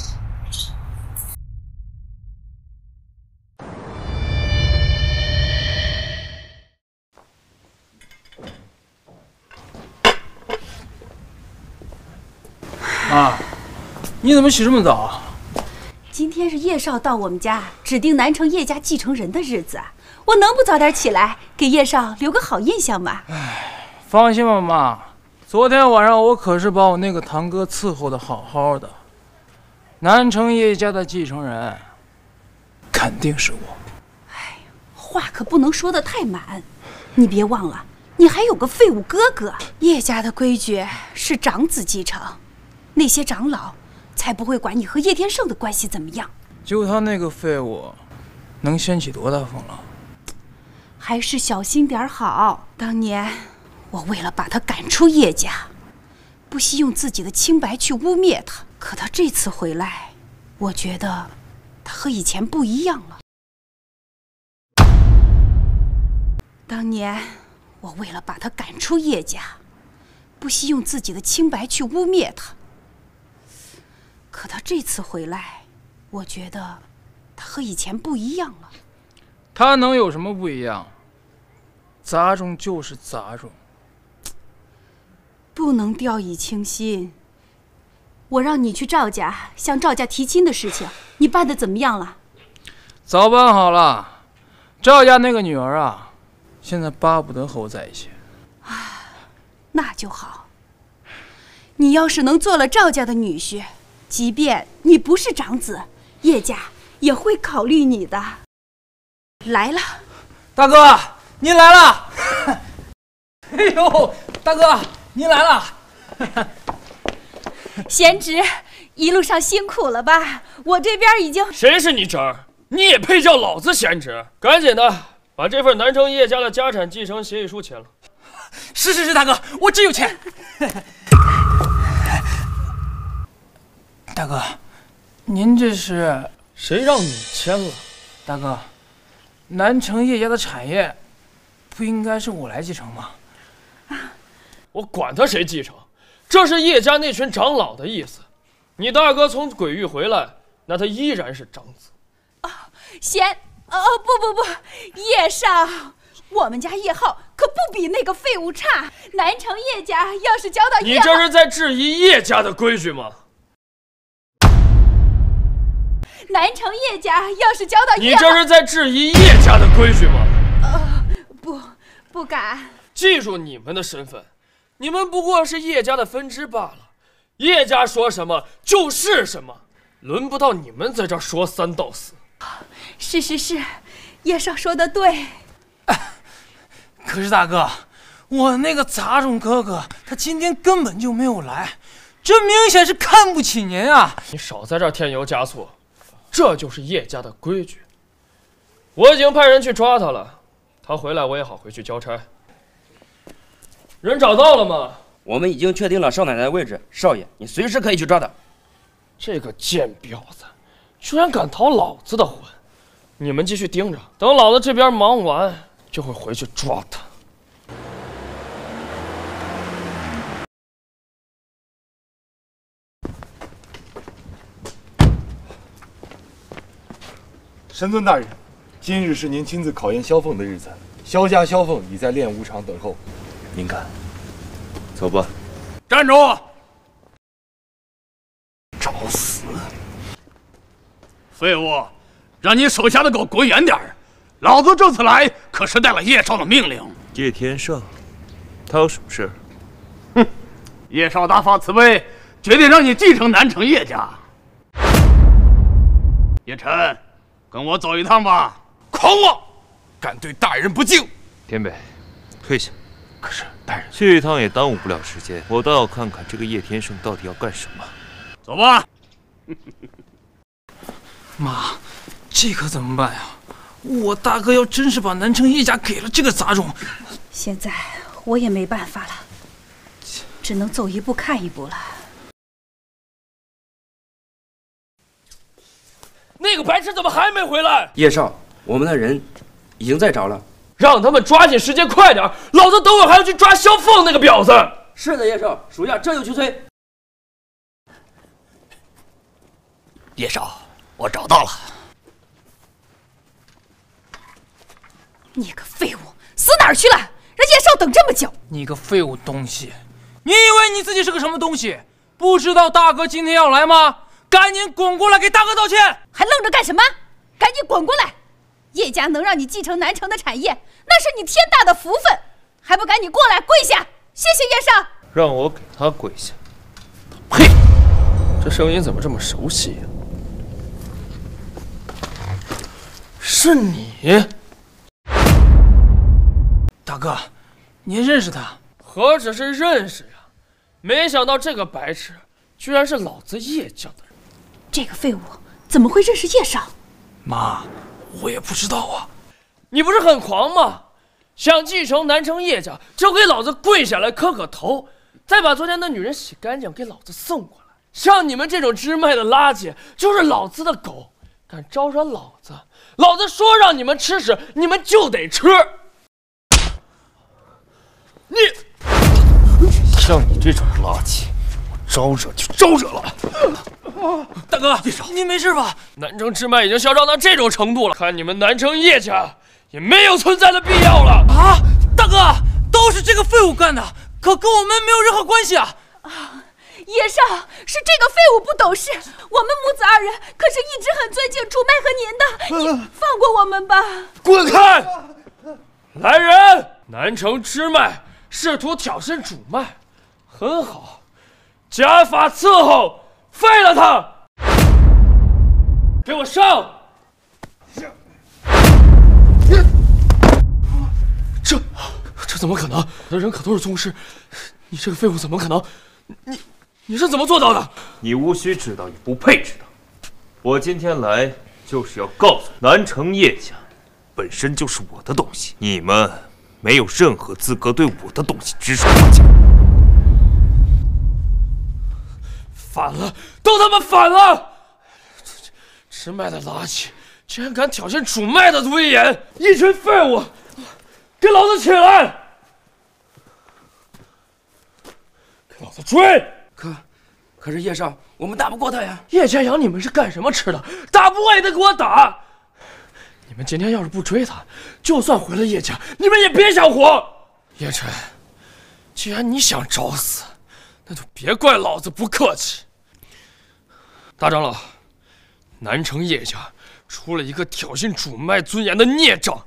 妈，你怎么起这么早？ 今天是叶少到我们家指定南城叶家继承人的日子，我能不早点起来给叶少留个好印象吗？ 放心吧，妈。昨天晚上我可是把我那个堂哥伺候的好好的，南城叶家的继承人肯定是我。 话可不能说得太满，你别忘了，你还有个废物哥哥。叶家的规矩是长子继承，那些长老才不会管你和叶天胜的关系怎么样。 就他那个废物，能掀起多大风浪？ 还是小心点好。当年我为了把他赶出叶家，不惜用自己的清白去污蔑他。可他这次回来，我觉得他和以前不一样了。当年我为了把他赶出叶家，不惜用自己的清白去污蔑他。可他这次回来，我觉得他和以前不一样了。 他能有什么不一样？杂种就是杂种， 不能掉以轻心。我让你去赵家，向赵家提亲的事情，你办得怎么样了？ 早办好了。赵家那个女儿啊，现在巴不得和我在一起。 那就好。你要是能做了赵家的女婿，即便你不是长子，叶家也会考虑你的。来了， 大哥，您来了！哎呦，大哥，您来了！ 贤侄，一路上辛苦了吧？我这边已经…… 谁是你侄儿？你也配叫老子贤侄？赶紧的，把这份南城叶家的家产继承协议书签了。 是，大哥，我真有钱。大哥，您这是？ 谁让你签了？ 大哥，南城叶家的产业不应该是我来继承吗？ 我管他谁继承，这是叶家那群长老的意思。你大哥从鬼域回来，那他依然是长子。 不，叶少，我们家叶浩可不比那个废物差。南城叶家要是交到叶浩， 你这是在质疑叶家的规矩吗？ 南城叶家要是交到叶浩， 你这是在质疑叶家的规矩吗？ 不敢。 记住你们的身份，你们不过是叶家的分支罢了。叶家说什么就是什么，轮不到你们在这儿说三道四。 是，叶少说的对。 可是大哥，我那个杂种哥哥，他今天根本就没有来，这明显是看不起您啊！ 你少在这儿添油加醋，这就是叶家的规矩。我已经派人去抓他了，他回来我也好回去交差。人找到了吗？ 我们已经确定了少奶奶的位置，少爷，你随时可以去抓她。 这个贱婊子，居然敢逃老子的婚！你们继续盯着，等老子这边忙完，就会回去抓他。 神尊大人，今日是您亲自考验萧凤的日子，萧家萧凤已在练武场等候，您看，走吧。 站住！ 找死！ 废物，让你手下的狗滚远点儿！老子这次来可是带了叶少的命令。 叶天胜，他有什么事？ 哼，叶少大发慈悲，决定让你继承南城叶家。叶晨，跟我走一趟吧！ 狂妄，敢对大人不敬！ 天北，退下。 可是大人， 去一趟也耽误不了时间，我倒要看看这个叶天胜到底要干什么。 走吧。 妈，这可怎么办呀？我大哥要真是把南城叶家给了这个杂种， 现在我也没办法了，只能走一步看一步了。 那个白痴怎么还没回来？ 叶少，我们的人已经在找了， 让他们抓紧时间，快点！老子等会儿还要去抓萧凤那个婊子。 是的，叶少，属下这就去催。 叶少，我找到了。 你个废物，死哪儿去了？让叶少等这么久！ 你个废物东西，你以为你自己是个什么东西？不知道大哥今天要来吗？赶紧滚过来给大哥道歉！ 还愣着干什么？赶紧滚过来！叶家能让你继承南城的产业，那是你天大的福分，还不赶紧过来跪下！谢谢叶少。 让我给他跪下。 呸！这声音怎么这么熟悉呀？是你， 大哥，您认识他？ 何止是认识呀！没想到这个白痴居然是老子叶家的人。 这个废物怎么会认识叶少？ 妈，我也不知道啊。 你不是很狂吗？ 想继承南城叶家，就给老子跪下来磕头，再把昨天的女人洗干净，给老子送过来。像你们这种支脉的垃圾，就是老子的狗，敢招惹老子，老子说让你们吃屎，你们就得吃。你像你这种垃圾，我招惹就招惹了。 大哥，你没事吧？南城支脉已经嚣张到这种程度了，看你们南城叶家也没有存在的必要了。 啊，大哥，都是这个废物干的，可跟我们没有任何关系啊！ 叶少，是这个废物不懂事，我们母子二人可是一直很尊敬主脉和您的，你放过我们吧！ 滚开！来人，南城支脉试图挑衅主脉，很好，加法伺候，废了他！给我上！这怎么可能？我的人可都是宗师，你这个废物怎么可能？你是怎么做到的？ 你无需知道，也不配知道。我今天来就是要告诉南城叶家，本身就是我的东西，你们没有任何资格对我的东西指手画脚。 反了，都他妈反了！支脉的垃圾，竟然敢挑衅主脉的威严！一群废物，给老子起来！给老子追！ 可是叶少，我们打不过他呀。 叶家养你们是干什么吃的？打不过也得给我打！你们今天要是不追他，就算回了叶家，你们也别想活！叶晨，既然你想找死，那就别怪老子不客气。大长老，南城叶家出了一个挑衅主脉尊严的孽障。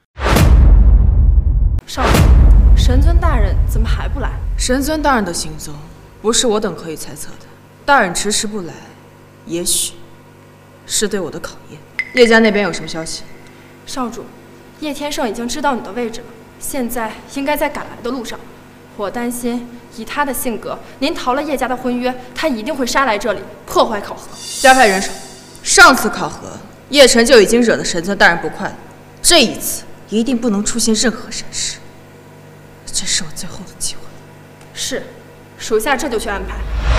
少主，神尊大人怎么还不来？ 神尊大人的行踪，不是我等可以猜测的。大人迟迟不来，也许是对我的考验。叶家那边有什么消息？ 少主，叶天胜已经知道你的位置了，现在应该在赶来的路上。我担心，以他的性格，您逃了叶家的婚约，他一定会杀来这里破坏考核。 加派人手。上次考核，叶晨就已经惹得神尊大人不快了，这一次一定不能出现任何闪失。这是我最后的机会。 是，属下这就去安排。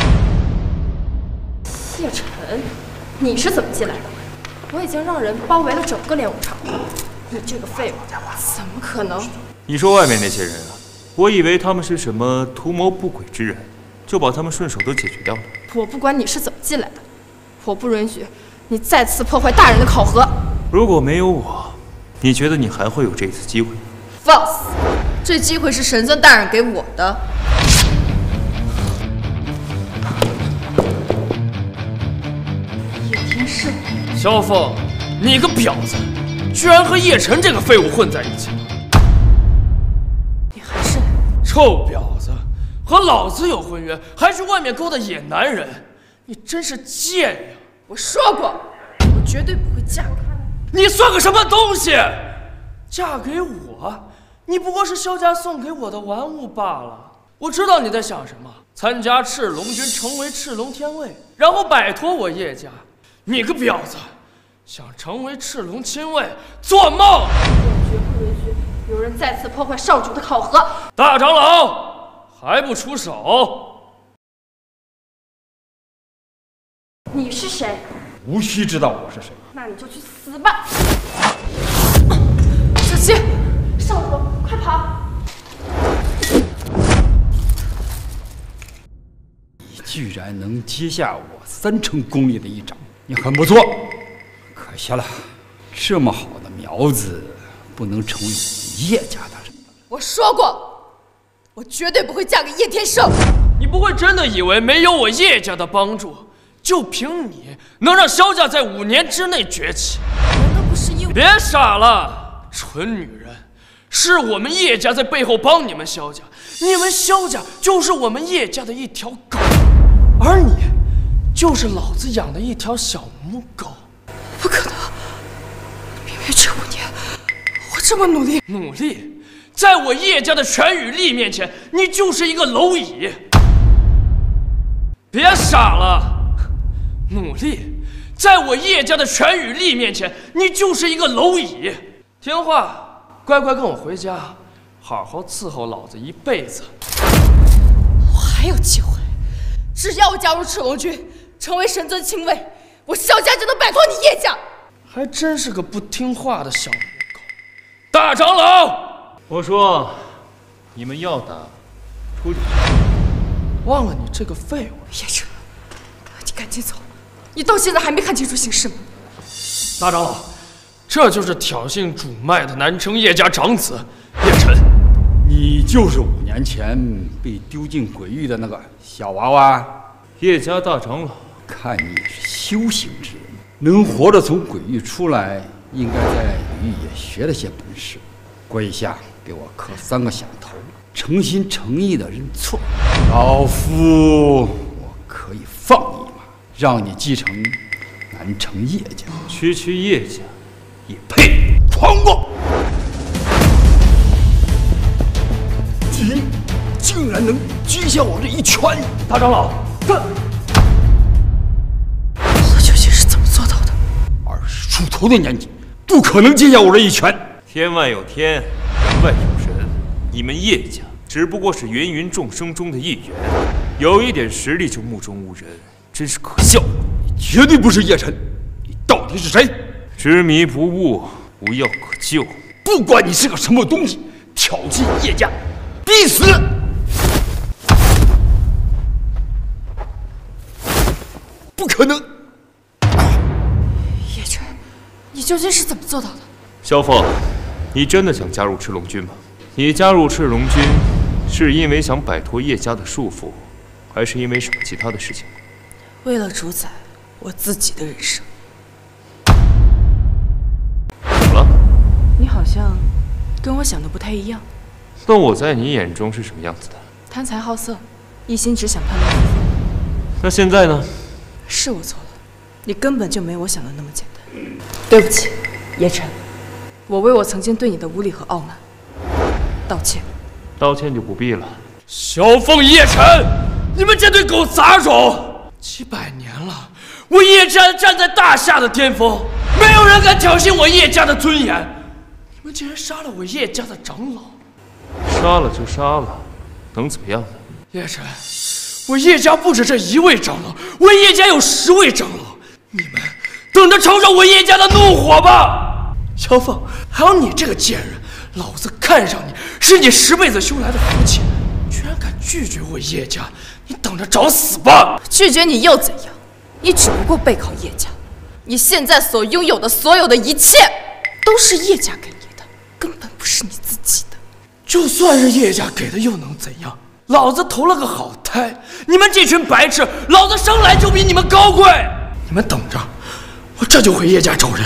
叶晨，你是怎么进来的？我已经让人包围了整个练武场，你这个废物，怎么可能？ 你说外面那些人啊，我以为他们是什么图谋不轨之人，就把他们顺手都解决掉了。 我不管你是怎么进来的，我不允许你再次破坏大人的考核。 如果没有我，你觉得你还会有这次机会？ 放肆！这机会是神尊大人给我的。 叶天胜， 萧凤，你个婊子，居然和叶晨这个废物混在一起！ 你还是臭婊子，和老子有婚约，还去外面勾搭野男人，你真是贱呀！ 我说过，我绝对不会嫁给你。你算个什么东西？嫁给我？你不过是萧家送给我的玩物罢了。我知道你在想什么，参加赤龙军，成为赤龙天卫，然后摆脱我叶家。你个婊子，想成为赤龙亲卫，做梦！ 我绝不允许有人再次破坏少主的考核。 大长老还不出手？ 你是谁？ 无需知道我是谁。 那你就去死吧！ 小七， 少主，快跑！ 你居然能接下我3成功力的一掌，你很不错。可惜了，这么好的苗子不能成为叶家的人。 我说过，我绝对不会嫁给叶天胜。 你不会真的以为没有我叶家的帮助，就凭你能让萧家在5年之内崛起？ 难道不是因为…… 别傻了，蠢女人！是我们叶家在背后帮你们萧家，你们萧家就是我们叶家的一条狗，而你就是老子养的一条小母狗。 不可能！明明这5年，我这么努力， 在我叶家的权与力面前，你就是一个蝼蚁。别傻了，努力，在我叶家的权与力面前，你就是一个蝼蚁。听话，乖乖跟我回家， 好好伺候老子一辈子。 我还有机会，只要我加入赤龙军，成为神尊亲卫，我萧家就能摆脱你叶家。 还真是个不听话的小母狗。大长老， 我说，你们要打，出去。 忘了你这个废物。 叶晨，你赶紧走，你到现在还没看清楚形势吗？ 大长老，这就是挑衅主脉的南城叶家长子叶晨。 你就是5年前被丢进鬼域的那个小娃娃。 叶家大长老， 看你是修行之人，能活着从鬼域出来，应该在鬼域也学了些本事。跪下，给我磕3个响头，诚心诚意的认错。老夫我可以放你一马，让你继承南城叶家。 区叶家也配？ 闯过！你竟然能接下我这一拳！ 大长老，这究竟是怎么做到的 ？20出头的年纪，不可能接下我这一拳。 天外有天，人外有人。你们叶家只不过是芸芸众生中的一员，有一点实力就目中无人，真是可笑。 你绝对不是叶晨，你到底是谁？ 执迷不悟，无药可救。 不管你是个什么东西，挑衅叶家，必死！不可能！ 叶晨，你究竟是怎么做到的？ 萧凤，你真的想加入赤龙军吗？你加入赤龙军，是因为想摆脱叶家的束缚，还是因为什么其他的事情？ 为了主宰我自己的人生。 怎么了？ 你好像跟我想的不太一样。 那我在你眼中是什么样子的？ 贪财好色，一心只想攀龙附凤。 那现在呢？ 是我错了，你根本就没我想的那么简单。对不起，叶晨，我为我曾经对你的无礼和傲慢道歉。 道歉就不必了。 萧凤、叶晨，你们这对狗杂种！几百年了，我叶家站在大夏的巅峰，没有人敢挑衅我叶家的尊严。你们竟然杀了我叶家的长老！ 杀了就杀了，能怎么样呢？ 叶晨，我叶家不止这1位长老，我叶家有10位长老，你们等着承受我叶家的怒火吧！萧凤，还有你这个贱人，老子看上你是你10辈子修来的福气，居然敢拒绝我叶家，你等着找死吧！ 拒绝你又怎样？你只不过背靠叶家，你现在所拥有的所有的一切，都是叶家给你的，根本不是你自己的。 就算是叶家给的又能怎样？老子投了个好胎，你们这群白痴，老子生来就比你们高贵。你们等着，我这就回叶家找人。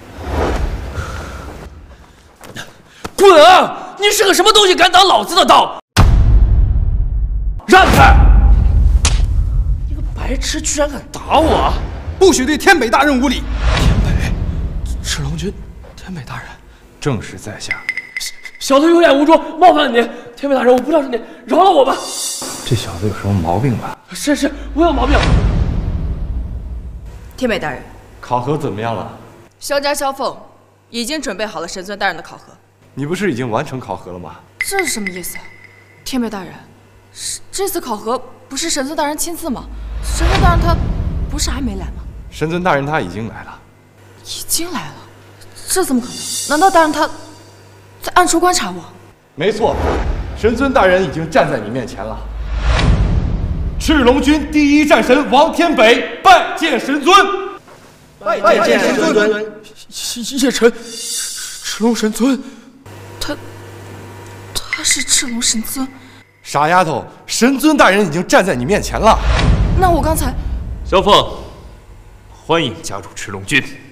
滚啊！你是个什么东西，敢挡老子的道？让开！一个白痴居然敢打我！ 不许对天北大人无礼！ 天北，赤龙军，天北大人， 正是在下。 小的有眼无珠，冒犯了您，天北大人，我不知道是您，饶了我吧。 这小子有什么毛病吧？ 是，我有毛病。 天北大人， 考核怎么样了？ 萧家萧凤已经准备好了神尊大人的考核。 你不是已经完成考核了吗？ 这是什么意思啊？天北大人，这次考核不是神尊大人亲自吗？神尊大人他不是还没来吗？ 神尊大人他已经来了。 已经来了？这怎么可能？难道大人他在暗处观察我？ 没错，神尊大人已经站在你面前了。赤龙军第一战神王天北拜见神尊。 拜见神尊。 叶晨，赤龙神尊， 他是赤龙神尊。 傻丫头，神尊大人已经站在你面前了。 那我刚才…… 萧凤，欢迎加入赤龙军。